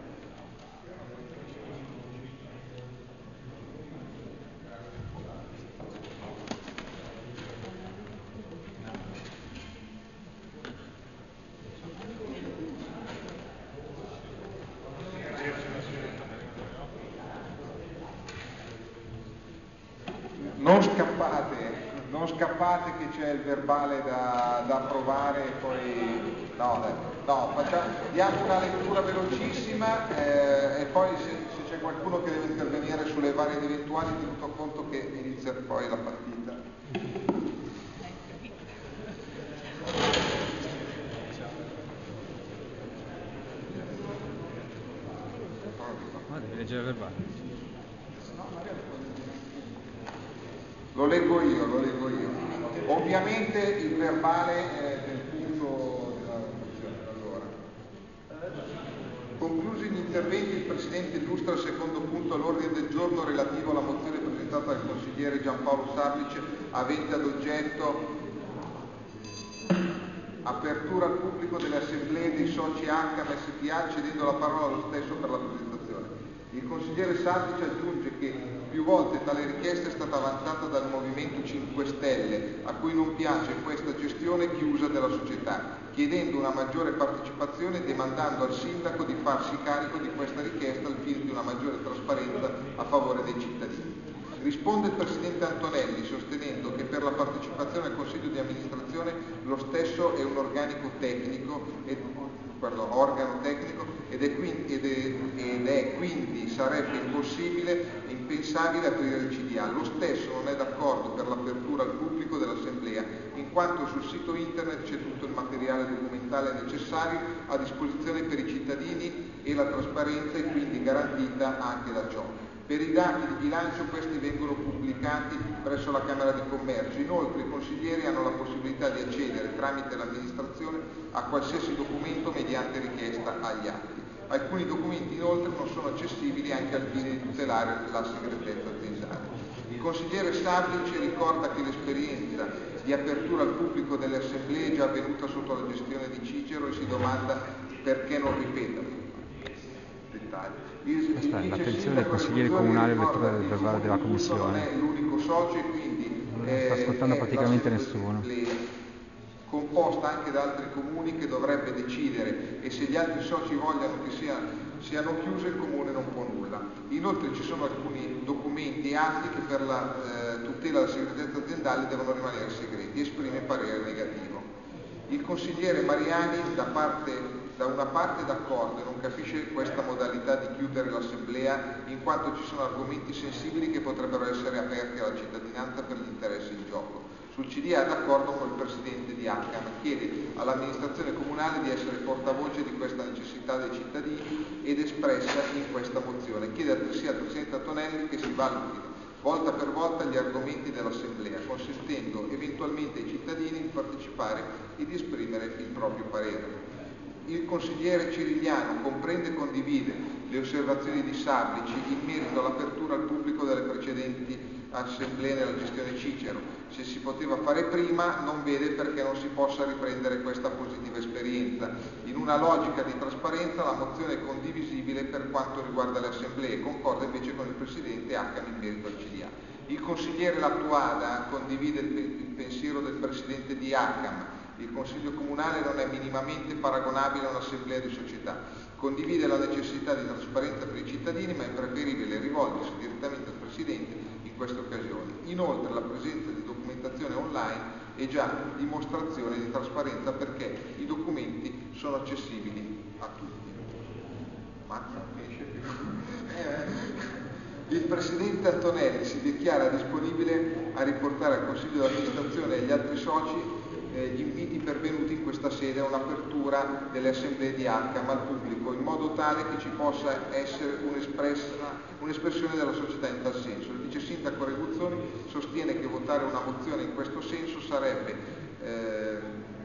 Non scappate, non scappate che c'è il verbale da, da approvare e poi no, dai, no, facciamo, diamo una lettura velocissima eh, e poi se, se c'è qualcuno che deve intervenire sulle varie ed eventuali, tenuto conto che inizia poi la partita. Ma devi leggere il verbale. Lo leggo io, lo leggo io. Ovviamente il verbale è del punto della votazione. Allora. Conclusi gli interventi, il Presidente illustra il secondo punto all'ordine del giorno relativo alla mozione presentata dal consigliere Giampaolo Sablice, avente ad oggetto apertura al pubblico delle assemblee dei soci Acam S P A, cedendo la parola allo stesso per la presentazione. Il consigliere Sablice aggiunge che più volte tale richiesta è stata avanzata dal Movimento cinque Stelle, a cui non piace questa gestione chiusa della società, chiedendo una maggiore partecipazione e demandando al sindaco di farsi carico di questa richiesta al fine di una maggiore trasparenza a favore dei cittadini. Risponde il Presidente Antonelli sostenendo che per la partecipazione al Consiglio di amministrazione lo stesso è un organico tecnico ed, pardon, organo tecnico ed è, quindi, ed, è, ed è quindi sarebbe impossibile e impensabile aprire il C D A. Lo stesso non è d'accordo per l'apertura al pubblico dell'Assemblea, in quanto sul sito internet c'è tutto il materiale documentale necessario a disposizione per i cittadini e la trasparenza è quindi garantita anche da ciò. Per i dati di bilancio questi vengono pubblicati presso la Camera di Commercio. Inoltre i consiglieri hanno la possibilità di accedere tramite l'amministrazione a qualsiasi documento mediante richiesta agli atti. Alcuni documenti inoltre non sono accessibili anche al fine di tutelare la segretezza aziendale. Il consigliere Sablice ricorda che l'esperienza di apertura al pubblico delle assemblee è già avvenuta sotto la gestione di Cicero e si domanda perché non ripeta. Aspetta, l'attenzione del consigliere comunale al lettore del verbale della commissione. Non è l'unico socio e quindi non sta ascoltando praticamente nessuno. Composta anche da altri comuni che dovrebbe decidere, e se gli altri soci vogliono che sia, siano chiuse, il comune non può nulla. Inoltre ci sono alcuni documenti e atti che per la eh, tutela della segretezza aziendale devono rimanere segreti. Esprime parere negativo. Il consigliere Mariani da, parte, da una parte è d'accordo e non capisce questa modalità di chiudere l'assemblea in quanto ci sono argomenti sensibili che potrebbero essere aperti alla cittadinanza per gli interessi in gioco. Sul C D A è d'accordo con il presidente di Accam, chiede all'amministrazione comunale di essere portavoce di questa necessità dei cittadini ed espressa in questa mozione. Chiede altresì al presidente Antonelli che si valutino volta per volta gli argomenti dell'assemblea, consentendo eventualmente ai cittadini di partecipare e di esprimere il proprio parere. Il consigliere Cirigliano comprende e condivide le osservazioni di Sablici in merito all'apertura al pubblico delle precedenti assemblee nella gestione Cicero. Se si poteva fare prima, non vede perché non si possa riprendere questa positiva esperienza. In una logica di trasparenza la mozione è condivisibile per quanto riguarda le assemblee, concorda invece con il presidente Accam in merito al C D A. Il consigliere Lattuada condivide il, il pensiero del presidente di Accam. Il Consiglio Comunale non è minimamente paragonabile a un'assemblea di società. Condivide la necessità di trasparenza per i cittadini, ma è preferibile rivolgersi direttamente al Presidente in queste occasioni. Inoltre la presenza di documentazione online è già dimostrazione di trasparenza perché i documenti sono accessibili a tutti. Ma non finisce più. Il Presidente Antonelli si dichiara disponibile a riportare al Consiglio di amministrazione e agli altri soci gli inviti pervenuti in questa sede a un'apertura delle assemblee di Accam al pubblico in modo tale che ci possa essere un'espressione della società in tal senso. Il vice sindaco Reguzzoni sostiene che votare una mozione in questo senso sarebbe eh,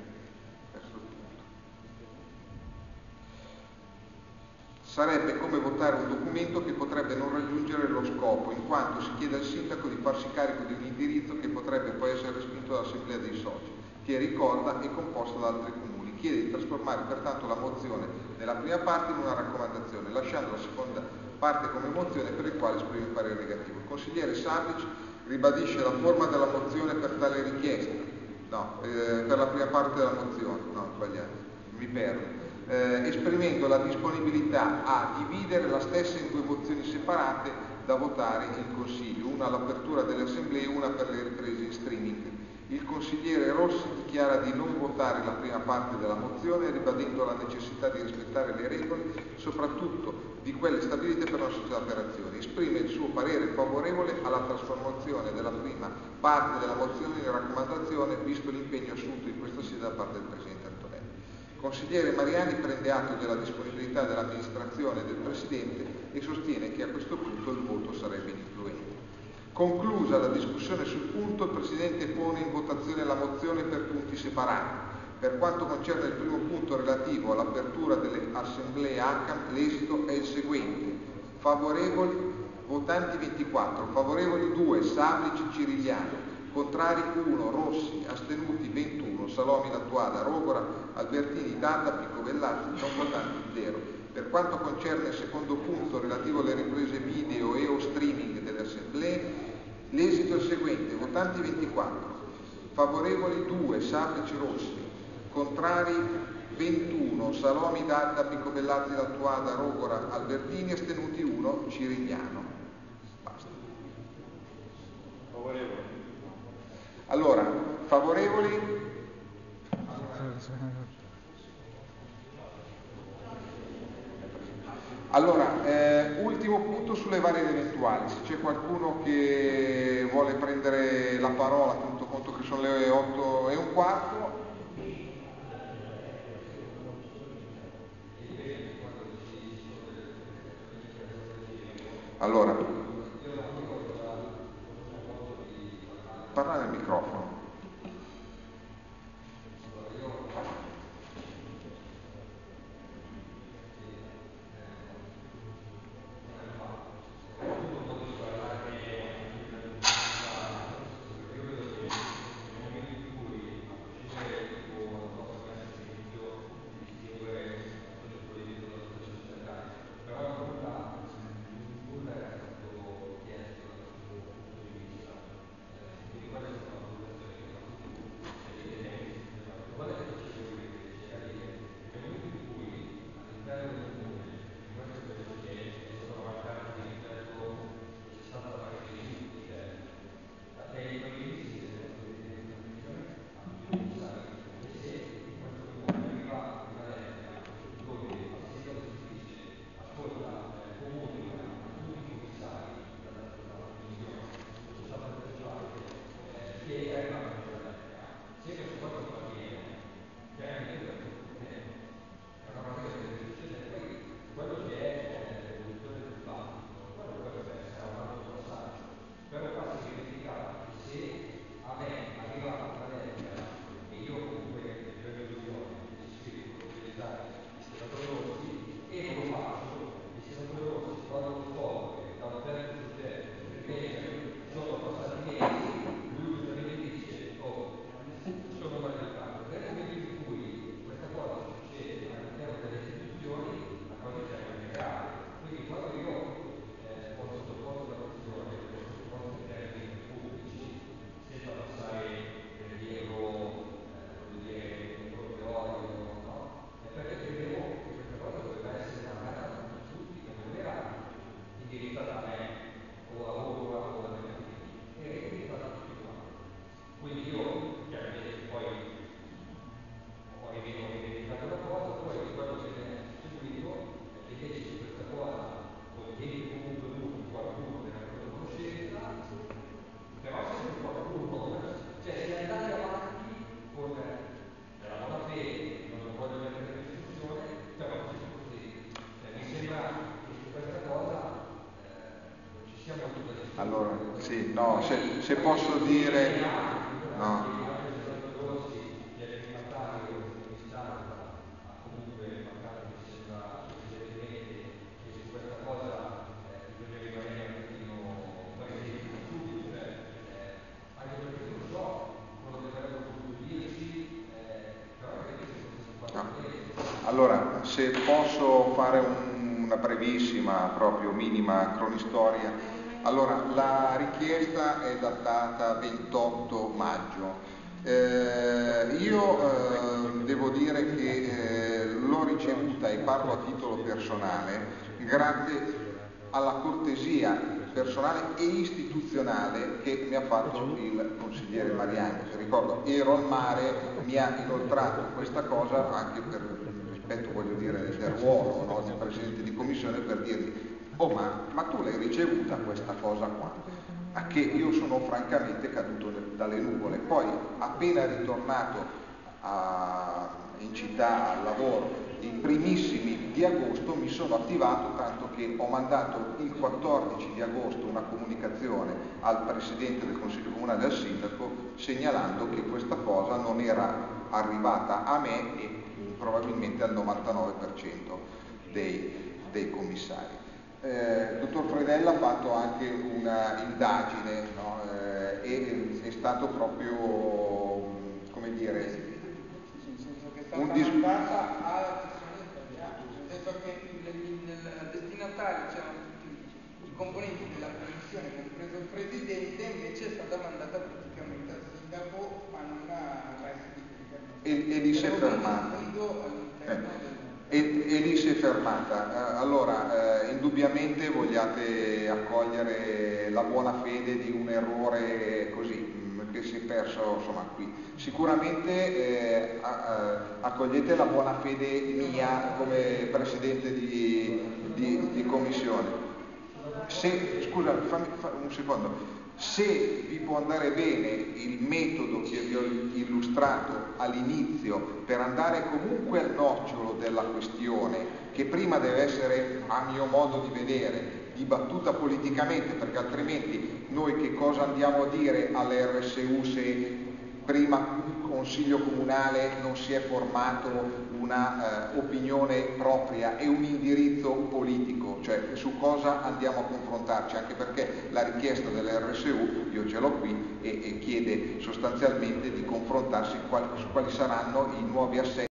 sarebbe come votare un documento che potrebbe non raggiungere lo scopo, in quanto si chiede al sindaco di farsi carico di un indirizzo che potrebbe poi essere respinto dall'assemblea dei soci, che ricorda è composta da altri comuni. Chiede di trasformare pertanto la mozione nella prima parte in una raccomandazione, lasciando la seconda parte come mozione per il quale esprime parere negativo. Il consigliere Savic ribadisce la forma della mozione per tale richiesta, no, eh, per la prima parte della mozione, no, sbagliato, mi perdo. Eh, esprimendo la disponibilità a dividere la stessa in due mozioni separate da votare in Consiglio, una all'apertura delle assemblee e una per le riprese in streaming. Il consigliere Rossi dichiara di non votare la prima parte della mozione, ribadendo la necessità di rispettare le regole, soprattutto di quelle stabilite per una società per azioni. Esprime il suo parere favorevole alla trasformazione della prima parte della mozione in raccomandazione, visto l'impegno assunto in questa sede da parte del Presidente Antonelli. Il consigliere Mariani prende atto della disponibilità dell'amministrazione e del Presidente e sostiene che a questo punto il voto sarebbe ininfluente. Conclusa la discussione sul punto, il Presidente pone in votazione la mozione per punti separati. Per quanto concerne il primo punto relativo all'apertura delle assemblee Accam, l'esito è il seguente. Favorevoli, votanti ventiquattro, favorevoli due, Sablici, Cirigliano, contrari uno, Rossi, astenuti ventuno, Salomi, Lattuada, Rogora, Albertini, Dadda, Picovellati, non votanti zero. Per quanto concerne il secondo punto relativo alle riprese video e o streaming delle assemblee, l'esito è il seguente. Votanti ventiquattro, favorevoli due, Sablici, Rossi, contrari ventuno, Salomi, Dadda, Picovellati, Lattuada, Rogora, Albertini, astenuti uno, Cirigliano. Basta. Favorevoli. Allora, favorevoli? Allora, eh, ultimo punto sulle varie eventuali. Se c'è qualcuno che vuole prendere la parola, tenuto conto che sono le otto e un quarto. Allora, parla nel microfono. Allora, sì, no, se, se posso dire, no. Allora, se posso fare un, una brevissima, proprio minima cronistoria, allora la richiesta è datata ventotto maggio. Eh, io eh, devo dire che eh, l'ho ricevuta, e parlo a titolo personale, grazie alla cortesia personale e istituzionale che mi ha fatto il consigliere Mariani. Ricordo, ero al mare, mi ha inoltrato questa cosa anche per rispetto, voglio dire, del ruolo, no, di presidente di commissione, per dirgli: oh ma, ma tu l'hai ricevuta questa cosa qua? A che io sono francamente caduto dalle nuvole. Poi, appena ritornato a, in città al lavoro, i primissimi di agosto, mi sono attivato, tanto che ho mandato il quattordici di agosto una comunicazione al Presidente del Consiglio Comunale e al Sindaco segnalando che questa cosa non era arrivata a me e probabilmente al novantanove per cento dei, dei commissari. Eh, dottor Fredella ha fatto anche una indagine, no? eh, e è stato proprio, come dire, un discorso. Nel senso che nel destinatario c'erano tutti i componenti della commissione, compreso il presidente, invece è stata mandata praticamente al sindaco, ma non a e, e lì si è fermata. Eh. E, e lì si è fermata. Eh, allora, eh, indubbiamente vogliate accogliere la buona fede di un errore così, mh, che si è perso, insomma, qui. Sicuramente eh, accogliete la buona fede mia come presidente di, di, di commissione. Se, scusa, fammi, fammi un secondo. Se vi può andare bene il metodo che vi ho illustrato all'inizio per andare comunque al nocciolo della questione, che prima deve essere, a mio modo di vedere, dibattuta politicamente, perché altrimenti noi che cosa andiamo a dire all'R S U se prima il Consiglio Comunale non si è formato una eh, opinione propria e un indirizzo politico, cioè su cosa andiamo a confrontarci, anche perché la richiesta dell'R S U, io ce l'ho qui, e, e chiede sostanzialmente di confrontarsi quali, su quali saranno i nuovi assetti